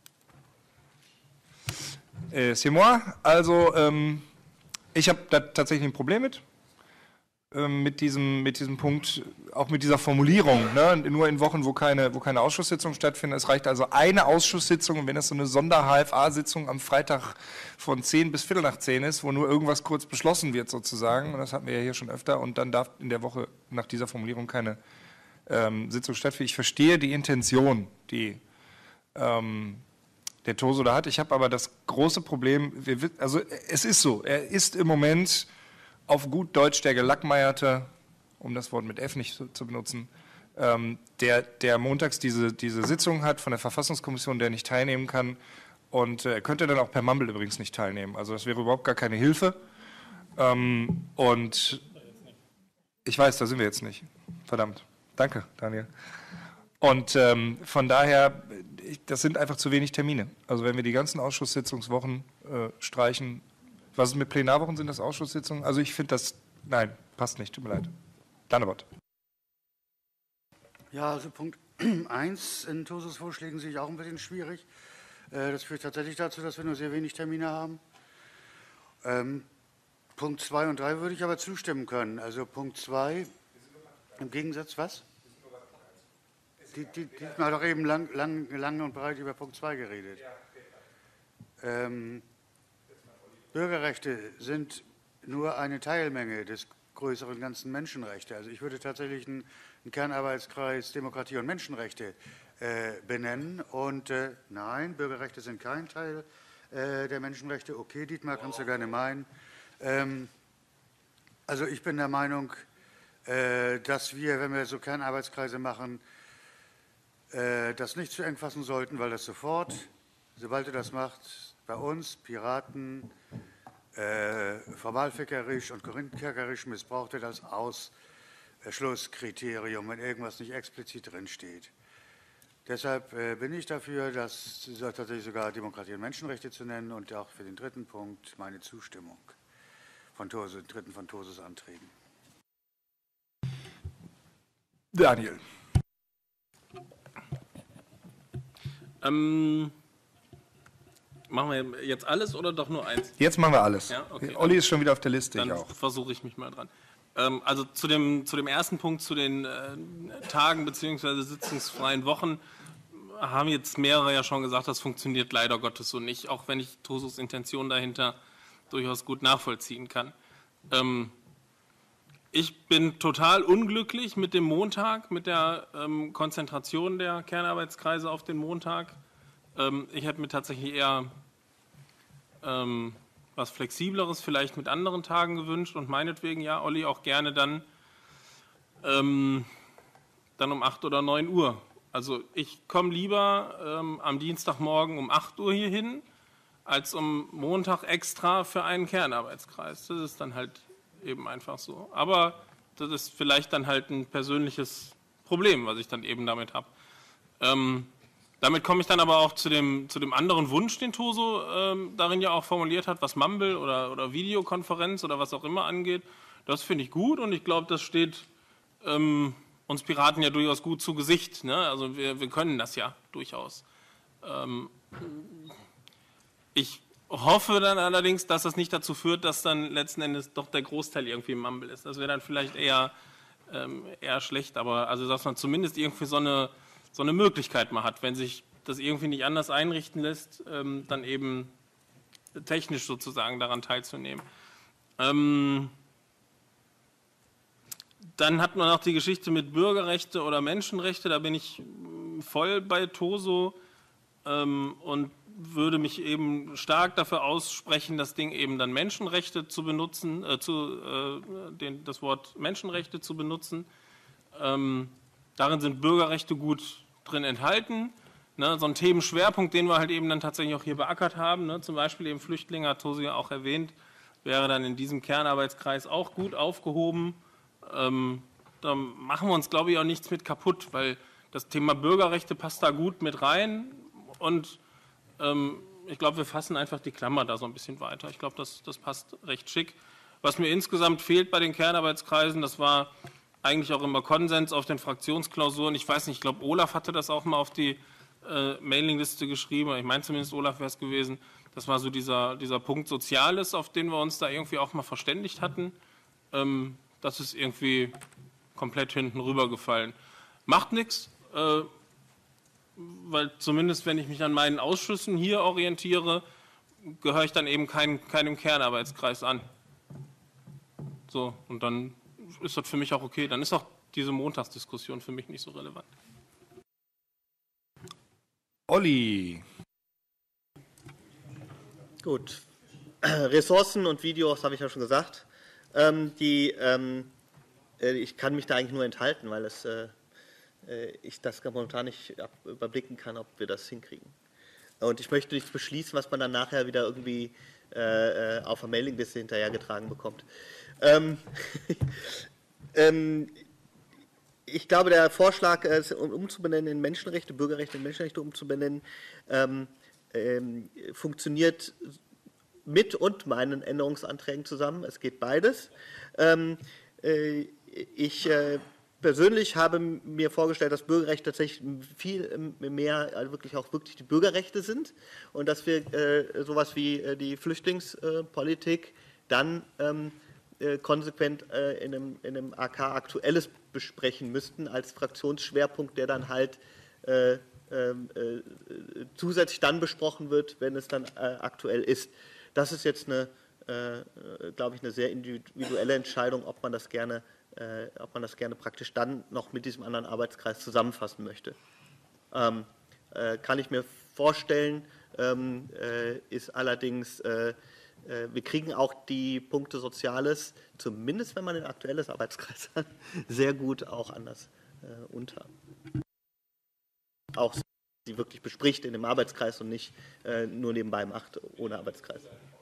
Äh, c'est moi. Also, ähm, ich habe da tatsächlich ein Problem mit. Ähm, mit, diesem, mit diesem Punkt, auch mit dieser Formulierung. Ne? Nur in Wochen, wo keine, wo keine Ausschusssitzungen stattfinden. Es reicht also eine Ausschusssitzung. Und wenn das so eine Sonder-H F A-Sitzung am Freitag von zehn bis Viertel nach zehn ist, wo nur irgendwas kurz beschlossen wird sozusagen, und das hatten wir ja hier schon öfter, und dann darf in der Woche nach dieser Formulierung keine ähm, Sitzung stattfinden. Ich verstehe die Intention, die ähm, der Toso da hat. Ich habe aber das große Problem, wir, also es ist so, er ist im Moment auf gut Deutsch der Gelackmeierte, um das Wort mit F nicht zu, zu benutzen, ähm, der, der montags diese, diese Sitzung hat von der Verfassungskommission, der nicht teilnehmen kann. Und er äh, könnte dann auch per Mumble übrigens nicht teilnehmen. Also das wäre überhaupt gar keine Hilfe. Ähm, und ich weiß, da sind wir jetzt nicht. Verdammt. Danke, Daniel. Und ähm, von daher, ich, das sind einfach zu wenig Termine. Also wenn wir die ganzen Ausschusssitzungswochen äh, streichen, was ist mit Plenarwochen, sind das Ausschusssitzungen? Also ich finde das, nein, passt nicht, tut mir leid. Danebot. Ja, also Punkt eins in Tosos Vorschlägen sehe ich auch ein bisschen schwierig. Das führt tatsächlich dazu, dass wir nur sehr wenig Termine haben. Ähm, Punkt zwei und drei würde ich aber zustimmen können. Also Punkt zwei, im Gegensatz was? Die, die, die hat doch eben lang, lang, lang und breit über Punkt zwei geredet. Ähm, Bürgerrechte sind nur eine Teilmenge des größeren ganzen Menschenrechte. Also ich würde tatsächlich einen, einen Kernarbeitskreis Demokratie und Menschenrechte äh, benennen. Und äh, nein, Bürgerrechte sind kein Teil äh, der Menschenrechte. Okay, Dietmar, kannst du gerne meinen. Ähm, also ich bin der Meinung, äh, dass wir, wenn wir so Kernarbeitskreise machen, äh, das nicht zu eng fassen sollten, weil das sofort, sobald ihr das macht, bei uns, Piraten, äh, formalfickerisch und korinthierisch missbraucht wird als Ausschlusskriterium, wenn irgendwas nicht explizit drinsteht. Deshalb äh, bin ich dafür, das tatsächlich sogar Demokratie und Menschenrechte zu nennen und auch für den dritten Punkt meine Zustimmung von Those, dritten von Thoses Anträgen. Daniel. Ähm, machen wir jetzt alles oder doch nur eins? Jetzt machen wir alles. Ja, okay, Olli ist schon wieder auf der Liste, dann ich auch. versuche ich mich mal dran. Ähm, also zu dem, zu dem ersten Punkt, zu den äh, Tagen bzw. sitzungsfreien Wochen, haben jetzt mehrere ja schon gesagt, das funktioniert leider Gottes so nicht, auch wenn ich Tosos Intention dahinter durchaus gut nachvollziehen kann. Ähm, ich bin total unglücklich mit dem Montag, mit der ähm, Konzentration der Kernarbeitskreise auf den Montag. Ähm, ich hätte mir tatsächlich eher ähm, was Flexibleres vielleicht mit anderen Tagen gewünscht und meinetwegen, ja, Olli, auch gerne dann, ähm, dann um acht oder neun Uhr. Also ich komme lieber ähm, am Dienstagmorgen um acht Uhr hier hin, als um Montag extra für einen Kernarbeitskreis. Das ist dann halt eben einfach so. Aber das ist vielleicht dann halt ein persönliches Problem, was ich dann eben damit habe. Ähm, damit komme ich dann aber auch zu dem, zu dem anderen Wunsch, den Toso ähm, darin ja auch formuliert hat, was Mumble oder, oder Videokonferenz oder was auch immer angeht. Das finde ich gut und ich glaube, das steht ähm, uns Piraten ja durchaus gut zu Gesicht. Ne? Also wir, wir können das ja durchaus. Ähm, ich hoffe dann allerdings, dass das nicht dazu führt, dass dann letzten Endes doch der Großteil irgendwie im Mumble ist. Das wäre dann vielleicht eher, ähm, eher schlecht, aber also dass man zumindest irgendwie so eine, so eine Möglichkeit mal hat, wenn sich das irgendwie nicht anders einrichten lässt, ähm, dann eben technisch sozusagen daran teilzunehmen. Ähm, dann hat man auch die Geschichte mit Bürgerrechte oder Menschenrechte, da bin ich voll bei Toso ähm, und würde mich eben stark dafür aussprechen, das Ding eben dann Menschenrechte zu benutzen, äh, zu, äh, den, das Wort Menschenrechte zu benutzen. Ähm, darin sind Bürgerrechte gut drin enthalten. Ne, so ein Themenschwerpunkt, den wir halt eben dann tatsächlich auch hier beackert haben, ne, zum Beispiel eben Flüchtlinge, hat Tosi ja auch erwähnt, wäre dann in diesem Kernarbeitskreis auch gut aufgehoben. Ähm, da machen wir uns, glaube ich, auch nichts mit kaputt, weil das Thema Bürgerrechte passt da gut mit rein und ähm, ich glaube, wir fassen einfach die Klammer da so ein bisschen weiter. Ich glaube, das, das passt recht schick. Was mir insgesamt fehlt bei den Kernarbeitskreisen, das war eigentlich auch immer Konsens auf den Fraktionsklausuren. Ich weiß nicht, ich glaube, Olaf hatte das auch mal auf die äh, Mailingliste geschrieben. Ich meine zumindest, Olaf wäre es gewesen. Das war so dieser, dieser Punkt Soziales, auf den wir uns da irgendwie auch mal verständigt hatten. Ähm, das ist irgendwie komplett hinten rübergefallen. Macht nichts, äh, weil zumindest, wenn ich mich an meinen Ausschüssen hier orientiere, gehöre ich dann eben kein, keinem Kernarbeitskreis an. So, und dann ist das für mich auch okay. Dann ist auch diese Montagsdiskussion für mich nicht so relevant. Olli. Gut. Ressourcen und Videos habe ich ja schon gesagt. Ähm, die, ähm, ich kann mich da eigentlich nur enthalten, weil es, äh, ich das momentan nicht überblicken kann, ob wir das hinkriegen. Und ich möchte nichts beschließen, was man dann nachher wieder irgendwie äh, auf der Mailingliste hinterhergetragen bekommt. Ähm, ähm, ich glaube, der Vorschlag, es umzubenennen in Menschenrechte, Bürgerrechte in Menschenrechte umzubenennen, ähm, ähm, funktioniert mit und meinen Änderungsanträgen zusammen. Es geht beides. Ähm, äh, ich äh, persönlich habe mir vorgestellt, dass Bürgerrechte tatsächlich viel mehr, also wirklich auch wirklich die Bürgerrechte sind und dass wir äh, sowas wie äh, die Flüchtlingspolitik dann ähm, äh, konsequent äh, in, einem, in einem A K Aktuelles besprechen müssten als Fraktionsschwerpunkt, der dann halt äh, äh, zusätzlich dann besprochen wird, wenn es dann äh, aktuell ist. Das ist jetzt eine äh, glaube ich, eine sehr individuelle Entscheidung, ob man das gerne, äh, ob man das gerne praktisch dann noch mit diesem anderen Arbeitskreis zusammenfassen möchte. Ähm, äh, kann ich mir vorstellen, ähm, äh, ist allerdings, äh, äh, wir kriegen auch die Punkte Soziales, zumindest wenn man ein aktuelles Arbeitskreis hat, sehr gut auch anders äh, unter. Auch sie wirklich bespricht in dem Arbeitskreis und nicht äh, nur nebenbei macht, ohne Arbeitskreis.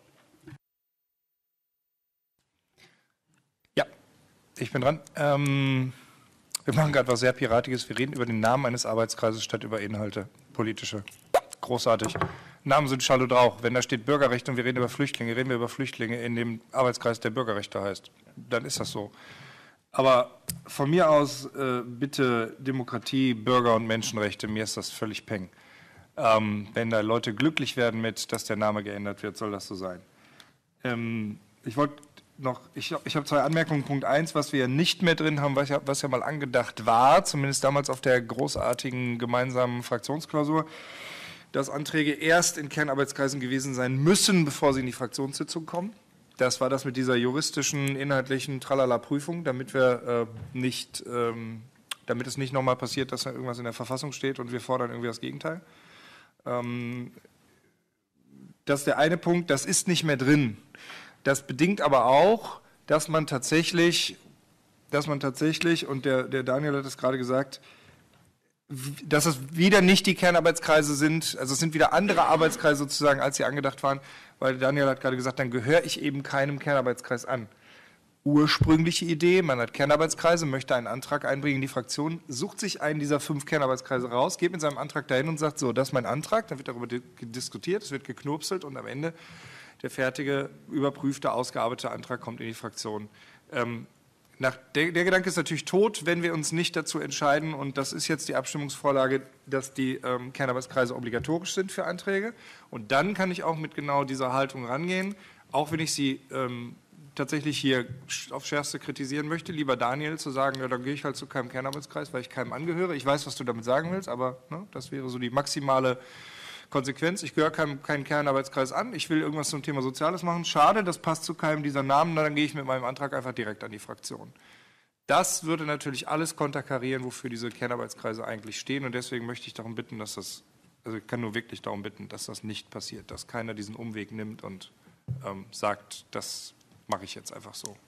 Ja, ich bin dran. Ähm, wir machen gerade was sehr Piratiges. Wir reden über den Namen eines Arbeitskreises statt über Inhalte, politische. Großartig. Namen sind Schall und Rauch. Wenn da steht Bürgerrechte und wir reden über Flüchtlinge, reden wir über Flüchtlinge in dem Arbeitskreis, der Bürgerrechte heißt. Dann ist das so. Aber von mir aus äh, bitte Demokratie, Bürger- und Menschenrechte, mir ist das völlig peng. Ähm, wenn da Leute glücklich werden mit, dass der Name geändert wird, soll das so sein. Ähm, ich wollte noch, ich, ich habe zwei Anmerkungen. Punkt eins, was wir nicht mehr drin haben, was ja, was ja mal angedacht war, zumindest damals auf der großartigen gemeinsamen Fraktionsklausur, dass Anträge erst in Kernarbeitskreisen gewesen sein müssen, bevor sie in die Fraktionssitzung kommen. Das war das mit dieser juristischen, inhaltlichen Tralala-Prüfung, damit wir äh, nicht, ähm, damit es nicht nochmal passiert, dass da irgendwas in der Verfassung steht und wir fordern irgendwie das Gegenteil. Ähm, das ist der eine Punkt, das ist nicht mehr drin. Das bedingt aber auch, dass man tatsächlich, dass man tatsächlich, und der, der Daniel hat es gerade gesagt, dass es wieder nicht die Kernarbeitskreise sind, also es sind wieder andere Arbeitskreise sozusagen, als sie angedacht waren, weil Daniel hat gerade gesagt, dann gehöre ich eben keinem Kernarbeitskreis an. Ursprüngliche Idee, man hat Kernarbeitskreise, möchte einen Antrag einbringen in die Fraktion, sucht sich einen dieser fünf Kernarbeitskreise raus, geht mit seinem Antrag dahin und sagt, so, das ist mein Antrag, dann wird darüber diskutiert, es wird geknurpselt und am Ende der fertige, überprüfte, ausgearbeitete Antrag kommt in die Fraktion. Ähm, Nach, der, der Gedanke ist natürlich tot, wenn wir uns nicht dazu entscheiden, und das ist jetzt die Abstimmungsvorlage, dass die ähm, Kernarbeitskreise obligatorisch sind für Anträge. Und dann kann ich auch mit genau dieser Haltung rangehen, auch wenn ich sie ähm, tatsächlich hier auf Schärfste kritisieren möchte, lieber Daniel, zu sagen, ja, dann gehe ich halt zu keinem Kernarbeitskreis, weil ich keinem angehöre. Ich weiß, was du damit sagen willst, aber ne, das wäre so die maximale Konsequenz. Ich gehöre keinem, keinen Kernarbeitskreis an, ich will irgendwas zum Thema Soziales machen. Schade, das passt zu keinem dieser Namen, dann gehe ich mit meinem Antrag einfach direkt an die Fraktion. Das würde natürlich alles konterkarieren, wofür diese Kernarbeitskreise eigentlich stehen, und deswegen möchte ich darum bitten, dass das, also ich kann nur wirklich darum bitten, dass das nicht passiert, dass keiner diesen Umweg nimmt und ähm, sagt, das mache ich jetzt einfach so.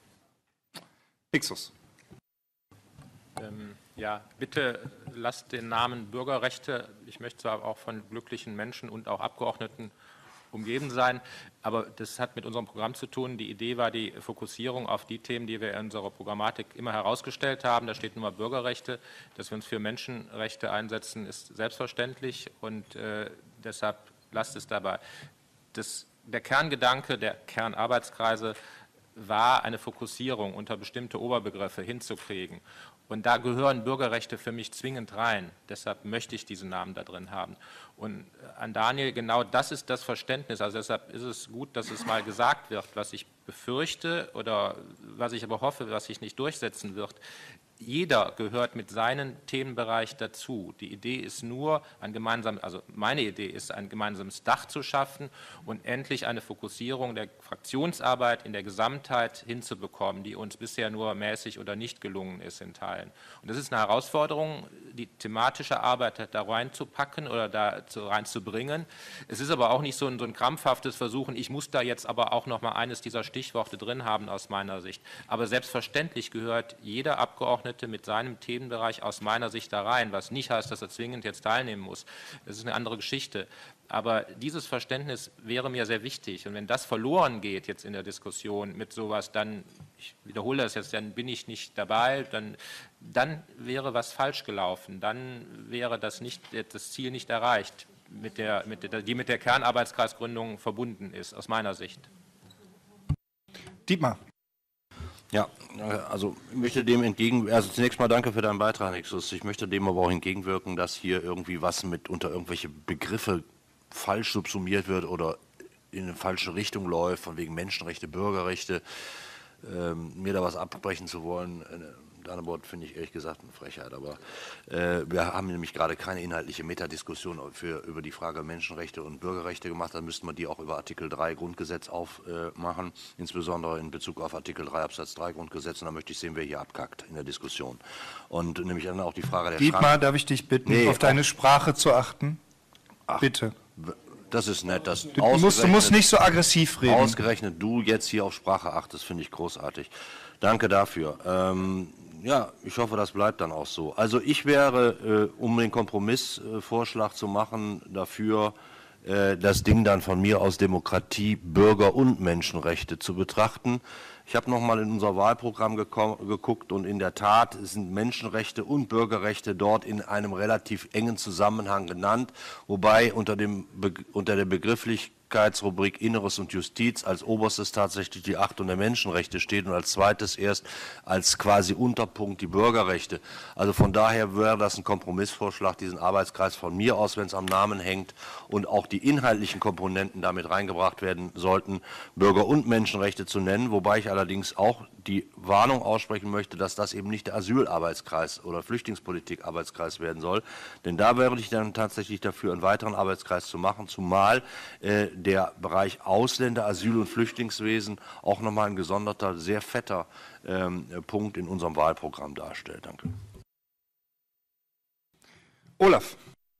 Ixus. Ähm, ja, bitte lasst den Namen Bürgerrechte, ich möchte zwar auch von glücklichen Menschen und auch Abgeordneten umgeben sein, aber das hat mit unserem Programm zu tun. Die Idee war die Fokussierung auf die Themen, die wir in unserer Programmatik immer herausgestellt haben. Da steht nun mal Bürgerrechte. Dass wir uns für Menschenrechte einsetzen, ist selbstverständlich, und äh, deshalb lasst es dabei. Das, der Kerngedanke der Kernarbeitskreise war, eine Fokussierung unter bestimmte Oberbegriffe hinzukriegen. Und da gehören Bürgerrechte für mich zwingend rein. Deshalb möchte ich diesen Namen da drin haben. Und an Daniel, genau das ist das Verständnis. Also deshalb ist es gut, dass es mal gesagt wird, was ich befürchte oder was ich aber hoffe, was sich nicht durchsetzen wird. Jeder gehört mit seinem Themenbereich dazu. Die Idee ist nur, ein gemeinsames, also meine Idee ist, ein gemeinsames Dach zu schaffen und endlich eine Fokussierung der Fraktionsarbeit in der Gesamtheit hinzubekommen, die uns bisher nur mäßig oder nicht gelungen ist in Teilen. Und das ist eine Herausforderung, die thematische Arbeit da reinzupacken oder da reinzubringen. Es ist aber auch nicht so ein, so ein krampfhaftes Versuchen, ich muss da jetzt aber auch noch mal eines dieser Stichworte drin haben aus meiner Sicht. Aber selbstverständlich gehört jeder Abgeordnete mit seinem Themenbereich aus meiner Sicht da rein, was nicht heißt, dass er zwingend jetzt teilnehmen muss. Das ist eine andere Geschichte. Aber dieses Verständnis wäre mir sehr wichtig. Und wenn das verloren geht jetzt in der Diskussion mit sowas, dann, ich wiederhole das jetzt, dann bin ich nicht dabei, dann, dann wäre was falsch gelaufen. Dann wäre das, nicht, das Ziel nicht erreicht, mit der, mit der, die mit der Kernarbeitskreisgründung verbunden ist, aus meiner Sicht. Dietmar. Ja, also ich möchte dem entgegen, also zunächst mal danke für deinen Beitrag, Nixus. Ich möchte dem aber auch entgegenwirken, dass hier irgendwie was mit unter irgendwelche Begriffe falsch subsumiert wird oder in eine falsche Richtung läuft, von wegen Menschenrechte, Bürgerrechte, ähm, mir da was abbrechen zu wollen. Dannebrot finde ich ehrlich gesagt eine Frechheit. Aber äh, wir haben nämlich gerade keine inhaltliche Metadiskussion für, über die Frage Menschenrechte und Bürgerrechte gemacht. Dann müssten wir die auch über Artikel drei Grundgesetz aufmachen, äh, insbesondere in Bezug auf Artikel drei Absatz drei Grundgesetz. Und da möchte ich sehen, wer hier abkackt in der Diskussion. Und nämlich dann auch die Frage der Dietmar, Schrank- darf ich dich bitten, Nee, auf deine Sprache zu achten? Ach, Bitte. Das ist nett. Dass Du musst, du musst nicht so aggressiv reden. Ausgerechnet du jetzt hier auf Sprache achtest, finde ich großartig. Danke dafür. Ähm, ja, ich hoffe, das bleibt dann auch so. Also ich wäre, äh, um den Kompromissvorschlag äh, zu machen, dafür, äh, das Ding dann von mir aus Demokratie, Bürger- und Menschenrechte zu betrachten. Ich habe noch mal in unser Wahlprogramm geguckt und in der Tat sind Menschenrechte und Bürgerrechte dort in einem relativ engen Zusammenhang genannt, wobei unter, dem Be unter der Begrifflichkeitsrubrik Inneres und Justiz als oberstes tatsächlich die Achtung der Menschenrechte steht und als zweites erst als quasi Unterpunkt die Bürgerrechte. Also von daher wäre das ein Kompromissvorschlag, diesen Arbeitskreis von mir aus, wenn es am Namen hängt und auch die inhaltlichen Komponenten damit reingebracht werden sollten, Bürger- und Menschenrechte zu nennen, wobei ich allerdings auch die Warnung aussprechen möchte, dass das eben nicht der Asylarbeitskreis oder Flüchtlingspolitik-Arbeitskreis werden soll. Denn da wäre ich dann tatsächlich dafür, einen weiteren Arbeitskreis zu machen, zumal äh, der Bereich Ausländer, Asyl- und Flüchtlingswesen auch nochmal ein gesonderter, sehr fetter ähm, Punkt in unserem Wahlprogramm darstellt. Danke. Olaf.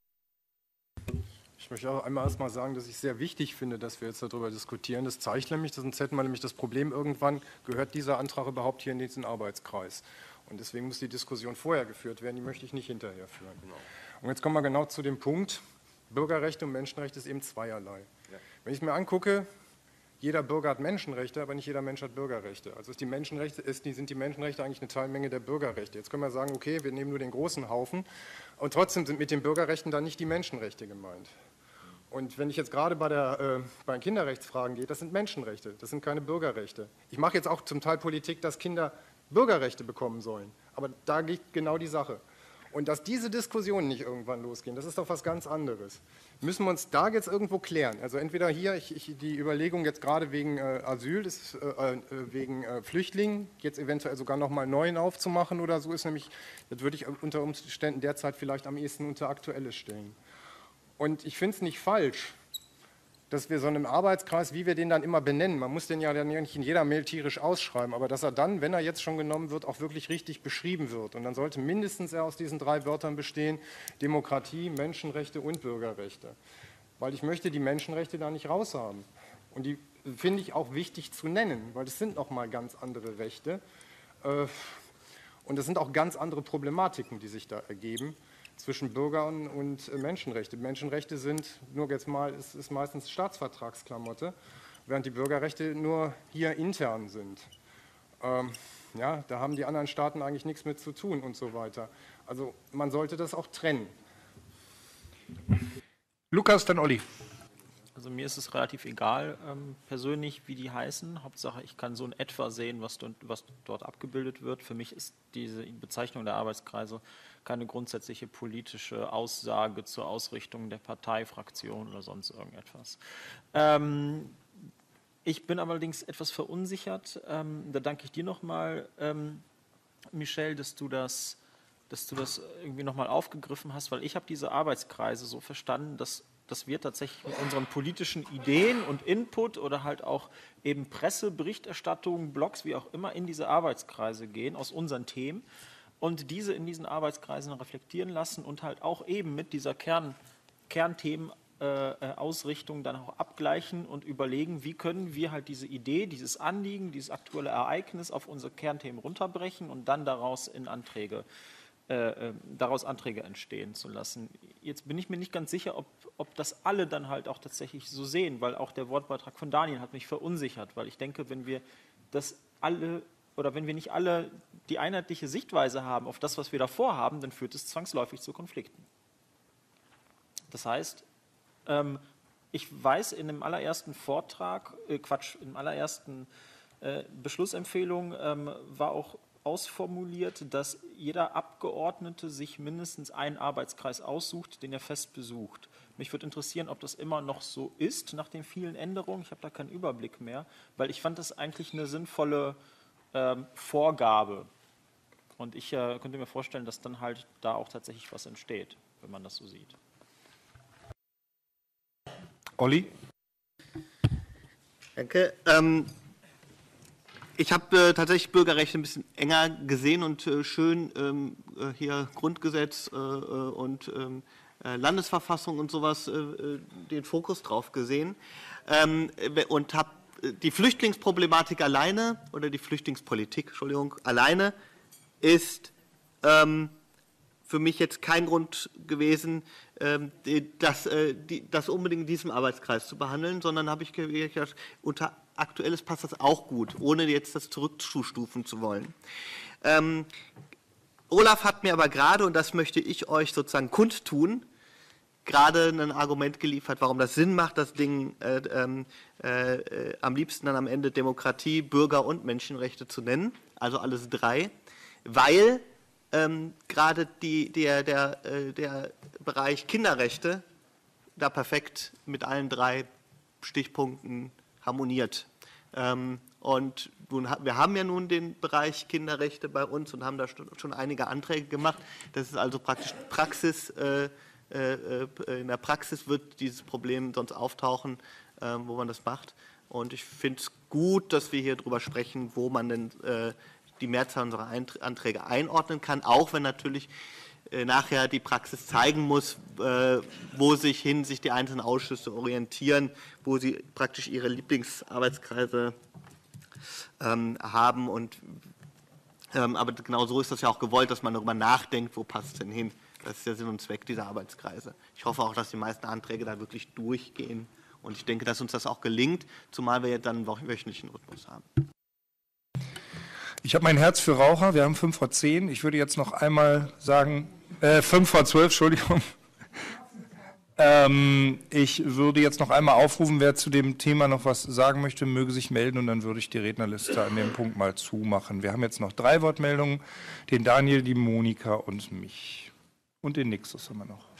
Ich möchte auch einmal erst mal sagen, dass ich sehr wichtig finde, dass wir jetzt darüber diskutieren. Das zeigt nämlich, sonst hätten wir nämlich das Problem irgendwann, gehört dieser Antrag überhaupt hier in diesen Arbeitskreis? Und deswegen muss die Diskussion vorher geführt werden, die möchte ich nicht hinterher führen. Und jetzt kommen wir genau zu dem Punkt, Bürgerrechte und Menschenrechte ist eben zweierlei. Ja. Wenn ich mir angucke, jeder Bürger hat Menschenrechte, aber nicht jeder Mensch hat Bürgerrechte. Also ist die Menschenrechte, ist die, sind die Menschenrechte eigentlich eine Teilmenge der Bürgerrechte. Jetzt können wir sagen, okay, wir nehmen nur den großen Haufen und trotzdem sind mit den Bürgerrechten dann nicht die Menschenrechte gemeint. Und wenn ich jetzt gerade bei, der, äh, bei den Kinderrechtsfragen gehe, das sind Menschenrechte, das sind keine Bürgerrechte. Ich mache jetzt auch zum Teil Politik, dass Kinder Bürgerrechte bekommen sollen. Aber da liegt genau die Sache. Und dass diese Diskussionen nicht irgendwann losgehen, das ist doch was ganz anderes. Müssen wir uns da jetzt irgendwo klären? Also entweder hier, ich, ich, die Überlegung jetzt gerade wegen äh, Asyl, ist, äh, äh, wegen äh, Flüchtlingen, jetzt eventuell sogar nochmal neuen aufzumachen oder so, ist nämlich, das würde ich unter Umständen derzeit vielleicht am ehesten unter Aktuelles stellen. Und ich finde es nicht falsch, dass wir so einen Arbeitskreis, wie wir den dann immer benennen, man muss den ja dann nicht in jeder Mail tierisch ausschreiben, aber dass er dann, wenn er jetzt schon genommen wird, auch wirklich richtig beschrieben wird. Und dann sollte mindestens er aus diesen drei Wörtern bestehen, Demokratie, Menschenrechte und Bürgerrechte. Weil ich möchte die Menschenrechte da nicht raushaben. Und die finde ich auch wichtig zu nennen, weil das sind nochmal ganz andere Rechte. Und das sind auch ganz andere Problematiken, die sich da ergeben zwischen Bürgern und Menschenrechte. Menschenrechte sind, nur jetzt mal, es ist meistens Staatsvertragsklamotte, während die Bürgerrechte nur hier intern sind. Ähm, ja, da haben die anderen Staaten eigentlich nichts mit zu tun und so weiter. Also man sollte das auch trennen. Lukas, dann Olli. Also mir ist es relativ egal ähm, persönlich, wie die heißen. Hauptsache, ich kann so in etwa sehen, was dort, was dort abgebildet wird. Für mich ist diese Bezeichnung der Arbeitskreise keine grundsätzliche politische Aussage zur Ausrichtung der Parteifraktion oder sonst irgendetwas. Ähm, ich bin allerdings etwas verunsichert. Ähm, da danke ich dir nochmal, ähm, Michel, dass du das, dass du das irgendwie nochmal aufgegriffen hast, weil ich habe diese Arbeitskreise so verstanden, dass dass wir tatsächlich mit unseren politischen Ideen und Input oder halt auch eben Presse, Berichterstattung, Blogs, wie auch immer, in diese Arbeitskreise gehen, aus unseren Themen und diese in diesen Arbeitskreisen reflektieren lassen und halt auch eben mit dieser Kern, Kernthemen-Ausrichtung äh, dann auch abgleichen und überlegen, wie können wir halt diese Idee, dieses Anliegen, dieses aktuelle Ereignis auf unsere Kernthemen runterbrechen und dann daraus in Anträge Äh, daraus Anträge entstehen zu lassen. Jetzt bin ich mir nicht ganz sicher, ob, ob das alle dann halt auch tatsächlich so sehen, weil auch der Wortbeitrag von Daniel hat mich verunsichert, weil ich denke, wenn wir das alle oder wenn wir nicht alle die einheitliche Sichtweise haben auf das, was wir da vorhaben, dann führt es zwangsläufig zu Konflikten. Das heißt, ähm, ich weiß, in dem allerersten Vortrag, äh, Quatsch, in dem allerersten äh, Beschlussempfehlung ähm, war auch ausformuliert, dass jeder Abgeordnete sich mindestens einen Arbeitskreis aussucht, den er fest besucht. Mich würde interessieren, ob das immer noch so ist, nach den vielen Änderungen. Ich habe da keinen Überblick mehr, weil ich fand das eigentlich eine sinnvolle ähm, Vorgabe. Und ich äh, könnte mir vorstellen, dass dann halt da auch tatsächlich was entsteht, wenn man das so sieht. Olli? Danke. Ähm, ich habe äh, tatsächlich Bürgerrechte ein bisschen enger gesehen und äh, schön ähm, äh, hier Grundgesetz äh, und ähm, äh, Landesverfassung und sowas äh, den Fokus drauf gesehen ähm, und habe die Flüchtlingsproblematik alleine oder die Flüchtlingspolitik, Entschuldigung, alleine ist ähm, für mich jetzt kein Grund gewesen, ähm, das, äh, die, das unbedingt in diesem Arbeitskreis zu behandeln, sondern habe ich gedacht, unter Aktuelles passt das auch gut, ohne jetzt das zurückstufen zu wollen. Ähm, Olaf hat mir aber gerade, und das möchte ich euch sozusagen kundtun, gerade ein Argument geliefert, warum das Sinn macht, das Ding äh, äh, äh, am liebsten dann am Ende Demokratie, Bürger- und Menschenrechte zu nennen, also alles drei, weil ähm, gerade die, der, der, äh, der Bereich Kinderrechte da perfekt mit allen drei Stichpunkten harmoniert. Ähm, und nun, wir haben ja nun den Bereich Kinderrechte bei uns und haben da schon einige Anträge gemacht. Das ist also praktisch Praxis. Äh, In der Praxis wird dieses Problem sonst auftauchen, wo man das macht. Und ich finde es gut, dass wir hier drüber sprechen, wo man denn die Mehrzahl unserer Anträge einordnen kann, auch wenn natürlich nachher die Praxis zeigen muss, wo sich hin sich die einzelnen Ausschüsse orientieren, wo sie praktisch ihre Lieblingsarbeitskreise haben. Und, aber genau so ist das ja auch gewollt, dass man darüber nachdenkt, wo passt es denn hin. Das ist der Sinn und Zweck dieser Arbeitskreise. Ich hoffe auch, dass die meisten Anträge da wirklich durchgehen. Und ich denke, dass uns das auch gelingt, zumal wir dann einen wöchentlichen Rhythmus haben. Ich habe mein Herz für Raucher. Wir haben fünf vor zehn. Ich würde jetzt noch einmal sagen, äh, fünf vor zwölf, Entschuldigung. ähm, ich würde jetzt noch einmal aufrufen, wer zu dem Thema noch was sagen möchte, möge sich melden und dann würde ich die Rednerliste an dem Punkt mal zumachen. Wir haben jetzt noch drei Wortmeldungen, den Daniel, die Monika und mich. Und den Nixus haben wir noch.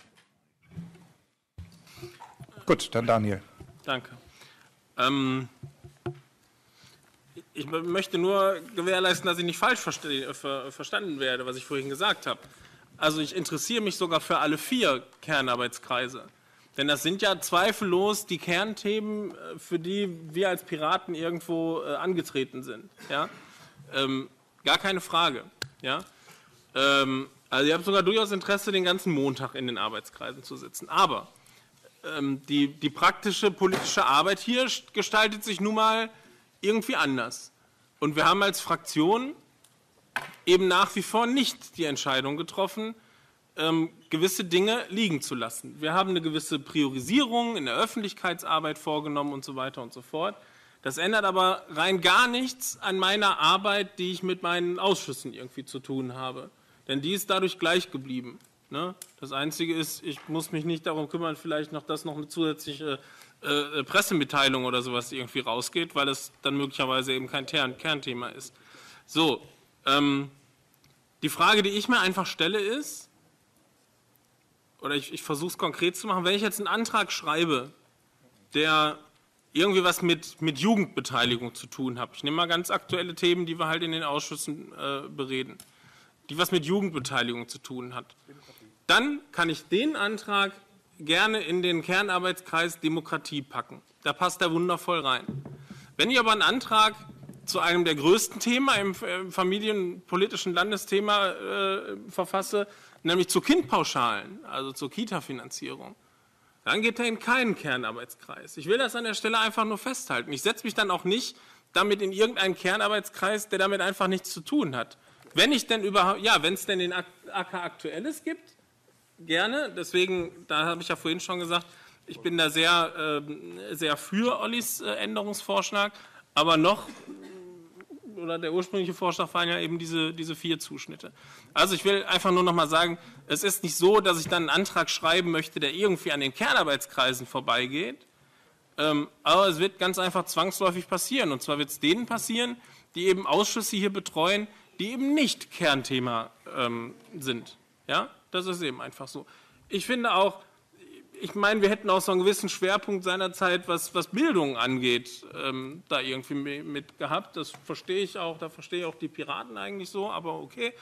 Gut, dann Daniel. Danke. Ähm, ich möchte nur gewährleisten, dass ich nicht falsch verste- ver- verstanden werde, was ich vorhin gesagt habe. Also ich interessiere mich sogar für alle vier Kernarbeitskreise. Denn das sind ja zweifellos die Kernthemen, für die wir als Piraten irgendwo äh, angetreten sind. Ja? Ähm, gar keine Frage. Ja? Ähm, Also ihr habt sogar durchaus Interesse, den ganzen Montag in den Arbeitskreisen zu sitzen. Aber ähm, die, die praktische politische Arbeit hier gestaltet sich nun mal irgendwie anders. Und wir haben als Fraktion eben nach wie vor nicht die Entscheidung getroffen, ähm, gewisse Dinge liegen zu lassen. Wir haben eine gewisse Priorisierung in der Öffentlichkeitsarbeit vorgenommen und so weiter und so fort. Das ändert aber rein gar nichts an meiner Arbeit, die ich mit meinen Ausschüssen irgendwie zu tun habe. Denn die ist dadurch gleich geblieben. Ne? Das Einzige ist, ich muss mich nicht darum kümmern, vielleicht noch, dass noch eine zusätzliche äh, Pressemitteilung oder sowas irgendwie rausgeht, weil es dann möglicherweise eben kein Kern Kernthema ist. So, ähm, die Frage, die ich mir einfach stelle, ist, oder ich, ich versuche es konkret zu machen, wenn ich jetzt einen Antrag schreibe, der irgendwie was mit, mit Jugendbeteiligung zu tun hat. Ich nehme mal ganz aktuelle Themen, die wir halt in den Ausschüssen äh, bereden, die was mit Jugendbeteiligung zu tun hat. Dann kann ich den Antrag gerne in den Kernarbeitskreis Demokratie packen. Da passt er wundervoll rein. Wenn ich aber einen Antrag zu einem der größten Themen im familienpolitischen Landesthema äh, verfasse, nämlich zu Kindpauschalen, also zur Kita-Finanzierung, dann geht er in keinen Kernarbeitskreis. Ich will das an der Stelle einfach nur festhalten. Ich setze mich dann auch nicht damit in irgendeinen Kernarbeitskreis, der damit einfach nichts zu tun hat. Wenn ich denn überhaupt, ja, wenn es denn den A K Aktuelles gibt, gerne. Deswegen, da habe ich ja vorhin schon gesagt, ich bin da sehr, äh, sehr für Ollis äh, Änderungsvorschlag, aber noch, oder der ursprüngliche Vorschlag waren ja eben diese, diese vier Zuschnitte. Also ich will einfach nur noch mal sagen, es ist nicht so, dass ich dann einen Antrag schreiben möchte, der irgendwie an den Kernarbeitskreisen vorbeigeht, ähm, aber es wird ganz einfach zwangsläufig passieren. Und zwar wird es denen passieren, die eben Ausschüsse hier betreuen, die eben nicht Kernthema ähm, sind. Ja, das ist eben einfach so. Ich finde auch, ich meine, wir hätten auch so einen gewissen Schwerpunkt seinerzeit, was, was Bildung angeht, ähm, da irgendwie mit gehabt. Das verstehe ich auch, da verstehe ich auch die Piraten eigentlich so, aber okay.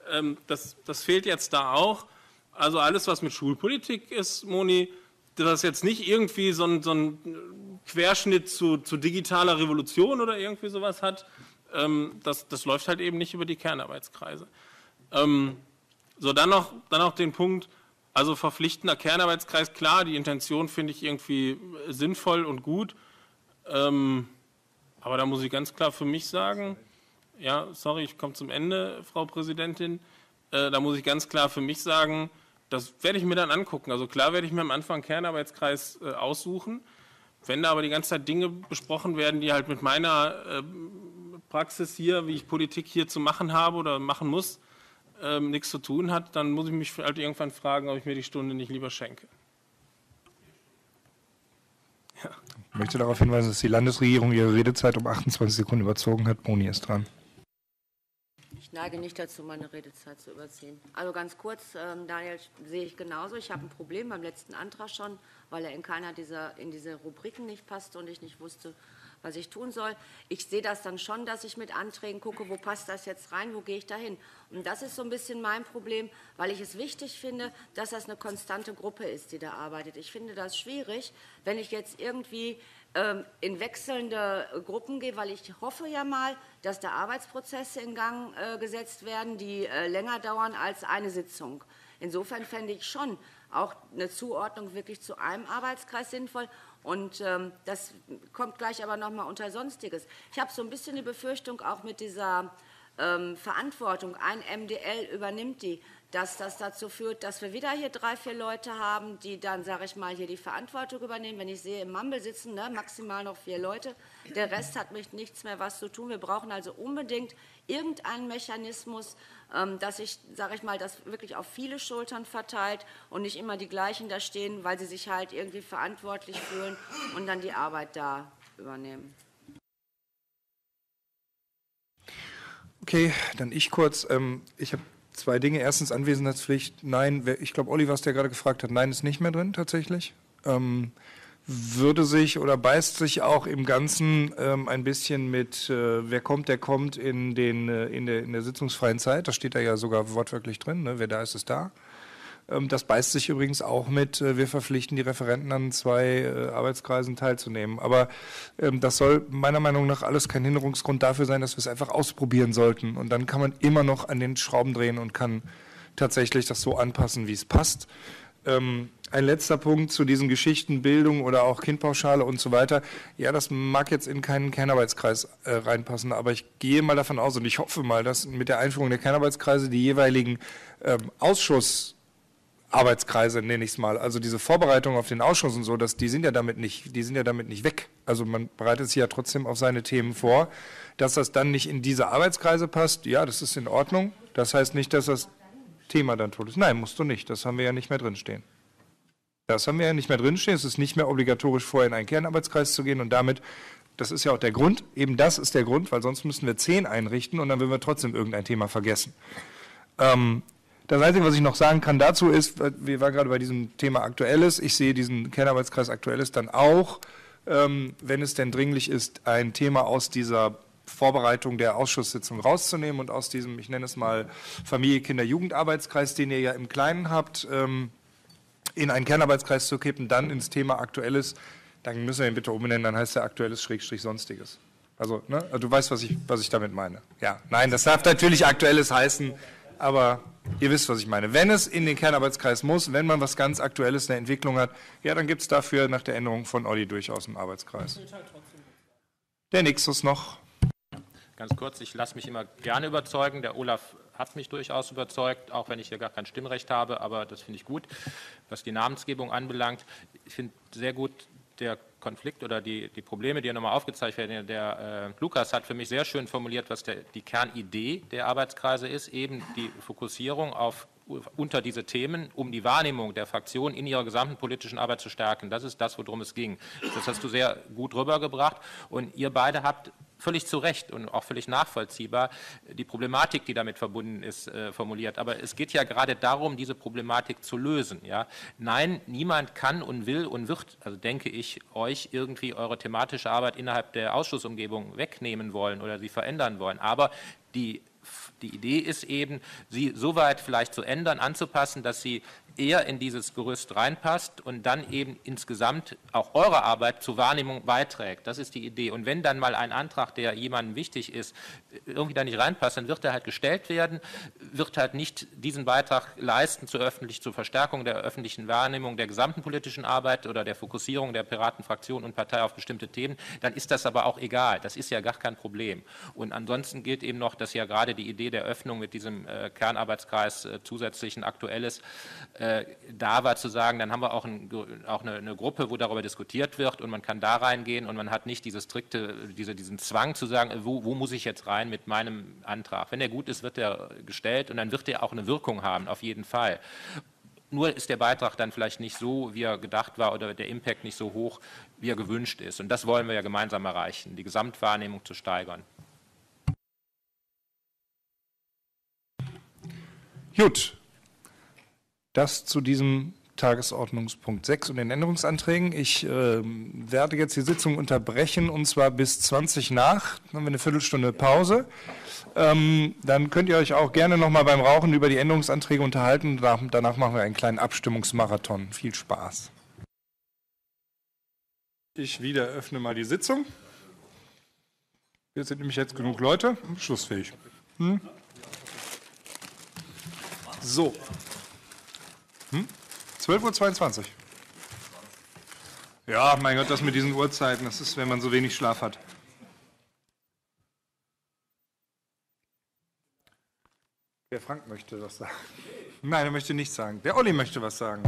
ähm, das, das fehlt jetzt da auch. Also alles, was mit Schulpolitik ist, Moni, das ist jetzt nicht irgendwie so ein, so ein Querschnitt zu, zu digitaler Revolution oder irgendwie sowas hat, ähm, das, das läuft halt eben nicht über die Kernarbeitskreise. Ähm, so, dann noch, dann noch den Punkt, also verpflichtender Kernarbeitskreis, klar, die Intention finde ich irgendwie sinnvoll und gut, ähm, aber da muss ich ganz klar für mich sagen, ja, sorry, ich komme zum Ende, Frau Präsidentin, äh, da muss ich ganz klar für mich sagen, das werde ich mir dann angucken. Also klar werde ich mir am Anfang einen Kernarbeitskreis äh, aussuchen. Wenn da aber die ganze Zeit Dinge besprochen werden, die halt mit meiner äh, Praxis hier, wie ich Politik hier zu machen habe oder machen muss, äh, nichts zu tun hat, dann muss ich mich halt irgendwann fragen, ob ich mir die Stunde nicht lieber schenke. Ja. Ich möchte darauf hinweisen, dass die Landesregierung ihre Redezeit um achtundzwanzig Sekunden überzogen hat. Moni ist dran. Ich neige nicht dazu, meine Redezeit zu überziehen. Also ganz kurz, ähm, Daniel, sehe ich genauso. Ich habe ein Problem beim letzten Antrag schon, weil er in keiner dieser in diese Rubriken nicht passte und ich nicht wusste, was ich tun soll. Ich sehe das dann schon, dass ich mit Anträgen gucke, wo passt das jetzt rein, wo gehe ich da hin. Und das ist so ein bisschen mein Problem, weil ich es wichtig finde, dass das eine konstante Gruppe ist, die da arbeitet. Ich finde das schwierig, wenn ich jetzt irgendwie ähm, in wechselnde Gruppen gehe, weil ich hoffe ja mal, dass da Arbeitsprozesse in Gang äh, gesetzt werden, die äh, länger dauern als eine Sitzung. Insofern fände ich schon auch eine Zuordnung wirklich zu einem Arbeitskreis sinnvoll. Und ähm, das kommt gleich aber noch mal unter Sonstiges. Ich habe so ein bisschen die Befürchtung, auch mit dieser ähm, Verantwortung, ein M D L übernimmt die, dass das dazu führt, dass wir wieder hier drei, vier Leute haben, die dann, sage ich mal, hier die Verantwortung übernehmen. Wenn ich sehe, im Mumble sitzen ne, maximal noch vier Leute, der Rest hat mit nichts mehr was zu tun. Wir brauchen also unbedingt irgendeinen Mechanismus, ähm, dass sich, sage ich mal, das wirklich auf viele Schultern verteilt und nicht immer die gleichen da stehen, weil sie sich halt irgendwie verantwortlich fühlen und dann die Arbeit da übernehmen. Okay, dann ich kurz. Ähm, ich habe zwei Dinge. Erstens Anwesenheitspflicht. Nein, wer, ich glaube, Olli, was der gerade gefragt hat, nein, ist nicht mehr drin tatsächlich. Ähm, würde sich oder beißt sich auch im Ganzen ähm, ein bisschen mit, äh, wer kommt, der kommt in, den, äh, in, der, in der sitzungsfreien Zeit. Das steht da ja sogar wortwörtlich drin. Ne? Wer da ist, ist da. Ähm, das beißt sich übrigens auch mit, äh, wir verpflichten die Referenten an zwei äh, Arbeitskreisen teilzunehmen. Aber ähm, das soll meiner Meinung nach alles kein Hinderungsgrund dafür sein, dass wir es einfach ausprobieren sollten. Und dann kann man immer noch an den Schrauben drehen und kann tatsächlich das so anpassen, wie es passt. Ähm, ein letzter Punkt zu diesen Geschichten, Bildung oder auch Kindpauschale und so weiter. Ja, das mag jetzt in keinen Kernarbeitskreis äh, reinpassen, aber ich gehe mal davon aus und ich hoffe mal, dass mit der Einführung der Kernarbeitskreise die jeweiligen ähm, Ausschussarbeitskreise, nenne ich es mal, also diese Vorbereitung auf den Ausschuss und so, dass die sind ja damit nicht, die sind ja damit nicht weg. Also man bereitet sich ja trotzdem auf seine Themen vor. Dass das dann nicht in diese Arbeitskreise passt, ja, das ist in Ordnung. Das heißt nicht, dass das Thema dann tot ist. Nein, musst du nicht. Das haben wir ja nicht mehr drinstehen. Das haben wir ja nicht mehr drinstehen. Es ist nicht mehr obligatorisch, vorher in einen Kernarbeitskreis zu gehen und damit, das ist ja auch der Grund, eben das ist der Grund, weil sonst müssten wir zehn einrichten und dann würden wir trotzdem irgendein Thema vergessen. Ähm, das Einzige, was ich noch sagen kann dazu ist, wir waren gerade bei diesem Thema Aktuelles, ich sehe diesen Kernarbeitskreis Aktuelles dann auch, ähm, wenn es denn dringlich ist, ein Thema aus dieser Vorbereitung der Ausschusssitzung rauszunehmen und aus diesem, ich nenne es mal, Familie, Kinder, Jugendarbeitskreis, den ihr ja im Kleinen habt, ähm, in einen Kernarbeitskreis zu kippen, dann ins Thema Aktuelles, dann müssen wir ihn bitte umbenennen, dann heißt der Aktuelles Schrägstrich Sonstiges. Also, ne, also du weißt, was ich, was ich damit meine. Ja, nein, das darf natürlich Aktuelles heißen, aber ihr wisst, was ich meine. Wenn es in den Kernarbeitskreis muss, wenn man was ganz Aktuelles in der Entwicklung hat, ja, dann gibt es dafür nach der Änderung von Olli durchaus einen Arbeitskreis. Der Nixus noch. Ganz kurz, ich lasse mich immer gerne überzeugen. Der Olaf hat mich durchaus überzeugt, auch wenn ich hier gar kein Stimmrecht habe, aber das finde ich gut. Was die Namensgebung anbelangt, ich finde sehr gut der Konflikt oder die, die Probleme, die ja nochmal aufgezeigt werden. Der äh, Lukas hat für mich sehr schön formuliert, was der, die Kernidee der Arbeitskreise ist, eben die Fokussierung auf unter diese Themen, um die Wahrnehmung der Fraktion in ihrer gesamten politischen Arbeit zu stärken. Das ist das, worum es ging. Das hast du sehr gut rübergebracht und ihr beide habt völlig zu Recht und auch völlig nachvollziehbar die Problematik, die damit verbunden ist, äh, formuliert. Aber es geht ja gerade darum, diese Problematik zu lösen. Ja? Nein, niemand kann und will und wird, also denke ich, euch irgendwie eure thematische Arbeit innerhalb der Ausschussumgebung wegnehmen wollen oder sie verändern wollen. Aber die die Idee ist eben, sie soweit vielleicht zu ändern, anzupassen, dass sie eher in dieses Gerüst reinpasst und dann eben insgesamt auch eure Arbeit zur Wahrnehmung beiträgt. Das ist die Idee. Und wenn dann mal ein Antrag, der jemandem wichtig ist, irgendwie da nicht reinpasst, dann wird er halt gestellt werden, wird halt nicht diesen Beitrag leisten zur, öffentlich, zur Verstärkung der öffentlichen Wahrnehmung der gesamten politischen Arbeit oder der Fokussierung der Piratenfraktion und Partei auf bestimmte Themen, dann ist das aber auch egal. Das ist ja gar kein Problem. Und ansonsten gilt eben noch, dass ja gerade die Idee der Öffnung mit diesem äh, Kernarbeitskreis äh, zusätzlichen Aktuelles äh, da war, zu sagen, dann haben wir auch, ein, auch eine, eine Gruppe, wo darüber diskutiert wird und man kann da reingehen und man hat nicht diese strikte, diese, diesen Zwang zu sagen, wo, wo muss ich jetzt rein mit meinem Antrag. Wenn der gut ist, wird der gestellt und dann wird der auch eine Wirkung haben, auf jeden Fall. Nur ist der Beitrag dann vielleicht nicht so, wie er gedacht war oder der Impact nicht so hoch, wie er gewünscht ist. Und das wollen wir ja gemeinsam erreichen, die Gesamtwahrnehmung zu steigern. Gut. Das zu diesem Tagesordnungspunkt sechs und den Änderungsanträgen. Ich äh, werde jetzt die Sitzung unterbrechen und zwar bis zwanzig nach. Dann haben wir eine Viertelstunde Pause. Ähm, dann könnt ihr euch auch gerne noch mal beim Rauchen über die Änderungsanträge unterhalten. Danach, danach machen wir einen kleinen Abstimmungsmarathon. Viel Spaß. Ich wieder öffne mal die Sitzung. Wir sind nämlich jetzt genug Leute. Schlussfähig. Hm? So. Hm? zwölf Uhr zweiundzwanzig. Ja, mein Gott, das mit diesen Uhrzeiten, das ist, wenn man so wenig Schlaf hat. Der Frank möchte was sagen. Nein, er möchte nichts sagen. Der Olli möchte was sagen.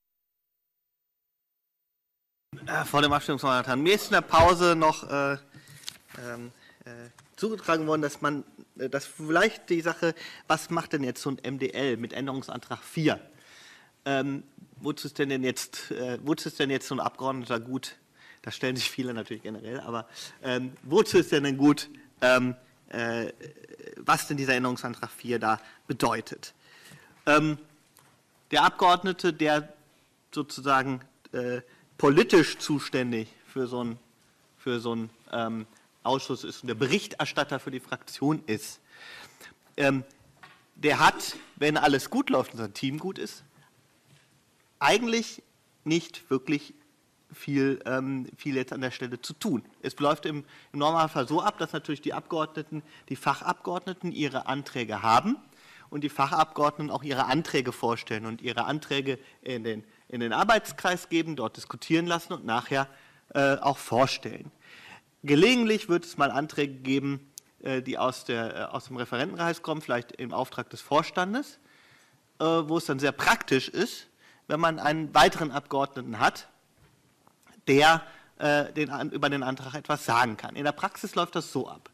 Vor dem Abstimmungsmarathon. Mir ist in der Pause noch äh, ähm, äh, zugetragen worden, dass man, äh, dass vielleicht die Sache, was macht denn jetzt so ein M D L mit Änderungsantrag vier? Ähm, wozu ist denn, denn jetzt, äh, wozu ist denn jetzt so ein Abgeordneter gut? Da stellen sich viele natürlich generell, aber ähm, wozu ist denn denn gut, ähm, äh, was denn dieser Änderungsantrag vier da bedeutet? Ähm, der Abgeordnete, der sozusagen äh, politisch zuständig für so einen für so einen, ähm, Ausschuss ist und der Berichterstatter für die Fraktion ist, ähm, der hat, wenn alles gut läuft und sein Team gut ist, eigentlich nicht wirklich viel, ähm, viel jetzt an der Stelle zu tun. Es läuft im, im Normalfall so ab, dass natürlich die Abgeordneten, die Fachabgeordneten ihre Anträge haben und die Fachabgeordneten auch ihre Anträge vorstellen und ihre Anträge in den, in den Arbeitskreis geben, dort diskutieren lassen und nachher äh, auch vorstellen. Gelegentlich wird es mal Anträge geben, äh, die aus, der, äh, aus dem Referentenkreis kommen, vielleicht im Auftrag des Vorstandes, äh, wo es dann sehr praktisch ist, wenn man einen weiteren Abgeordneten hat, der äh, den, über den Antrag etwas sagen kann. In der Praxis läuft das so ab.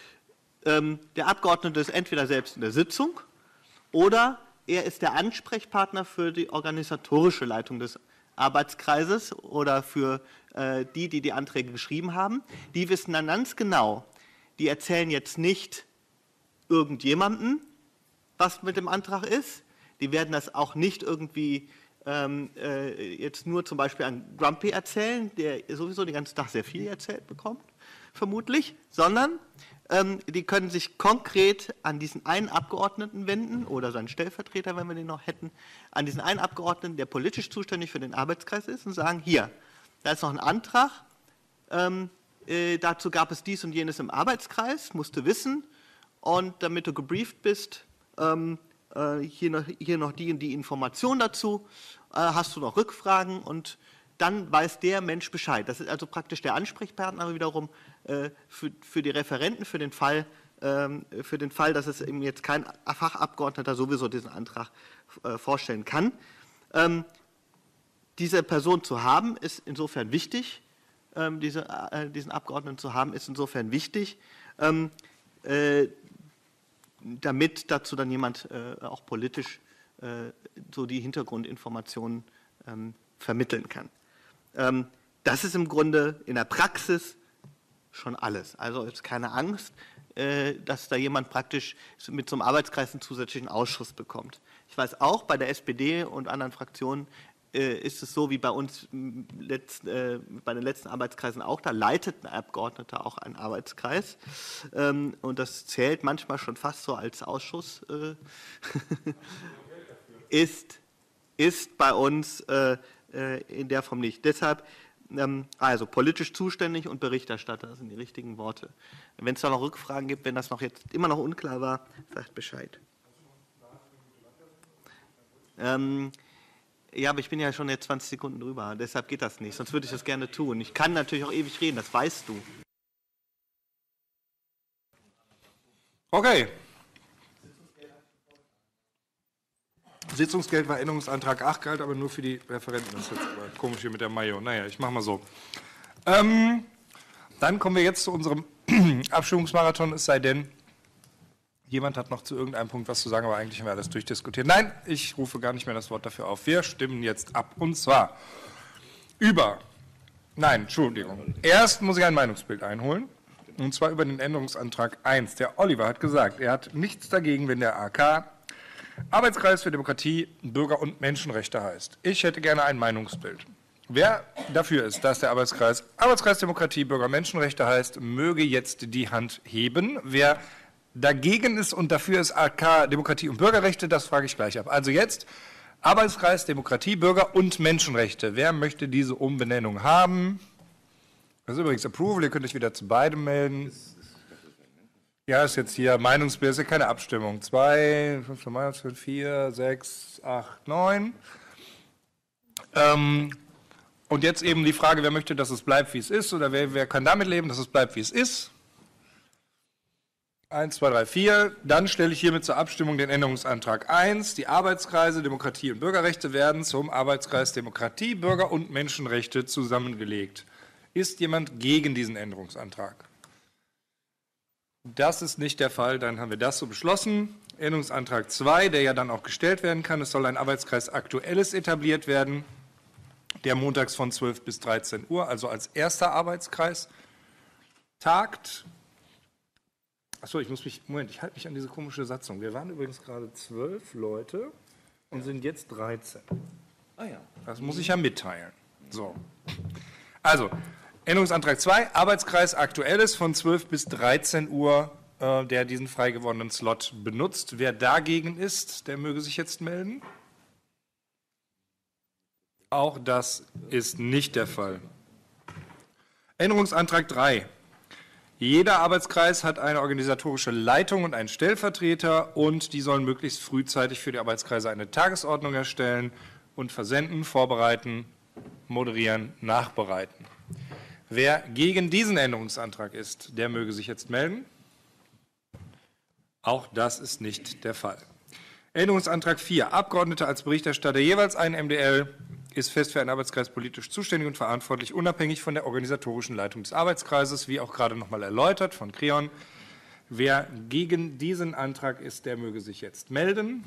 Ähm, der Abgeordnete ist entweder selbst in der Sitzung oder er ist der Ansprechpartner für die organisatorische Leitung des Arbeitskreises oder für äh, die, die die Anträge geschrieben haben. Die wissen dann ganz genau, die erzählen jetzt nicht irgendjemandem, was mit dem Antrag ist. Die werden das auch nicht irgendwie ähm, äh, jetzt nur zum Beispiel an Grumpy erzählen, der sowieso den ganzen Tag sehr viel erzählt bekommt, vermutlich, sondern ähm, die können sich konkret an diesen einen Abgeordneten wenden oder seinen Stellvertreter, wenn wir den noch hätten, an diesen einen Abgeordneten, der politisch zuständig für den Arbeitskreis ist und sagen, hier, da ist noch ein Antrag, ähm, äh, dazu gab es dies und jenes im Arbeitskreis, musst du wissen, und damit du gebrieft bist, ähm, äh, hier, noch, hier noch die und die Information dazu, äh, hast du noch Rückfragen und dann weiß der Mensch Bescheid. Das ist also praktisch der Ansprechpartner wiederum äh, für, für die Referenten, für den Fall, ähm, für den Fall, dass es eben jetzt kein Fachabgeordneter sowieso diesen Antrag äh, vorstellen kann. Ähm, diese Person zu haben, ist insofern wichtig, ähm, diese, äh, diesen Abgeordneten zu haben, ist insofern wichtig, ähm, äh, damit dazu dann jemand äh, auch politisch äh, so die Hintergrundinformationen ähm, vermitteln kann. Ähm, das ist im Grunde in der Praxis schon alles. Also ist keine Angst, äh, dass da jemand praktisch mit so einem Arbeitskreis einen zusätzlichen Ausschuss bekommt. Ich weiß auch, bei der S P D und anderen Fraktionen äh, ist es so wie bei uns m, letzt, äh, bei den letzten Arbeitskreisen auch, da leitet ein Abgeordneter auch einen Arbeitskreis ähm, und das zählt manchmal schon fast so als Ausschuss, äh, ist, ist bei uns äh, äh, in der Form nicht. Deshalb, ähm, also politisch zuständig und Berichterstatter, das sind die richtigen Worte. Wenn es da noch Rückfragen gibt, wenn das noch jetzt immer noch unklar war, sagt Bescheid. Ähm, ja, aber ich bin ja schon jetzt zwanzig Sekunden drüber, deshalb geht das nicht, sonst würde ich das gerne tun. Ich kann natürlich auch ewig reden, das weißt du. Okay. Sitzungsgeld war Änderungsantrag acht, galt aber nur für die Referenten. Das ist jetzt aber komisch hier mit der Mayo. Naja, ich mache mal so. Ähm, dann kommen wir jetzt zu unserem Abstimmungsmarathon, es sei denn, jemand hat noch zu irgendeinem Punkt was zu sagen, aber eigentlich haben wir alles durchdiskutiert. Nein, ich rufe gar nicht mehr das Wort dafür auf. Wir stimmen jetzt ab. Und zwar über, nein, Entschuldigung. Erst muss ich ein Meinungsbild einholen. Und zwar über den Änderungsantrag eins. Der Oliver hat gesagt, er hat nichts dagegen, wenn der A K Arbeitskreis für Demokratie, Bürger- und Menschenrechte heißt. Ich hätte gerne ein Meinungsbild. Wer dafür ist, dass der Arbeitskreis Arbeitskreis Demokratie, Bürger- und Menschenrechte heißt, möge jetzt die Hand heben. Wer dagegen ist und dafür ist A K Demokratie und Bürgerrechte, das frage ich gleich ab. Also jetzt Arbeitskreis Demokratie, Bürger- und Menschenrechte. Wer möchte diese Umbenennung haben? Das ist übrigens Approval, ihr könnt euch wieder zu beidem melden. Ja, ist jetzt hier Meinungsbild, ist ja keine Abstimmung. zwei, fünf, vier, sechs, acht, neun. Ähm, und jetzt eben die Frage, wer möchte, dass es bleibt, wie es ist, oder wer, wer kann damit leben, dass es bleibt, wie es ist. eins, zwei, drei, vier. Dann stelle ich hiermit zur Abstimmung den Änderungsantrag eins. Die Arbeitskreise Demokratie und Bürgerrechte werden zum Arbeitskreis Demokratie, Bürger- und Menschenrechte zusammengelegt. Ist jemand gegen diesen Änderungsantrag? Das ist nicht der Fall, dann haben wir das so beschlossen. Änderungsantrag zwei, der ja dann auch gestellt werden kann. Es soll ein Arbeitskreis Aktuelles etabliert werden, der montags von zwölf bis dreizehn Uhr, also als erster Arbeitskreis, tagt. Achso, ich muss mich, Moment, ich halte mich an diese komische Satzung. Wir waren übrigens gerade zwölf Leute und sind jetzt dreizehn. Ah ja. Das muss ich ja mitteilen. So. Also, Änderungsantrag zwei, Arbeitskreis Aktuelles von zwölf bis dreizehn Uhr, äh, der diesen frei gewordenen Slot benutzt. Wer dagegen ist, der möge sich jetzt melden. Auch das ist nicht der Fall. Änderungsantrag drei. Jeder Arbeitskreis hat eine organisatorische Leitung und einen Stellvertreter und die sollen möglichst frühzeitig für die Arbeitskreise eine Tagesordnung erstellen und versenden, vorbereiten, moderieren, nachbereiten. Wer gegen diesen Änderungsantrag ist, der möge sich jetzt melden. Auch das ist nicht der Fall. Änderungsantrag vier. Abgeordnete als Berichterstatter jeweils ein M D L ist fest für einen Arbeitskreis politisch zuständig und verantwortlich, unabhängig von der organisatorischen Leitung des Arbeitskreises, wie auch gerade noch mal erläutert von Creon. Wer gegen diesen Antrag ist, der möge sich jetzt melden.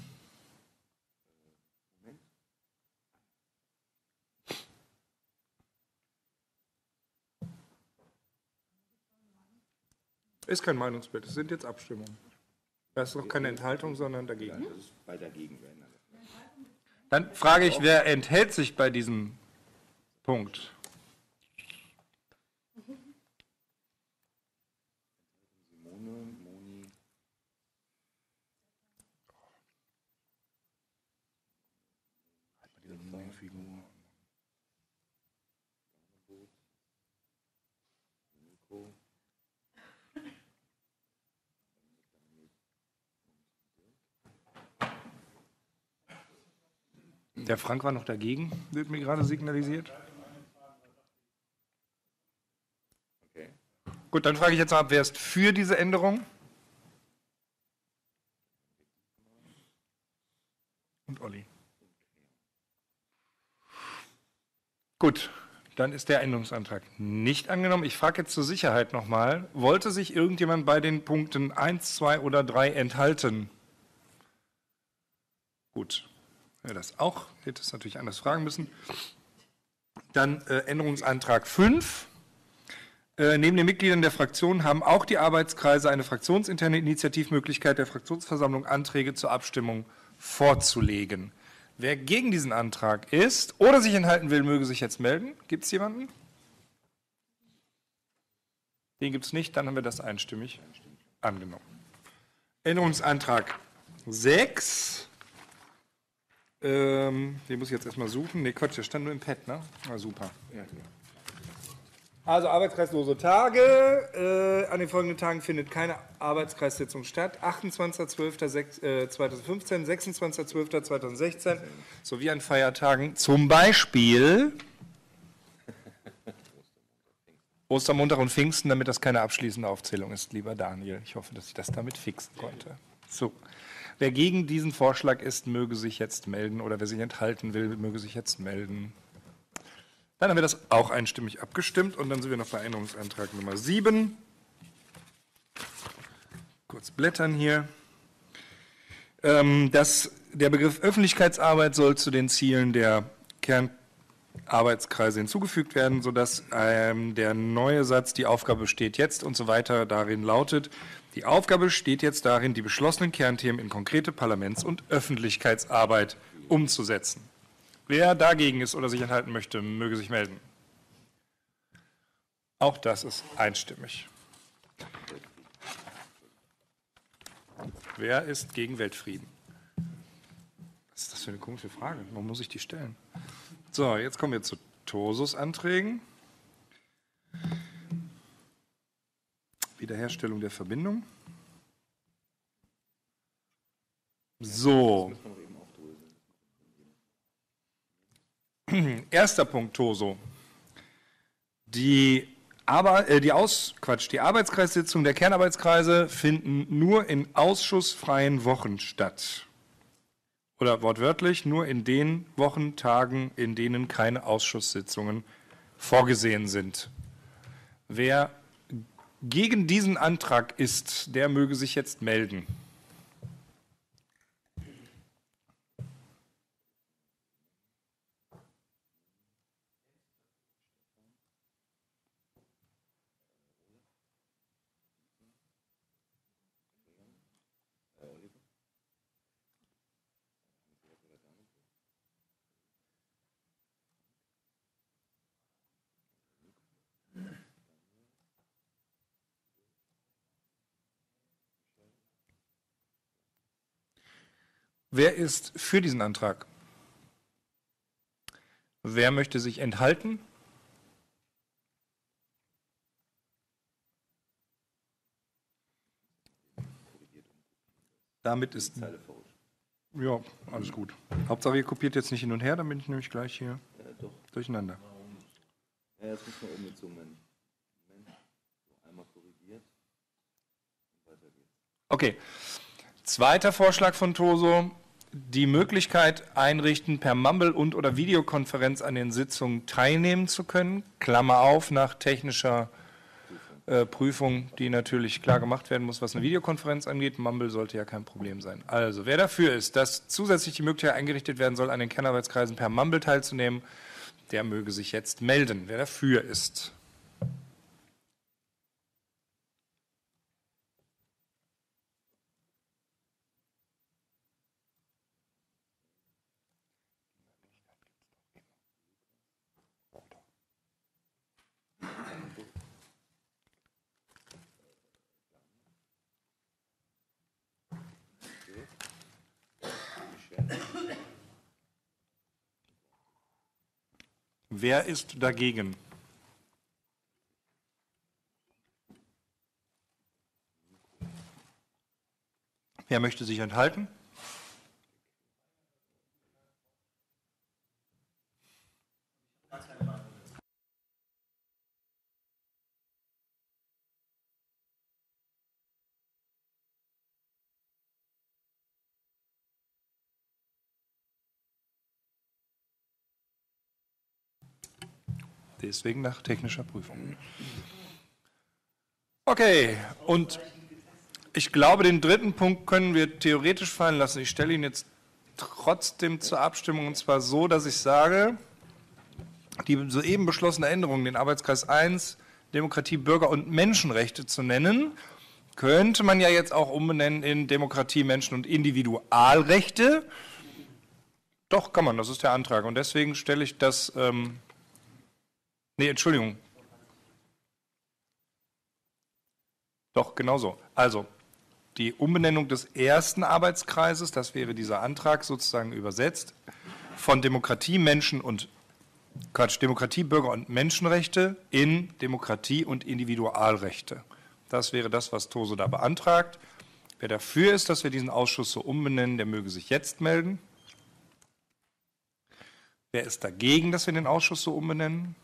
Ist kein Meinungsbild, es sind jetzt Abstimmungen. Das ist noch keine Enthaltung, sondern dagegen. Ja, das ist bei dagegen werden. Dann frage ich, wer enthält sich bei diesem Punkt? Simone, Moni. Der Frank war noch dagegen, wird mir gerade signalisiert. Okay. Gut, dann frage ich jetzt mal, wer ist für diese Änderung? Und Olli. Gut, dann ist der Änderungsantrag nicht angenommen. Ich frage jetzt zur Sicherheit nochmal, wollte sich irgendjemand bei den Punkten eins, zwei oder drei enthalten? Gut. Ja, das auch, hätte es natürlich anders fragen müssen. Dann äh, Änderungsantrag fünf. Äh, neben den Mitgliedern der Fraktion haben auch die Arbeitskreise eine fraktionsinterne Initiativmöglichkeit der Fraktionsversammlung, Anträge zur Abstimmung vorzulegen. Wer gegen diesen Antrag ist oder sich enthalten will, möge sich jetzt melden. Gibt es jemanden? Den gibt es nicht, dann haben wir das einstimmig angenommen. Änderungsantrag sechs. Ähm, den muss ich jetzt erstmal suchen. Ne, Quatsch, der stand nur im Pad, ne? Na super. Ja, genau. Also arbeitskreislose Tage. Äh, an den folgenden Tagen findet keine Arbeitskreissitzung statt. achtundzwanzigster zwölfter zweitausendfünfzehn, sechsundzwanzigster zwölfter zweitausendsechzehn sowie an Feiertagen, zum Beispiel Ostermontag und Pfingsten, damit das keine abschließende Aufzählung ist, lieber Daniel. Ich hoffe, dass ich das damit fixen konnte. So. Wer gegen diesen Vorschlag ist, möge sich jetzt melden, oder wer sich enthalten will, möge sich jetzt melden. Dann haben wir das auch einstimmig abgestimmt und dann sind wir noch bei Änderungsantrag Nummer sieben. Kurz blättern hier. Ähm, das, der Begriff Öffentlichkeitsarbeit soll zu den Zielen der Kernarbeitskreise hinzugefügt werden, sodass ähm, der neue Satz, die Aufgabe besteht jetzt und so weiter, darin lautet, die Aufgabe besteht jetzt darin, die beschlossenen Kernthemen in konkrete Parlaments- und Öffentlichkeitsarbeit umzusetzen. Wer dagegen ist oder sich enthalten möchte, möge sich melden. Auch das ist einstimmig. Wer ist gegen Weltfrieden? Was ist das für eine komische Frage? Warum muss ich die stellen? So, jetzt kommen wir zu Tosus-Anträgen. Wiederherstellung der Verbindung. So. Erster Punkt, Toso. Die, Aber, äh, die, Aus, Quatsch, die Arbeitskreissitzungen der Kernarbeitskreise finden nur in ausschussfreien Wochen statt. Oder wortwörtlich nur in den Wochentagen, in denen keine Ausschusssitzungen vorgesehen sind. Wer gegen diesen Antrag ist, der möge sich jetzt melden. Wer ist für diesen Antrag? Wer möchte sich enthalten? Damit ist... Ja, alles gut. Hauptsache, ihr kopiert jetzt nicht hin und her, dann bin ich nämlich gleich hier Ja, doch. durcheinander. Ja, jetzt muss man umgezogen werden. Moment. So, einmal korrigiert. Und weiter geht's. Okay. Zweiter Vorschlag von Toso. Die Möglichkeit einrichten, per Mumble und oder Videokonferenz an den Sitzungen teilnehmen zu können. Klammer auf, nach technischer äh, Prüfung, die natürlich klar gemacht werden muss, was eine Videokonferenz angeht. Mumble sollte ja kein Problem sein. Also, wer dafür ist, dass zusätzlich die Möglichkeit eingerichtet werden soll, an den Kernarbeitskreisen per Mumble teilzunehmen, der möge sich jetzt melden. Wer dafür ist. Wer ist dagegen? Wer möchte sich enthalten? Deswegen nach technischer Prüfung. Okay, und ich glaube, den dritten Punkt können wir theoretisch fallen lassen. Ich stelle ihn jetzt trotzdem zur Abstimmung, und zwar so, dass ich sage, die soeben beschlossene Änderung, den Arbeitskreis eins, Demokratie, Bürger- und Menschenrechte zu nennen, könnte man ja jetzt auch umbenennen in Demokratie, Menschen- und Individualrechte. Doch, kann man, das ist der Antrag. Und deswegen stelle ich das, ähm, nee, Entschuldigung. Doch, genauso. Also, die Umbenennung des ersten Arbeitskreises, das wäre dieser Antrag sozusagen übersetzt, von Demokratie, Menschen und, Quatsch, Demokratie, Bürger- und Menschenrechte in Demokratie und Individualrechte. Das wäre das, was Toso da beantragt. Wer dafür ist, dass wir diesen Ausschuss so umbenennen, der möge sich jetzt melden. Wer ist dagegen, dass wir den Ausschuss so umbenennen?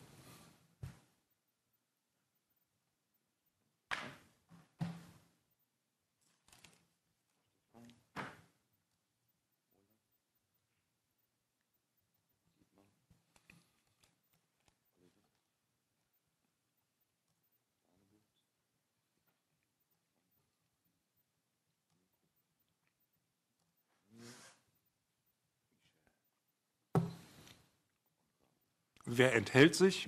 Wer enthält sich?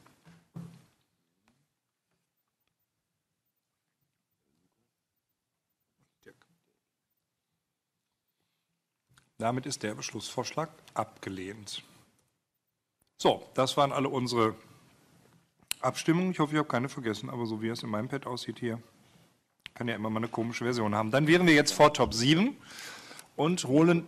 Damit ist der Beschlussvorschlag abgelehnt. So, das waren alle unsere Abstimmungen. Ich hoffe, ich habe keine vergessen, aber so wie es in meinem Pad aussieht hier, kann ja immer mal eine komische Version haben. Dann wären wir jetzt vor Top sieben und holen...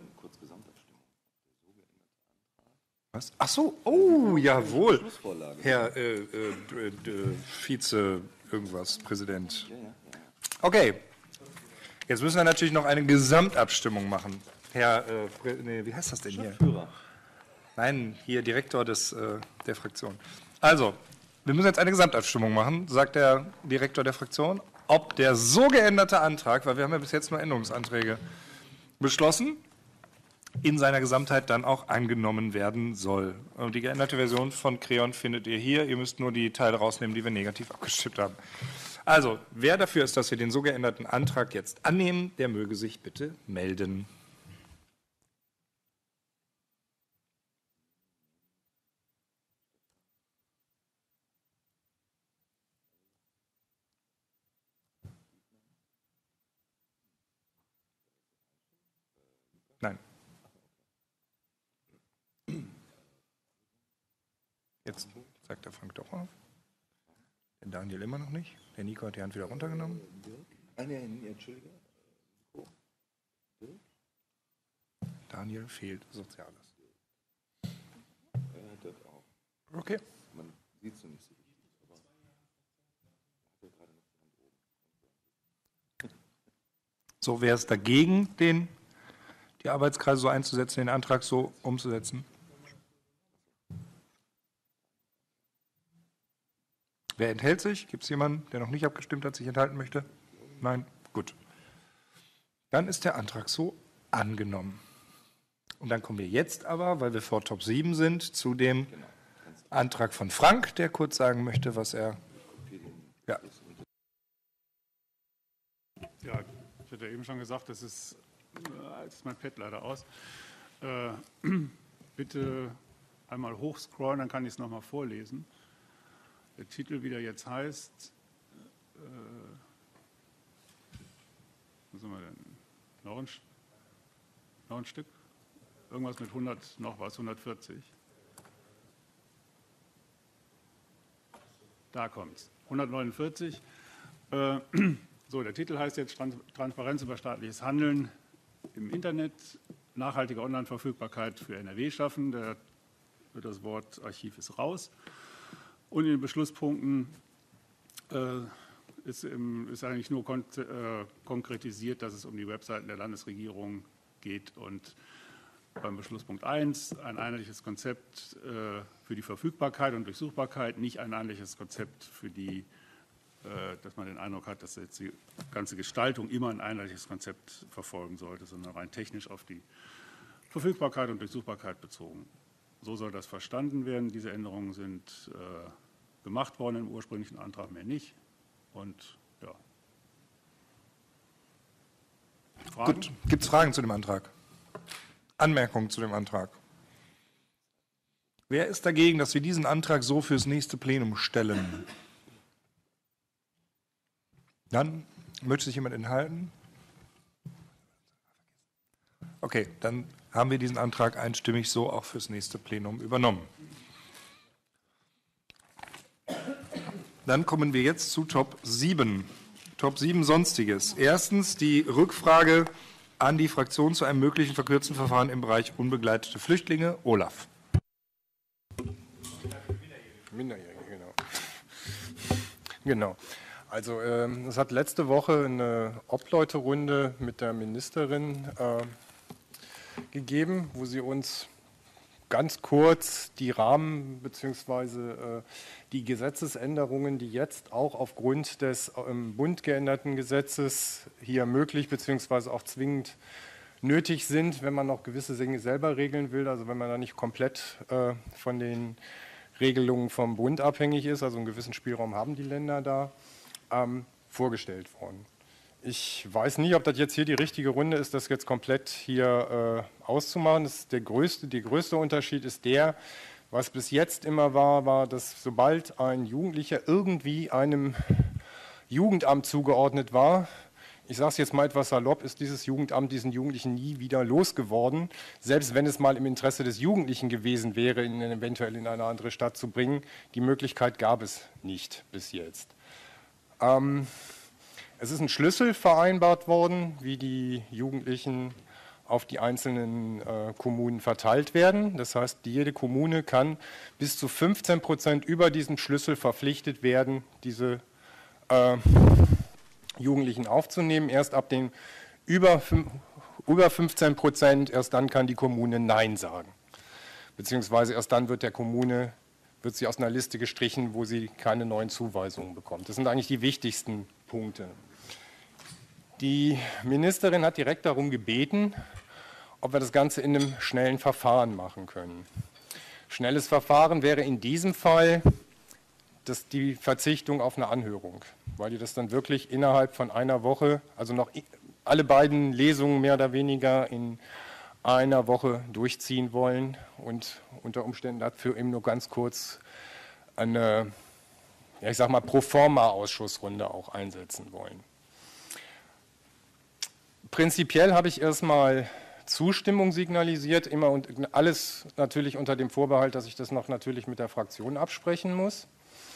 Was? Ach so, oh, jawohl. Herr äh, äh, äh, Vize, irgendwas, Präsident. Okay, jetzt müssen wir natürlich noch eine Gesamtabstimmung machen. Herr, äh, nee, wie heißt das denn hier? Nein, hier Direktor des, äh, der Fraktion. Also, wir müssen jetzt eine Gesamtabstimmung machen, sagt der Direktor der Fraktion, ob der so geänderte Antrag, weil wir haben ja bis jetzt nur Änderungsanträge beschlossen, in seiner Gesamtheit dann auch angenommen werden soll. Und die geänderte Version von Creon findet ihr hier. Ihr müsst nur die Teile rausnehmen, die wir negativ abgestimmt haben. Also, wer dafür ist, dass wir den so geänderten Antrag jetzt annehmen, der möge sich bitte melden. Nein. Jetzt sagt der Frank doch auf. Der Daniel immer noch nicht. Der Nico hat die Hand wieder runtergenommen. Daniel fehlt Soziales. Okay. Man sieht es nicht so richtig. So, wer ist dagegen, den, die Arbeitskreise so einzusetzen, den Antrag so umzusetzen? Wer enthält sich? Gibt es jemanden, der noch nicht abgestimmt hat, sich enthalten möchte? Nein? Gut. Dann ist der Antrag so angenommen. Und dann kommen wir jetzt aber, weil wir vor Top sieben sind, zu dem Antrag von Frank, der kurz sagen möchte, was er... Ja. Ja, ich hatte eben schon gesagt, das ist, jetzt ist mein Pad leider aus. Äh, bitte einmal hochscrollen, dann kann ich es nochmal vorlesen. Der Titel, wie der jetzt heißt, äh, was haben wir denn? Noch ein, noch ein Stück? Irgendwas mit hundert, noch was, hundertvierzig. Da kommt es. hundertneunundvierzig. Äh, so, der Titel heißt jetzt Transparenz über staatliches Handeln im Internet, nachhaltige Online-Verfügbarkeit für N R W schaffen. Da wird das Wort Archiv ist raus. Und in den Beschlusspunkten äh, ist, im, ist eigentlich nur kon äh, konkretisiert, dass es um die Webseiten der Landesregierung geht und beim Beschlusspunkt eins ein einheitliches Konzept äh, für die Verfügbarkeit und Durchsuchbarkeit, nicht ein einheitliches Konzept für die, äh, dass man den Eindruck hat, dass jetzt die ganze Gestaltung immer ein einheitliches Konzept verfolgen sollte, sondern rein technisch auf die Verfügbarkeit und Durchsuchbarkeit bezogen. So soll das verstanden werden. Diese Änderungen sind äh, gemacht worden im ursprünglichen Antrag, mehr nicht. Und ja. Fragen? Gut, gibt es Fragen zu dem Antrag? Anmerkungen zu dem Antrag? Wer ist dagegen, dass wir diesen Antrag so fürs nächste Plenum stellen? Dann möchte sich jemand enthalten? Okay, dann haben wir diesen Antrag einstimmig so auch fürs nächste Plenum übernommen. Dann kommen wir jetzt zu Top sieben. Top sieben Sonstiges. Erstens die Rückfrage an die Fraktion zu einem möglichen verkürzten Verfahren im Bereich unbegleitete Flüchtlinge. Olaf. Minderjährige, genau. Genau. Also ähm, es hat letzte Woche eine Obleuterunde mit der Ministerin äh, gegeben, wo sie uns ganz kurz die Rahmen bzw. äh, die Gesetzesänderungen, die jetzt auch aufgrund des im Bund geänderten Gesetzes hier möglich bzw. auch zwingend nötig sind, wenn man noch gewisse Dinge selber regeln will, also wenn man da nicht komplett äh, von den Regelungen vom Bund abhängig ist, also einen gewissen Spielraum haben die Länder da, ähm, vorgestellt worden. Ich weiß nicht, ob das jetzt hier die richtige Runde ist, das jetzt komplett hier äh, auszumachen. Das ist der größte, der größte Unterschied ist der, was bis jetzt immer war, war, dass sobald ein Jugendlicher irgendwie einem Jugendamt zugeordnet war, ich sage es jetzt mal etwas salopp, ist dieses Jugendamt diesen Jugendlichen nie wieder losgeworden, selbst wenn es mal im Interesse des Jugendlichen gewesen wäre, ihn eventuell in eine andere Stadt zu bringen. Die Möglichkeit gab es nicht bis jetzt. Ähm, Es ist ein Schlüssel vereinbart worden, wie die Jugendlichen auf die einzelnen äh, Kommunen verteilt werden. Das heißt, jede Kommune kann bis zu fünfzehn Prozent über diesen Schlüssel verpflichtet werden, diese äh, Jugendlichen aufzunehmen. Erst ab den über, über fünfzehn Prozent, erst dann kann die Kommune Nein sagen. Beziehungsweise erst dann wird der Kommune, wird sie aus einer Liste gestrichen, wo sie keine neuen Zuweisungen bekommt. Das sind eigentlich die wichtigsten Punkte. Die Ministerin hat direkt darum gebeten, ob wir das Ganze in einem schnellen Verfahren machen können. Schnelles Verfahren wäre in diesem Fall das die Verzichtung auf eine Anhörung, weil die das dann wirklich innerhalb von einer Woche, also noch alle beiden Lesungen mehr oder weniger in einer Woche durchziehen wollen und unter Umständen dafür eben nur ganz kurz eine, ja, ich sag mal, Proforma-Ausschussrunde auch einsetzen wollen. Prinzipiell habe ich erstmal Zustimmung signalisiert, immer und alles natürlich unter dem Vorbehalt, dass ich das noch natürlich mit der Fraktion absprechen muss.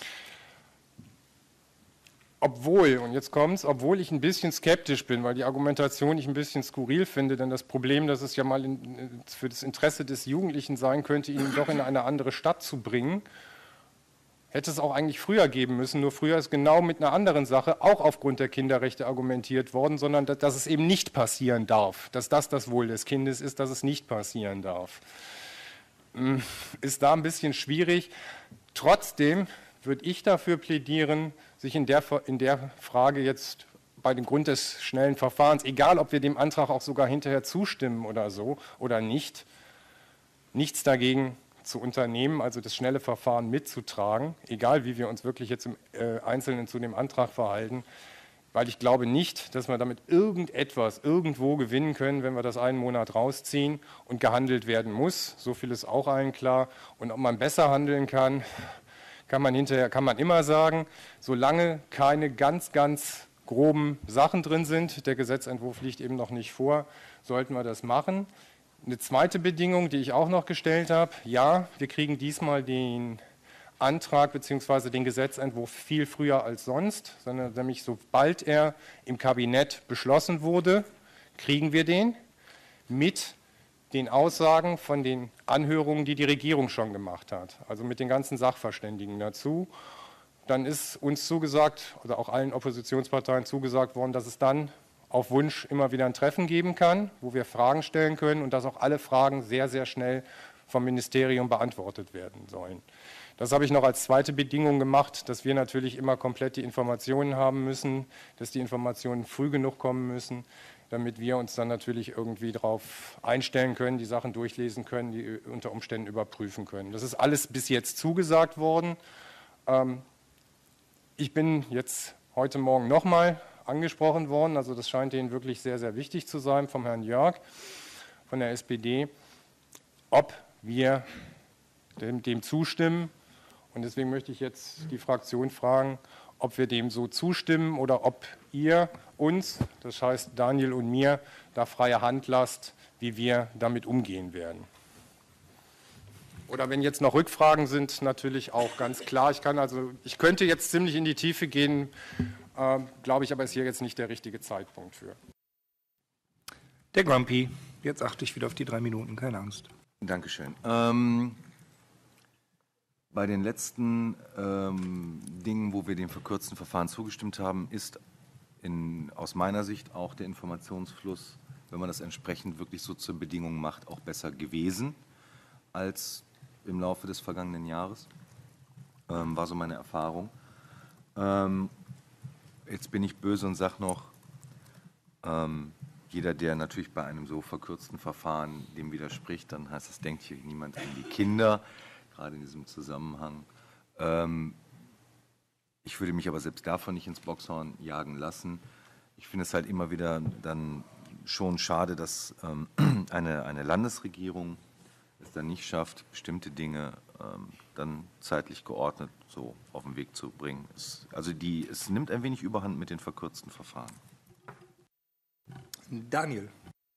Obwohl, und jetzt kommt es, obwohl ich ein bisschen skeptisch bin, weil die Argumentation ich ein bisschen skurril finde, denn das Problem, dass es ja mal in, für das Interesse des Jugendlichen sein könnte, ihn doch in eine andere Stadt zu bringen, hätte es auch eigentlich früher geben müssen, nur früher ist genau mit einer anderen Sache, auch aufgrund der Kinderrechte argumentiert worden, sondern dass, dass es eben nicht passieren darf, dass das das Wohl des Kindes ist, dass es nicht passieren darf. Ist da ein bisschen schwierig. Trotzdem würde ich dafür plädieren, sich in der, in der Frage jetzt bei dem Grund des schnellen Verfahrens, egal ob wir dem Antrag auch sogar hinterher zustimmen oder so oder nicht, nichts dagegen zu unternehmen, also das schnelle Verfahren mitzutragen, egal wie wir uns wirklich jetzt im äh, Einzelnen zu dem Antrag verhalten, weil ich glaube nicht, dass wir damit irgendetwas irgendwo gewinnen können, wenn wir das einen Monat rausziehen und gehandelt werden muss. So viel ist auch allen klar. Und ob man besser handeln kann, kann man hinterher, kann man immer sagen, solange keine ganz, ganz groben Sachen drin sind, der Gesetzentwurf liegt eben noch nicht vor, sollten wir das machen. Eine zweite Bedingung, die ich auch noch gestellt habe, ja, wir kriegen diesmal den Antrag bzw. den Gesetzentwurf viel früher als sonst, sondern nämlich sobald er im Kabinett beschlossen wurde, kriegen wir den mit den Aussagen von den Anhörungen, die die Regierung schon gemacht hat, also mit den ganzen Sachverständigen dazu. Dann ist uns zugesagt, oder auch allen Oppositionsparteien zugesagt worden, dass es dann auf Wunsch immer wieder ein Treffen geben kann, wo wir Fragen stellen können und dass auch alle Fragen sehr, sehr schnell vom Ministerium beantwortet werden sollen. Das habe ich noch als zweite Bedingung gemacht, dass wir natürlich immer komplett die Informationen haben müssen, dass die Informationen früh genug kommen müssen, damit wir uns dann natürlich irgendwie darauf einstellen können, die Sachen durchlesen können, die unter Umständen überprüfen können. Das ist alles bis jetzt zugesagt worden. Ich bin jetzt heute Morgen nochmal angesprochen worden, also das scheint Ihnen wirklich sehr, sehr wichtig zu sein, vom Herrn Jörg von der S P D, ob wir dem, dem zustimmen. Und deswegen möchte ich jetzt die Fraktion fragen, ob wir dem so zustimmen oder ob ihr uns, das heißt Daniel und mir, da freie Hand lasst, wie wir damit umgehen werden. Oder wenn jetzt noch Rückfragen sind, natürlich auch ganz klar. Ich kann also, ich könnte jetzt ziemlich in die Tiefe gehen, äh, glaube ich, aber ist hier jetzt nicht der richtige Zeitpunkt für. Der Grumpy, jetzt achte ich wieder auf die drei Minuten, keine Angst. Dankeschön. Ähm, bei den letzten ähm, Dingen, wo wir dem verkürzten Verfahren zugestimmt haben, ist in, aus meiner Sicht auch der Informationsfluss, wenn man das entsprechend wirklich so zur Bedingung macht, auch besser gewesen als im Laufe des vergangenen Jahres. Ähm, war so meine Erfahrung. Ähm, jetzt bin ich böse und sage noch, ähm, jeder, der natürlich bei einem so verkürzten Verfahren dem widerspricht, dann heißt das, denkt hier niemand an die Kinder, gerade in diesem Zusammenhang. Ähm, ich würde mich aber selbst davon nicht ins Boxhorn jagen lassen. Ich finde es halt immer wieder dann schon schade, dass ähm, eine, eine Landesregierung es dann nicht schafft, bestimmte Dinge ähm, dann zeitlich geordnet so auf den Weg zu bringen. Es, also die, es nimmt ein wenig Überhand mit den verkürzten Verfahren. Daniel.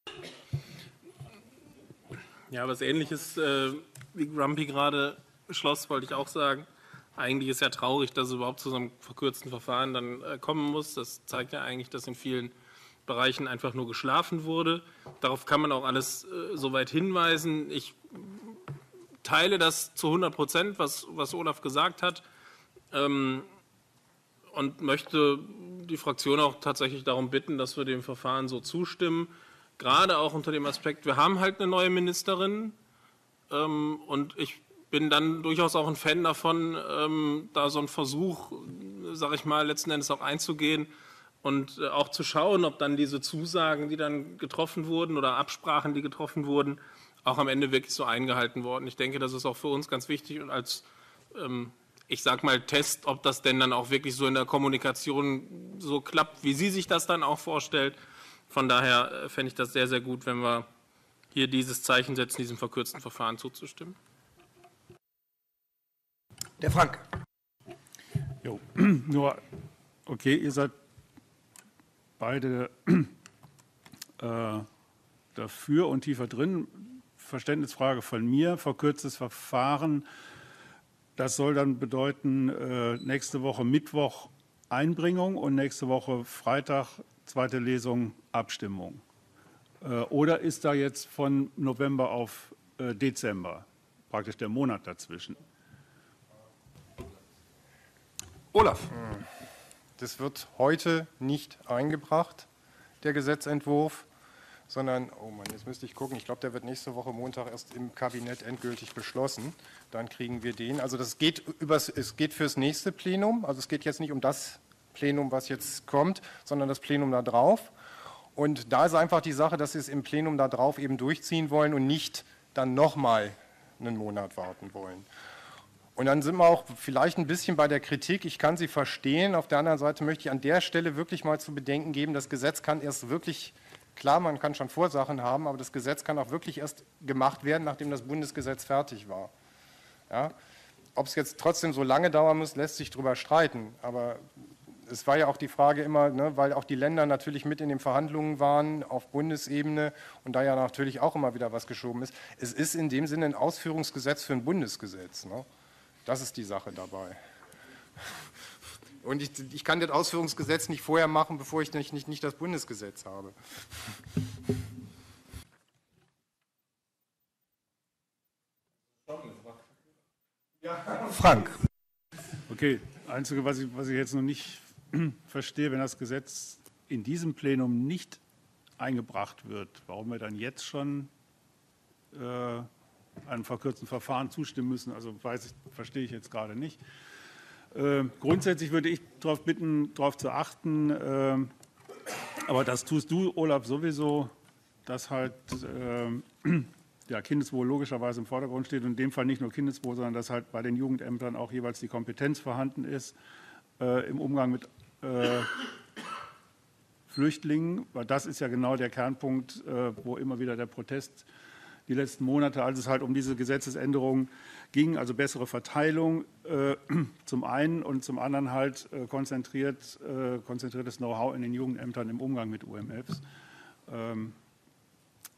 Ja, was Ähnliches äh, wie Grumpy gerade schloss, wollte ich auch sagen. Eigentlich ist ja traurig, dass es überhaupt zu so einem verkürzten Verfahren dann äh, kommen muss. Das zeigt ja eigentlich, dass in vielen Bereichen einfach nur geschlafen wurde. Darauf kann man auch alles äh, soweit hinweisen. Ich teile das zu hundert Prozent, was, was Olaf gesagt hat, ähm, und möchte die Fraktion auch tatsächlich darum bitten, dass wir dem Verfahren so zustimmen. Gerade auch unter dem Aspekt, wir haben halt eine neue Ministerin, ähm, und ich bin dann durchaus auch ein Fan davon, ähm, da so einen Versuch, sage ich mal, letzten Endes auch einzugehen und äh, auch zu schauen, ob dann diese Zusagen, die dann getroffen wurden oder Absprachen, die getroffen wurden, auch am Ende wirklich so eingehalten worden. Ich denke, das ist auch für uns ganz wichtig und als, ähm, ich sage mal, Test, ob das denn dann auch wirklich so in der Kommunikation so klappt, wie sie sich das dann auch vorstellt. Von daher äh, fände ich das sehr, sehr gut, wenn wir hier dieses Zeichen setzen, diesem verkürzten Verfahren zuzustimmen. Der Frank. Jo, nur, okay, ihr seid beide äh, dafür und tiefer drin. Verständnisfrage von mir, verkürztes Verfahren. Das soll dann bedeuten, äh, nächste Woche Mittwoch Einbringung und nächste Woche Freitag, zweite Lesung, Abstimmung. Äh, oder ist da jetzt von November auf äh, Dezember praktisch der Monat dazwischen? Olaf. Das wird heute nicht eingebracht, der Gesetzentwurf, sondern, oh Mann, jetzt müsste ich gucken, ich glaube, der wird nächste Woche Montag erst im Kabinett endgültig beschlossen. Dann kriegen wir den. Also das geht übers, es geht fürs nächste Plenum, also es geht jetzt nicht um das Plenum, was jetzt kommt, sondern das Plenum da drauf. Und da ist einfach die Sache, dass Sie es im Plenum da drauf eben durchziehen wollen und nicht dann nochmal einen Monat warten wollen. Und dann sind wir auch vielleicht ein bisschen bei der Kritik. Ich kann sie verstehen. Auf der anderen Seite möchte ich an der Stelle wirklich mal zu bedenken geben, das Gesetz kann erst wirklich, klar, man kann schon Vorsachen haben, aber das Gesetz kann auch wirklich erst gemacht werden, nachdem das Bundesgesetz fertig war. Ja? Ob es jetzt trotzdem so lange dauern muss, lässt sich darüber streiten. Aber es war ja auch die Frage immer, ne, weil auch die Länder natürlich mit in den Verhandlungen waren auf Bundesebene und da ja natürlich auch immer wieder was geschoben ist. Es ist in dem Sinne ein Ausführungsgesetz für ein Bundesgesetz. Ne? Das ist die Sache dabei. Und ich, ich kann das Ausführungsgesetz nicht vorher machen, bevor ich nicht, nicht, nicht das Bundesgesetz habe. Frank. Okay, Einzige, was ich, was ich jetzt noch nicht verstehe, wenn das Gesetz in diesem Plenum nicht eingebracht wird, warum wir dann jetzt schon äh, einem verkürzten Verfahren zustimmen müssen, also weiß ich, verstehe ich jetzt gerade nicht. Äh, grundsätzlich würde ich darauf bitten, darauf zu achten, äh, aber das tust du, Olaf, sowieso, dass halt äh, ja, Kindeswohl logischerweise im Vordergrund steht und in dem Fall nicht nur Kindeswohl, sondern dass halt bei den Jugendämtern auch jeweils die Kompetenz vorhanden ist äh, im Umgang mit äh, Flüchtlingen, weil das ist ja genau der Kernpunkt, äh, wo immer wieder der Protest die letzten Monate, als es halt um diese Gesetzesänderungen ging, also bessere Verteilung äh, zum einen und zum anderen halt äh, konzentriert, äh, konzentriertes Know-how in den Jugendämtern im Umgang mit U M Fs. Ähm,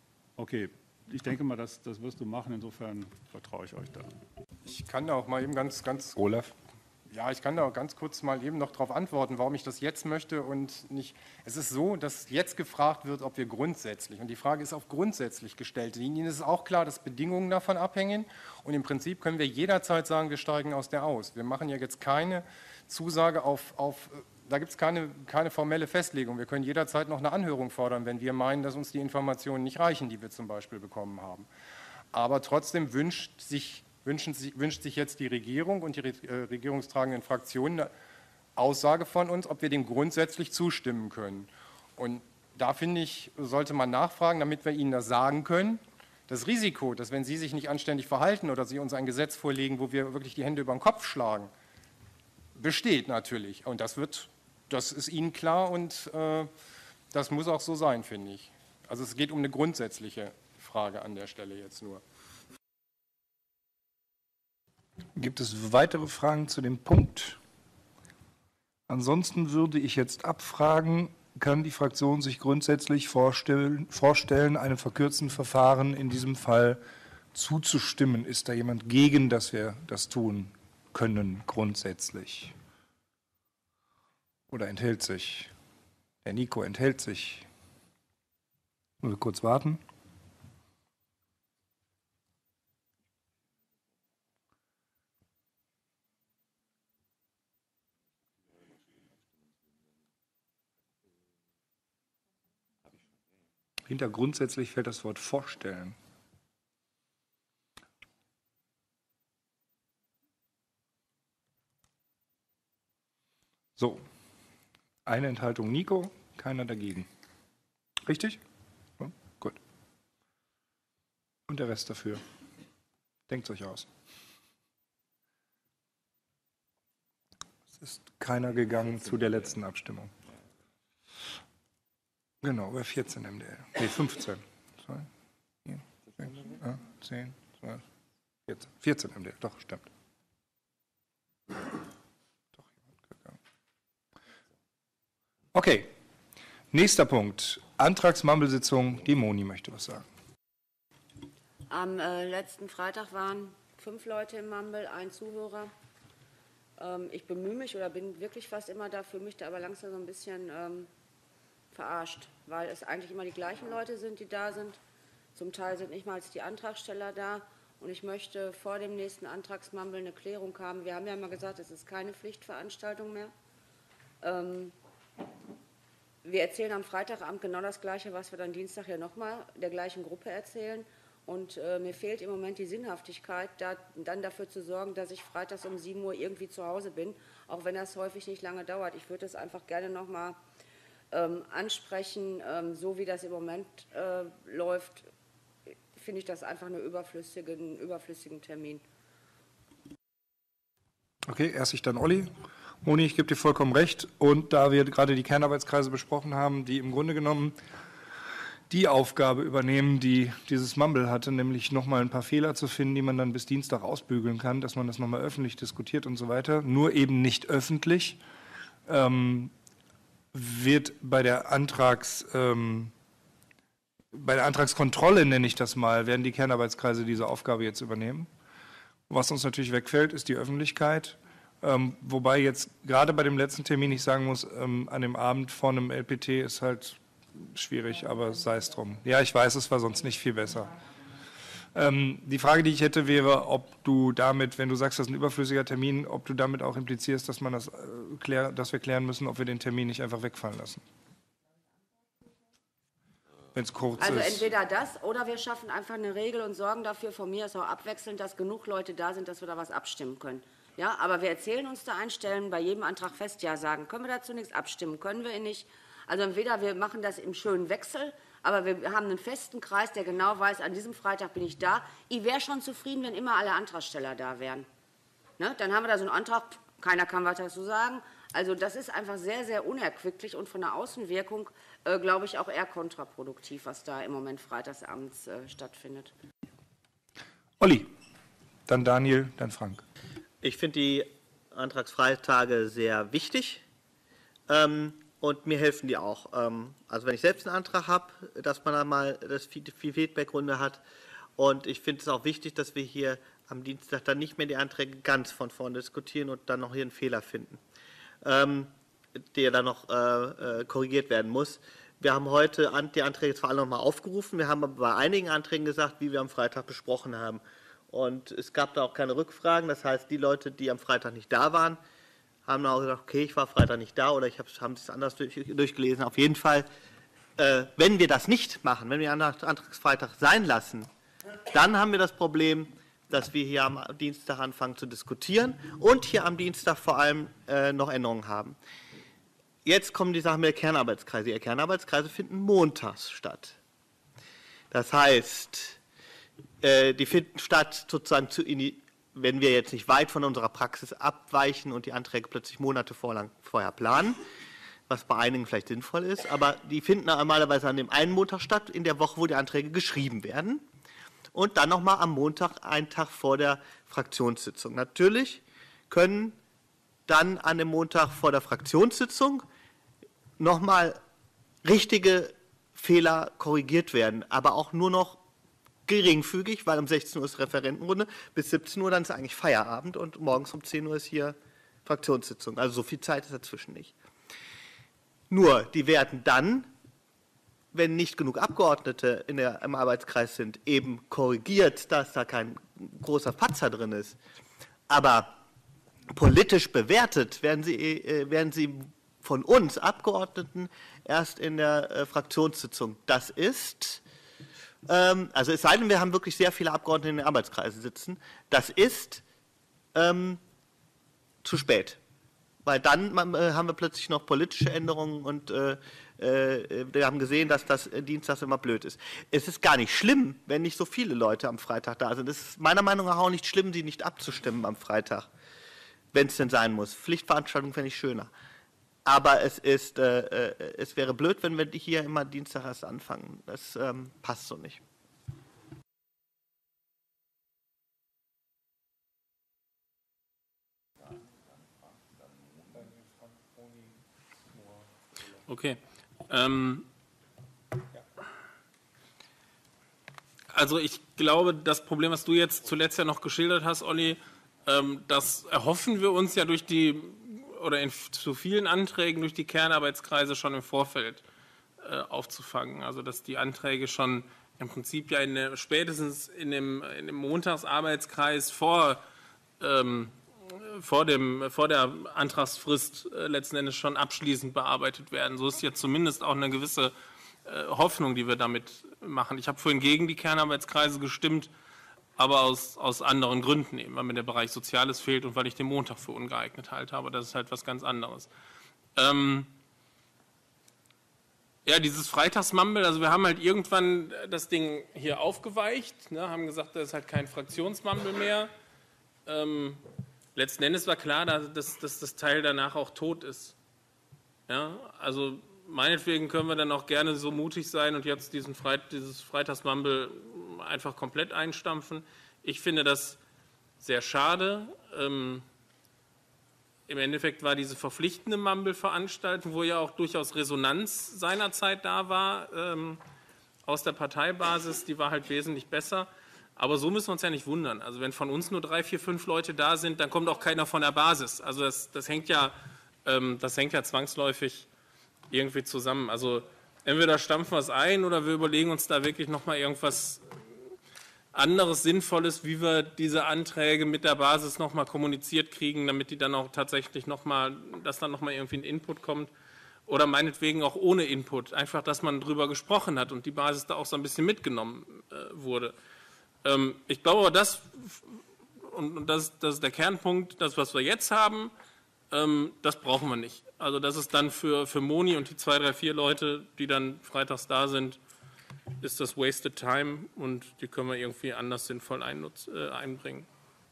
Okay, ich denke mal, das, das wirst du machen, insofern vertraue ich euch da. Ich kann da auch mal eben ganz, ganz... Olaf? Ja, ich kann da auch ganz kurz mal eben noch darauf antworten, warum ich das jetzt möchte und nicht... Es ist so, dass jetzt gefragt wird, ob wir grundsätzlich, und die Frage ist auf grundsätzlich gestellt. Ihnen ist auch klar, dass Bedingungen davon abhängen und im Prinzip können wir jederzeit sagen, wir steigen aus der aus. Wir machen ja jetzt keine Zusage auf... auf da gibt es keine, keine formelle Festlegung. Wir können jederzeit noch eine Anhörung fordern, wenn wir meinen, dass uns die Informationen nicht reichen, die wir zum Beispiel bekommen haben. Aber trotzdem wünscht sich, wünschen, wünscht sich jetzt die Regierung und die regierungstragenden Fraktionen eine Aussage von uns, ob wir dem grundsätzlich zustimmen können. Und da finde ich, sollte man nachfragen, damit wir Ihnen das sagen können. Das Risiko, dass wenn Sie sich nicht anständig verhalten oder Sie uns ein Gesetz vorlegen, wo wir wirklich die Hände über den Kopf schlagen, besteht natürlich. Und das wird, das ist Ihnen klar und äh, das muss auch so sein, finde ich. Also es geht um eine grundsätzliche Frage an der Stelle jetzt nur. Gibt es weitere Fragen zu dem Punkt? Ansonsten würde ich jetzt abfragen, kann die Fraktion sich grundsätzlich vorstellen, vorstellen, einem verkürzten Verfahren in diesem Fall zuzustimmen? Ist da jemand gegen, dass wir das tun können, grundsätzlich? Oder enthält sich? Der Nico enthält sich. Nur kurz warten. Hinter grundsätzlich fällt das Wort vorstellen. So, eine Enthaltung Nico, keiner dagegen. Richtig? Ja, gut. Und der Rest dafür. Denkt euch aus. Es ist keiner gegangen zu der letzten Abstimmung. Genau, bei vierzehn M D L. Nee, fünfzehn. zwei, vier, sechs, acht, zehn, zwölf, vierzehn. vierzehn M D L, doch, stimmt. Okay, nächster Punkt. Antragsmumble-Sitzung. Die Moni möchte was sagen. Am äh, letzten Freitag waren fünf Leute im Mumble, ein Zuhörer. Ähm, ich bemühe mich oder bin wirklich fast immer da, fühle mich da aber langsam so ein bisschen ähm, verarscht, weil es eigentlich immer die gleichen Leute sind, die da sind. Zum Teil sind nicht mal als die Antragsteller da. Und ich möchte vor dem nächsten Antragsmumble eine Klärung haben. Wir haben ja mal gesagt, es ist keine Pflichtveranstaltung mehr. Ähm, Wir erzählen am Freitagabend genau das Gleiche, was wir dann Dienstag ja nochmal der gleichen Gruppe erzählen. Und äh, mir fehlt im Moment die Sinnhaftigkeit, da, dann dafür zu sorgen, dass ich freitags um sieben Uhr irgendwie zu Hause bin, auch wenn das häufig nicht lange dauert. Ich würde das einfach gerne nochmal ähm, ansprechen. Ähm, so wie das im Moment äh, läuft, finde ich das einfach einen überflüssigen, überflüssigen Termin. Okay, erst ich, dann Olli. Moni, ich gebe dir vollkommen recht. Und da wir gerade die Kernarbeitskreise besprochen haben, die im Grunde genommen die Aufgabe übernehmen, die dieses Mumble hatte, nämlich nochmal ein paar Fehler zu finden, die man dann bis Dienstag ausbügeln kann, dass man das nochmal öffentlich diskutiert und so weiter, nur eben nicht öffentlich, ähm, wird bei der Antrags, ähm, bei der Antragskontrolle, nenne ich das mal, werden die Kernarbeitskreise diese Aufgabe jetzt übernehmen. Was uns natürlich wegfällt, ist die Öffentlichkeit. Ähm, wobei jetzt gerade bei dem letzten Termin ich sagen muss, ähm, an dem Abend vor einem L P T ist halt schwierig, aber sei es drum. Ja, ich weiß, es war sonst nicht viel besser. Ähm, die Frage, die ich hätte, wäre, ob du damit, wenn du sagst, das ist ein überflüssiger Termin, ob du damit auch implizierst, dass man das, äh, klär, dass wir klären müssen, ob wir den Termin nicht einfach wegfallen lassen. Wenn es kurz also ist. Also entweder das oder wir schaffen einfach eine Regel und sorgen dafür, von mir aus auch abwechselnd, dass genug Leute da sind, dass wir da was abstimmen können. Ja, aber wir erzählen uns da einstellen, bei jedem Antrag fest Ja sagen. Können wir dazu nichts abstimmen? Können wir nicht? Also entweder wir machen das im schönen Wechsel, aber wir haben einen festen Kreis, der genau weiß, an diesem Freitag bin ich da. Ich wäre schon zufrieden, wenn immer alle Antragsteller da wären. Ne? Dann haben wir da so einen Antrag, keiner kann was dazu sagen. Also das ist einfach sehr, sehr unerquicklich und von der Außenwirkung, äh, glaube ich, auch eher kontraproduktiv, was da im Moment freitagsabends äh, stattfindet. Olli, dann Daniel, dann Frank. Ich finde die Antragsfreitage sehr wichtig. Ähm, und mir helfen die auch. Ähm, also wenn ich selbst einen Antrag habe, dass man dann mal das Feedback-Runde hat. Und ich finde es auch wichtig, dass wir hier am Dienstag dann nicht mehr die Anträge ganz von vorne diskutieren und dann noch hier einen Fehler finden, ähm, der dann noch äh, korrigiert werden muss. Wir haben heute die Anträge zwar alle noch mal aufgerufen, wir haben aber bei einigen Anträgen gesagt, wie wir am Freitag besprochen haben. Und es gab da auch keine Rückfragen. Das heißt, die Leute, die am Freitag nicht da waren, haben dann auch gesagt, okay, ich war Freitag nicht da oder ich habe es anders durch, durchgelesen. Auf jeden Fall, äh, wenn wir das nicht machen, wenn wir Antragsfreitag sein lassen, dann haben wir das Problem, dass wir hier am Dienstag anfangen zu diskutieren und hier am Dienstag vor allem äh, noch Änderungen haben. Jetzt kommen die Sachen mit der Kernarbeitskreise. Die Kernarbeitskreise finden montags statt. Das heißt, äh, die finden statt sozusagen, zu, wenn wir jetzt nicht weit von unserer Praxis abweichen und die Anträge plötzlich Monate vorlang, vorher planen, was bei einigen vielleicht sinnvoll ist, aber die finden normalerweise an dem einen Montag statt, in der Woche, wo die Anträge geschrieben werden. Und dann nochmal am Montag, einen Tag vor der Fraktionssitzung. Natürlich können dann an dem Montag vor der Fraktionssitzung nochmal richtige Fehler korrigiert werden, aber auch nur noch geringfügig, weil um sechzehn Uhr ist Referentenrunde, bis siebzehn Uhr dann ist eigentlich Feierabend und morgens um zehn Uhr ist hier Fraktionssitzung. Also so viel Zeit ist dazwischen nicht. Nur, die werden dann, wenn nicht genug Abgeordnete in der, im Arbeitskreis sind, eben korrigiert, dass da kein großer Patzer drin ist. Aber politisch bewertet werden sie, äh, werden sie von uns Abgeordneten erst in der äh, Fraktionssitzung. Das ist, ähm, also es sei denn, wir haben wirklich sehr viele Abgeordnete in den Arbeitskreisen sitzen, das ist ähm, zu spät. Weil dann äh, haben wir plötzlich noch politische Änderungen und äh, äh, wir haben gesehen, dass das äh, dienstags immer blöd ist. Es ist gar nicht schlimm, wenn nicht so viele Leute am Freitag da sind. Es ist meiner Meinung nach auch nicht schlimm, sie nicht abzustimmen am Freitag, wenn es denn sein muss. Pflichtveranstaltung fände ich schöner. Aber es, ist, äh, äh, es wäre blöd, wenn wir hier immer Dienstag erst anfangen. Das ähm, passt so nicht. Okay. Ähm, also ich glaube, das Problem, was du jetzt zuletzt ja noch geschildert hast, Olli, ähm, das erhoffen wir uns ja durch die, oder in zu vielen Anträgen durch die Kernarbeitskreise schon im Vorfeld äh, aufzufangen. Also dass die Anträge schon im Prinzip ja in der, spätestens in dem, in dem Montagsarbeitskreis vor ähm, Vor, dem, vor der Antragsfrist äh, letzten Endes schon abschließend bearbeitet werden. So ist jetzt zumindest auch eine gewisse äh, Hoffnung, die wir damit machen. Ich habe vorhin gegen die Kernarbeitskreise gestimmt, aber aus, aus anderen Gründen eben, weil mir der Bereich Soziales fehlt und weil ich den Montag für ungeeignet halte. Aber das ist halt was ganz anderes. Ähm ja, dieses Freitagsmumble, also wir haben halt irgendwann das Ding hier aufgeweicht, ne, haben gesagt, das ist halt kein Fraktionsmumble mehr. Ähm Letzten Endes war klar, dass, dass das Teil danach auch tot ist. Ja, also meinetwegen können wir dann auch gerne so mutig sein und jetzt diesen Freit, dieses Freitagsmumble einfach komplett einstampfen. Ich finde das sehr schade. Ähm, Im Endeffekt war diese verpflichtende Mumble-Veranstaltung, wo ja auch durchaus Resonanz seinerzeit da war, ähm, aus der Parteibasis, die war halt wesentlich besser. Aber so müssen wir uns ja nicht wundern. Also wenn von uns nur drei, vier, fünf Leute da sind, dann kommt auch keiner von der Basis. Also das, das, hängt, ja, ähm, das hängt ja zwangsläufig irgendwie zusammen. Also entweder stampfen wir es ein oder wir überlegen uns da wirklich nochmal irgendwas anderes, Sinnvolles, wie wir diese Anträge mit der Basis nochmal kommuniziert kriegen, damit die dann auch tatsächlich nochmal, dass dann nochmal irgendwie ein Input kommt. Oder meinetwegen auch ohne Input. Einfach, dass man drüber gesprochen hat und die Basis da auch so ein bisschen mitgenommen äh, wurde. Ich glaube aber, das, und das, das ist der Kernpunkt, das, was wir jetzt haben, das brauchen wir nicht. Also das ist dann für, für Moni und die zwei, drei, vier Leute, die dann freitags da sind, ist das wasted time und die können wir irgendwie anders sinnvoll einnutz, äh, einbringen.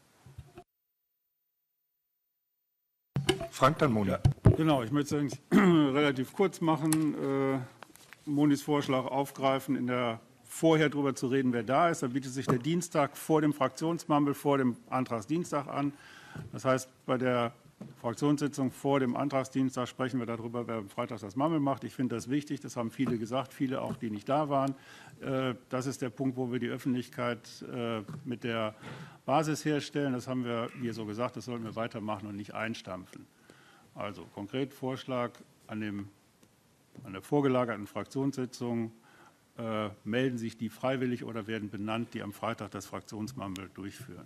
Frank, dann Moni. Ja, genau, ich möchte es relativ kurz machen. Äh, Monis Vorschlag aufgreifen, in der vorher darüber zu reden, wer da ist. Da bietet sich der Dienstag vor dem Fraktionsmumble, vor dem Antragsdienstag an. Das heißt, bei der Fraktionssitzung vor dem Antragsdienstag sprechen wir darüber, wer freitags das Mammel macht. Ich finde das wichtig, das haben viele gesagt, viele auch, die nicht da waren. Das ist der Punkt, wo wir die Öffentlichkeit mit der Basis herstellen. Das haben wir hier so gesagt, das sollten wir weitermachen und nicht einstampfen. Also konkret Vorschlag an, dem, an der vorgelagerten Fraktionssitzung, äh, melden sich die freiwillig oder werden benannt, die am Freitag das Fraktionsmammel durchführen.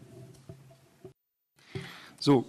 So,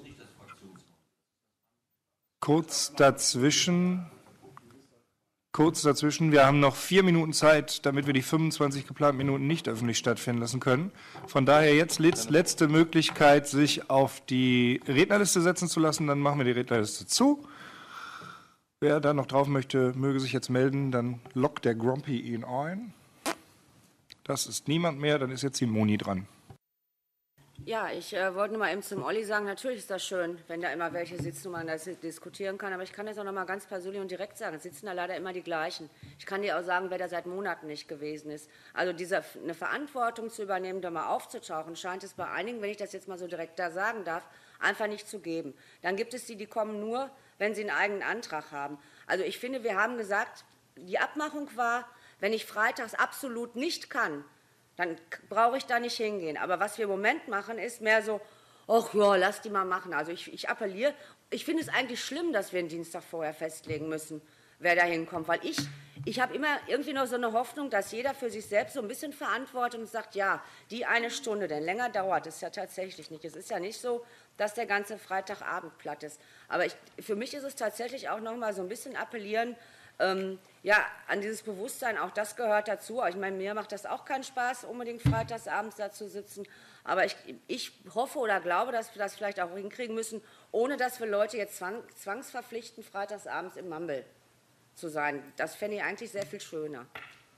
kurz dazwischen, kurz dazwischen, wir haben noch vier Minuten Zeit, damit wir die fünfundzwanzig geplanten Minuten nicht öffentlich stattfinden lassen können. Von daher jetzt letzte Möglichkeit, sich auf die Rednerliste setzen zu lassen, dann machen wir die Rednerliste zu. Wer da noch drauf möchte, möge sich jetzt melden, dann lockt der Grumpy ihn ein. Das ist niemand mehr, dann ist jetzt die Moni dran. Ja, ich äh, wollte nur mal eben zum Olli sagen, natürlich ist das schön, wenn da immer welche sitzen und man das diskutieren kann, aber ich kann das auch noch mal ganz persönlich und direkt sagen, es sitzen da leider immer die gleichen. Ich kann dir auch sagen, wer da seit Monaten nicht gewesen ist. Also diese, eine Verantwortung zu übernehmen, da mal aufzutauchen, scheint es bei einigen, wenn ich das jetzt mal so direkt da sagen darf, einfach nicht zu geben. Dann gibt es die, die kommen nur, wenn sie einen eigenen Antrag haben. Also ich finde, wir haben gesagt, die Abmachung war, wenn ich freitags absolut nicht kann, dann brauche ich da nicht hingehen. Aber was wir im Moment machen, ist mehr so, ach ja, lass die mal machen. Also ich, ich appelliere, ich finde es eigentlich schlimm, dass wir den Dienstag vorher festlegen müssen, wer da hinkommt. Weil ich, ich habe immer irgendwie noch so eine Hoffnung, dass jeder für sich selbst so ein bisschen verantwortet und sagt, ja, die eine Stunde, denn länger dauert es ja tatsächlich nicht. Es ist ja nicht so, dass der ganze Freitagabend platt ist. Aber ich, für mich ist es tatsächlich auch noch mal so ein bisschen appellieren, Ähm, ja, an dieses Bewusstsein, auch das gehört dazu. Ich meine, mir macht das auch keinen Spaß, unbedingt freitagsabends da zu sitzen. Aber ich, ich hoffe oder glaube, dass wir das vielleicht auch hinkriegen müssen, ohne dass wir Leute jetzt zwang, zwangsverpflichten, freitagsabends im Mumble zu sein. Das fände ich eigentlich sehr viel schöner.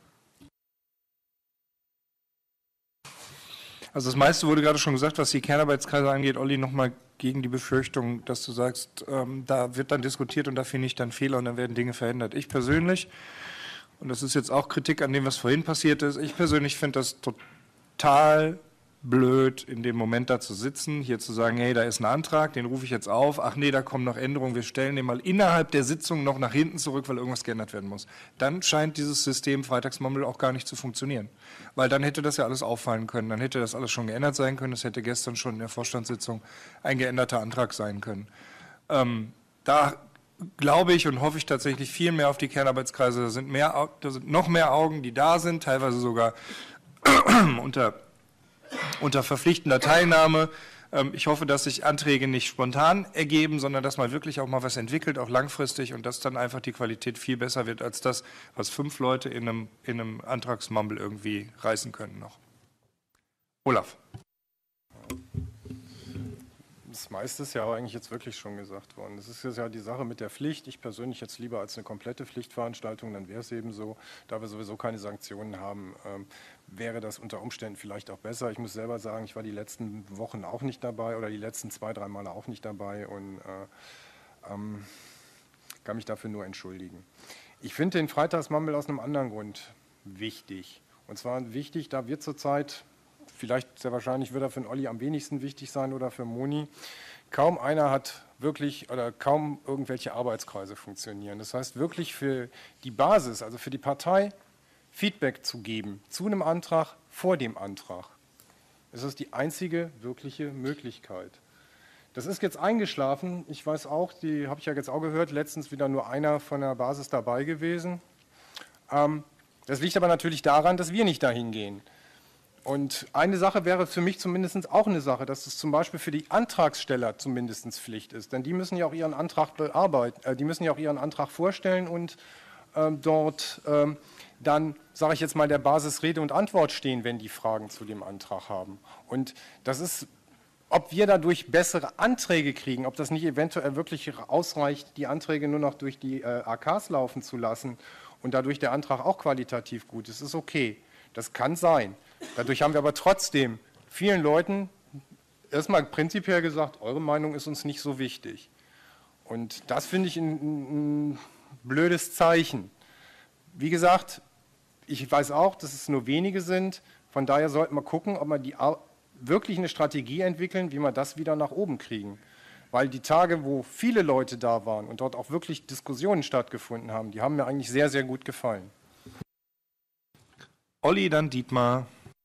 Also das meiste wurde gerade schon gesagt, was die Kernarbeitskreise angeht. Olli, nochmal gegen die Befürchtung, dass du sagst, ähm, da wird dann diskutiert und da finde ich dann Fehler und dann werden Dinge verändert. Ich persönlich, und das ist jetzt auch Kritik an dem, was vorhin passiert ist, ich persönlich finde das total blöd, in dem Moment da zu sitzen, hier zu sagen, hey, da ist ein Antrag, den rufe ich jetzt auf, ach nee, da kommen noch Änderungen, wir stellen den mal innerhalb der Sitzung noch nach hinten zurück, weil irgendwas geändert werden muss. Dann scheint dieses System Freitagsmammel auch gar nicht zu funktionieren, weil dann hätte das ja alles auffallen können, dann hätte das alles schon geändert sein können, das hätte gestern schon in der Vorstandssitzung ein geänderter Antrag sein können. Ähm, da glaube ich und hoffe ich tatsächlich viel mehr auf die Kernarbeitskreise, da sind, mehr, da sind noch mehr Augen, die da sind, teilweise sogar unter unter verpflichtender Teilnahme. Ich hoffe, dass sich Anträge nicht spontan ergeben, sondern dass man wirklich auch mal was entwickelt, auch langfristig, und dass dann einfach die Qualität viel besser wird als das, was fünf Leute in einem, in einem Antragsmumble irgendwie reißen können noch. Olaf. Das meiste ist ja auch eigentlich jetzt wirklich schon gesagt worden. Das ist jetzt ja die Sache mit der Pflicht. Ich persönlich jetzt lieber als eine komplette Pflichtveranstaltung, dann wäre es eben so, da wir sowieso keine Sanktionen haben, ähm, wäre das unter Umständen vielleicht auch besser. Ich muss selber sagen, ich war die letzten Wochen auch nicht dabei oder die letzten zwei, drei Male auch nicht dabei und äh, ähm, kann mich dafür nur entschuldigen. Ich finde den Freitagsmammel aus einem anderen Grund wichtig. Und zwar wichtig, da wird zurzeit, vielleicht sehr wahrscheinlich wird er für den Olli am wenigsten wichtig sein oder für Moni, kaum einer hat wirklich oder kaum irgendwelche Arbeitskreise funktionieren. Das heißt, wirklich für die Basis, also für die Partei, Feedback zu geben zu einem Antrag vor dem Antrag. Das ist die einzige wirkliche Möglichkeit. Das ist jetzt eingeschlafen. Ich weiß auch, die habe ich ja jetzt auch gehört, letztens wieder nur einer von der Basis dabei gewesen. Ähm, das liegt aber natürlich daran, dass wir nicht dahin gehen. Und eine Sache wäre für mich zumindest auch eine Sache, dass es zum Beispiel für die Antragsteller zumindest Pflicht ist. Denn die müssen ja auch ihren Antrag bearbeiten, äh, die müssen ja auch ihren Antrag vorstellen und ähm, dort ähm, dann, sage ich jetzt mal, der Basis Rede und Antwort stehen, wenn die Fragen zu dem Antrag haben. Und das ist, ob wir dadurch bessere Anträge kriegen, ob das nicht eventuell wirklich ausreicht, die Anträge nur noch durch die äh, A Ks laufen zu lassen und dadurch der Antrag auch qualitativ gut ist, ist okay. Das kann sein. Dadurch haben wir aber trotzdem vielen Leuten erstmal prinzipiell gesagt, eure Meinung ist uns nicht so wichtig. Und das finde ich ein, ein blödes Zeichen. Wie gesagt, ich weiß auch, dass es nur wenige sind. Von daher sollten wir gucken, ob wir die wirklich eine Strategie entwickeln, wie wir das wieder nach oben kriegen. Weil die Tage, wo viele Leute da waren und dort auch wirklich Diskussionen stattgefunden haben, die haben mir eigentlich sehr, sehr gut gefallen. Olli, dann Dietmar.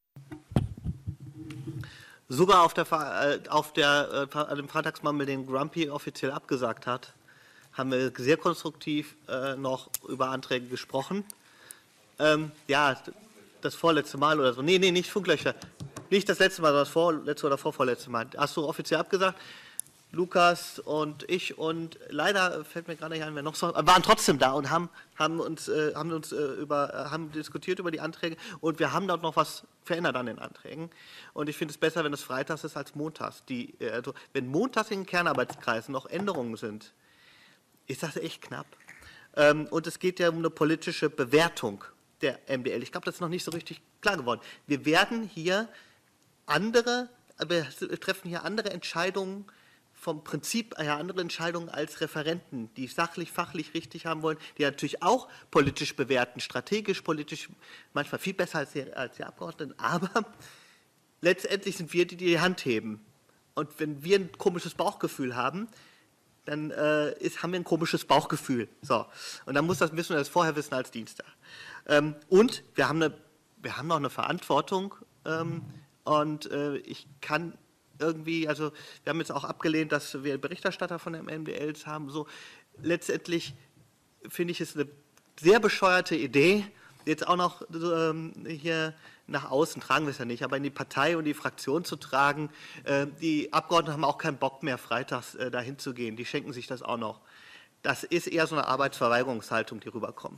Sogar auf der, äh, auf der äh, dem Freitagsmammel, den Grumpy offiziell abgesagt hat, haben wir sehr konstruktiv äh, noch über Anträge gesprochen. Ähm, ja, das vorletzte Mal oder so. Nee, nee, nicht Funklöcher. Nicht das letzte Mal, sondern das vorletzte oder vorvorletzte Mal. Hast du offiziell abgesagt? Lukas und ich und leider fällt mir gerade nicht ein, wer noch so, waren trotzdem da und haben, haben uns, äh, haben uns äh, über, haben diskutiert über die Anträge und wir haben dort noch was verändert an den Anträgen. Und ich finde es besser, wenn es freitags ist als montags. Die, äh, also, wenn montags in den Kernarbeitskreisen noch Änderungen sind, ist das echt knapp. Ähm, und es geht ja um eine politische Bewertung der M D L. Ich glaube, das ist noch nicht so richtig klar geworden. Wir werden hier andere, wir treffen hier andere Entscheidungen vom Prinzip her, andere Entscheidungen als Referenten, die sachlich, fachlich richtig haben wollen, die natürlich auch politisch bewerten, strategisch, politisch, manchmal viel besser als die, als die Abgeordneten, aber letztendlich sind wir die, die die Hand heben. Und wenn wir ein komisches Bauchgefühl haben, dann äh, ist, haben wir ein komisches Bauchgefühl. So. Und dann muss das, müssen wir das vorher wissen als Dienstag. Ähm, und wir haben, eine, wir haben noch eine Verantwortung ähm, und äh, ich kann irgendwie, also wir haben jetzt auch abgelehnt, dass wir Berichterstatter von den M D Ls haben. So, letztendlich finde ich es eine sehr bescheuerte Idee, jetzt auch noch ähm, hier nach außen, tragen wir es ja nicht, aber in die Partei und die Fraktion zu tragen. Äh, die Abgeordneten haben auch keinen Bock mehr, freitags äh, dahin zu gehen. Die schenken sich das auch noch. Das ist eher so eine Arbeitsverweigerungshaltung, die rüberkommt.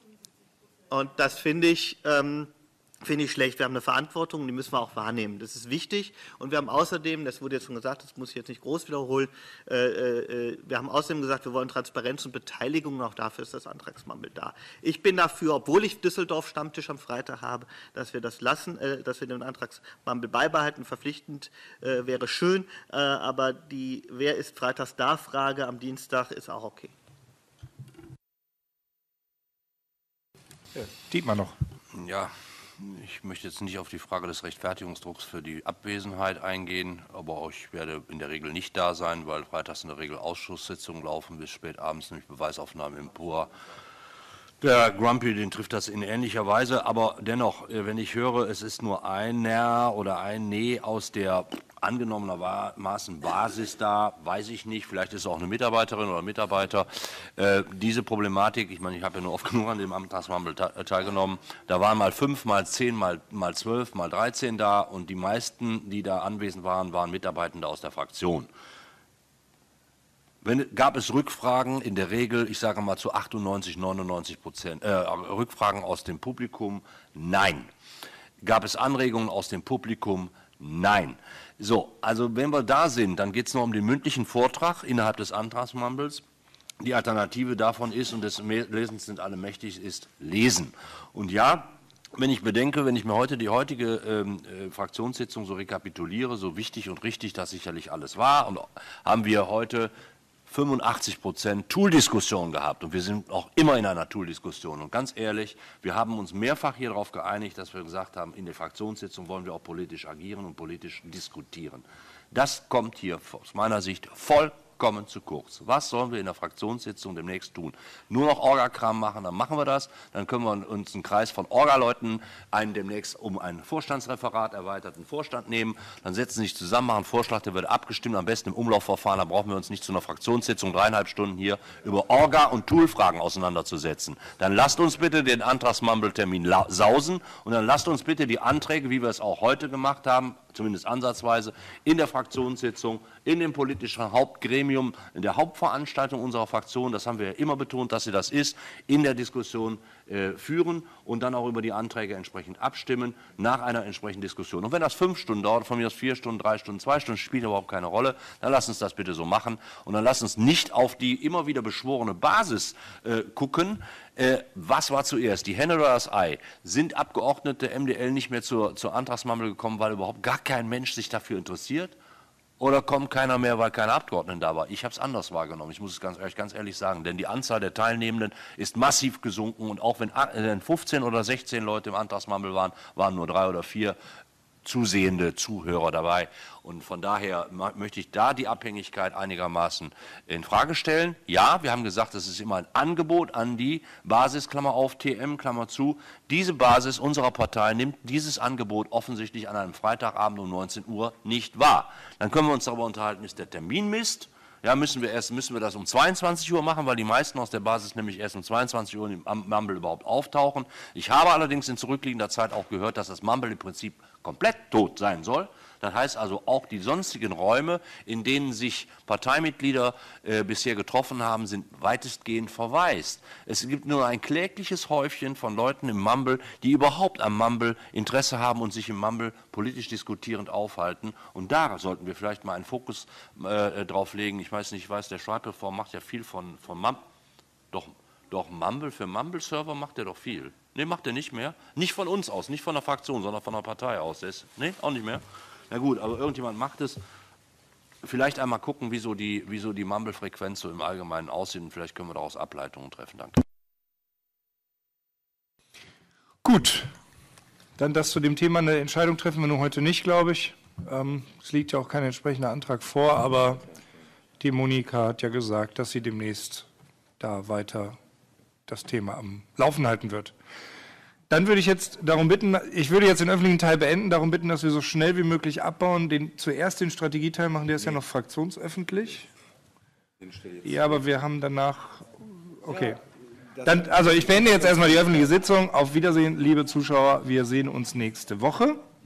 Und das finde ich... Ähm, Finde ich schlecht. Wir haben eine Verantwortung, die müssen wir auch wahrnehmen. Das ist wichtig. Und wir haben außerdem, das wurde jetzt schon gesagt, das muss ich jetzt nicht groß wiederholen, äh, äh, wir haben außerdem gesagt, wir wollen Transparenz und Beteiligung, und auch dafür ist das Antragsmammel da. Ich bin dafür, obwohl ich Düsseldorf Stammtisch am Freitag habe, dass wir das lassen, äh, dass wir den Antragsmammel beibehalten. Verpflichtend äh, wäre schön, äh, aber die Wer ist freitags da Frage am Dienstag ist auch okay. Ja. Dietmar noch. Ja. Ich möchte jetzt nicht auf die Frage des Rechtfertigungsdrucks für die Abwesenheit eingehen, aber ich werde in der Regel nicht da sein, weil freitags in der Regel Ausschusssitzungen laufen bis spät abends, nämlich Beweisaufnahme im P U A. Der Grumpy, den trifft das in ähnlicher Weise, aber dennoch, wenn ich höre, es ist nur einer oder ein Nee aus der angenommenermaßen Basis da, weiß ich nicht, vielleicht ist es auch eine Mitarbeiterin oder Mitarbeiter. Äh, diese Problematik, ich meine, ich habe ja nur oft genug an dem Antragsmammel teilgenommen, da waren mal fünf, mal zehn, mal, mal zwölf, mal dreizehn da und die meisten, die da anwesend waren, waren Mitarbeitende aus der Fraktion. Wenn, gab es Rückfragen, in der Regel, ich sage mal zu achtundneunzig, neunundneunzig Prozent, äh, Rückfragen aus dem Publikum? Nein. Gab es Anregungen aus dem Publikum? Nein. So, also wenn wir da sind, dann geht es noch um den mündlichen Vortrag innerhalb des Antragsmammels. Die Alternative davon ist, und des Lesens sind alle mächtig, ist Lesen. Und ja, wenn ich bedenke, wenn ich mir heute die heutige ähm, äh, Fraktionssitzung so rekapituliere, so wichtig und richtig das sicherlich alles war, und haben wir heute fünfundachtzig Prozent Tool-Diskussion gehabt und wir sind auch immer in einer Tool-Diskussion. Und ganz ehrlich, wir haben uns mehrfach hier darauf geeinigt, dass wir gesagt haben, in der Fraktionssitzung wollen wir auch politisch agieren und politisch diskutieren. Das kommt hier aus meiner Sicht vollkommen zu kurz. Was sollen wir in der Fraktionssitzung demnächst tun? Nur noch Orga-Kram machen, dann machen wir das. Dann können wir uns einen Kreis von Orga-Leuten einen demnächst um ein Vorstandsreferat, erweiterten Vorstand nehmen. Dann setzen sie sich zusammen, machen einen Vorschlag, der wird abgestimmt, am besten im Umlaufverfahren. Da brauchen wir uns nicht zu einer Fraktionssitzung dreieinhalb Stunden hier über Orga- und Toolfragen auseinanderzusetzen. Dann lasst uns bitte den Antragsmammel-Termin sausen und dann lasst uns bitte die Anträge, wie wir es auch heute gemacht haben, zumindest ansatzweise, in der Fraktionssitzung, in dem politischen Hauptgremium, in der Hauptveranstaltung unserer Fraktion, das haben wir ja immer betont, dass sie das ist, in der Diskussion äh, führen und dann auch über die Anträge entsprechend abstimmen, nach einer entsprechenden Diskussion. Und wenn das fünf Stunden dauert, von mir aus vier Stunden, drei Stunden, zwei Stunden, spielt überhaupt keine Rolle, dann lasst uns das bitte so machen und dann lasst uns nicht auf die immer wieder beschworene Basis äh, gucken. Äh, was war zuerst, die Henne oder das Ei? Sind Abgeordnete M D L nicht mehr zur, zur Antragsmammel gekommen, weil überhaupt gar kein Mensch sich dafür interessiert? Oder kommt keiner mehr, weil keine Abgeordneten da war? Ich habe es anders wahrgenommen, ich muss es ganz, euch ganz ehrlich sagen, denn die Anzahl der Teilnehmenden ist massiv gesunken und auch wenn fünfzehn oder sechzehn Leute im Antragsmammel waren, waren nur drei oder vier zusehende Zuhörer dabei. Und von daher möchte ich da die Abhängigkeit einigermaßen in Frage stellen. Ja, wir haben gesagt, es ist immer ein Angebot an die Basis, Klammer auf, T M, Klammer zu. Diese Basis unserer Partei nimmt dieses Angebot offensichtlich an einem Freitagabend um neunzehn Uhr nicht wahr. Dann können wir uns darüber unterhalten, ist der Termin Mist? Ja, müssen wir erst müssen wir das um zweiundzwanzig Uhr machen, weil die meisten aus der Basis nämlich erst um zweiundzwanzig Uhr im Mumble überhaupt auftauchen. Ich habe allerdings in zurückliegender Zeit auch gehört, dass das Mumble im Prinzip komplett tot sein soll. Das heißt also, auch die sonstigen Räume, in denen sich Parteimitglieder äh, bisher getroffen haben, sind weitestgehend verwaist. Es gibt nur ein klägliches Häufchen von Leuten im Mumble, die überhaupt am Mumble Interesse haben und sich im Mumble politisch diskutierend aufhalten. Und da sollten wir vielleicht mal einen Fokus äh, drauf legen. Ich weiß nicht, ich weiß, der Schreibreform macht ja viel von, von Mumble. Doch, doch Mumble für Mumble-Server macht er doch viel. Nee, macht er nicht mehr. Nicht von uns aus, nicht von der Fraktion, sondern von der Partei aus. Der ist, nee, auch nicht mehr. Na gut, aber irgendjemand macht es. Vielleicht einmal gucken, wieso die, wieso die Mumble-Frequenz so im Allgemeinen aussieht. Und vielleicht können wir daraus Ableitungen treffen. Danke. Gut, dann das zu dem Thema. Eine Entscheidung treffen wir nur heute nicht, glaube ich. Ähm, es liegt ja auch kein entsprechender Antrag vor, aber die Monika hat ja gesagt, dass sie demnächst da weiter das Thema am Laufen halten wird. Dann würde ich jetzt darum bitten, ich würde jetzt den öffentlichen Teil beenden, darum bitten, dass wir so schnell wie möglich abbauen, den, zuerst den Strategieteil machen, der ist nee. ja noch fraktionsöffentlich. Ja, aber wir haben danach, okay. Dann, also ich beende jetzt erstmal die öffentliche Sitzung. Auf Wiedersehen, liebe Zuschauer, wir sehen uns nächste Woche.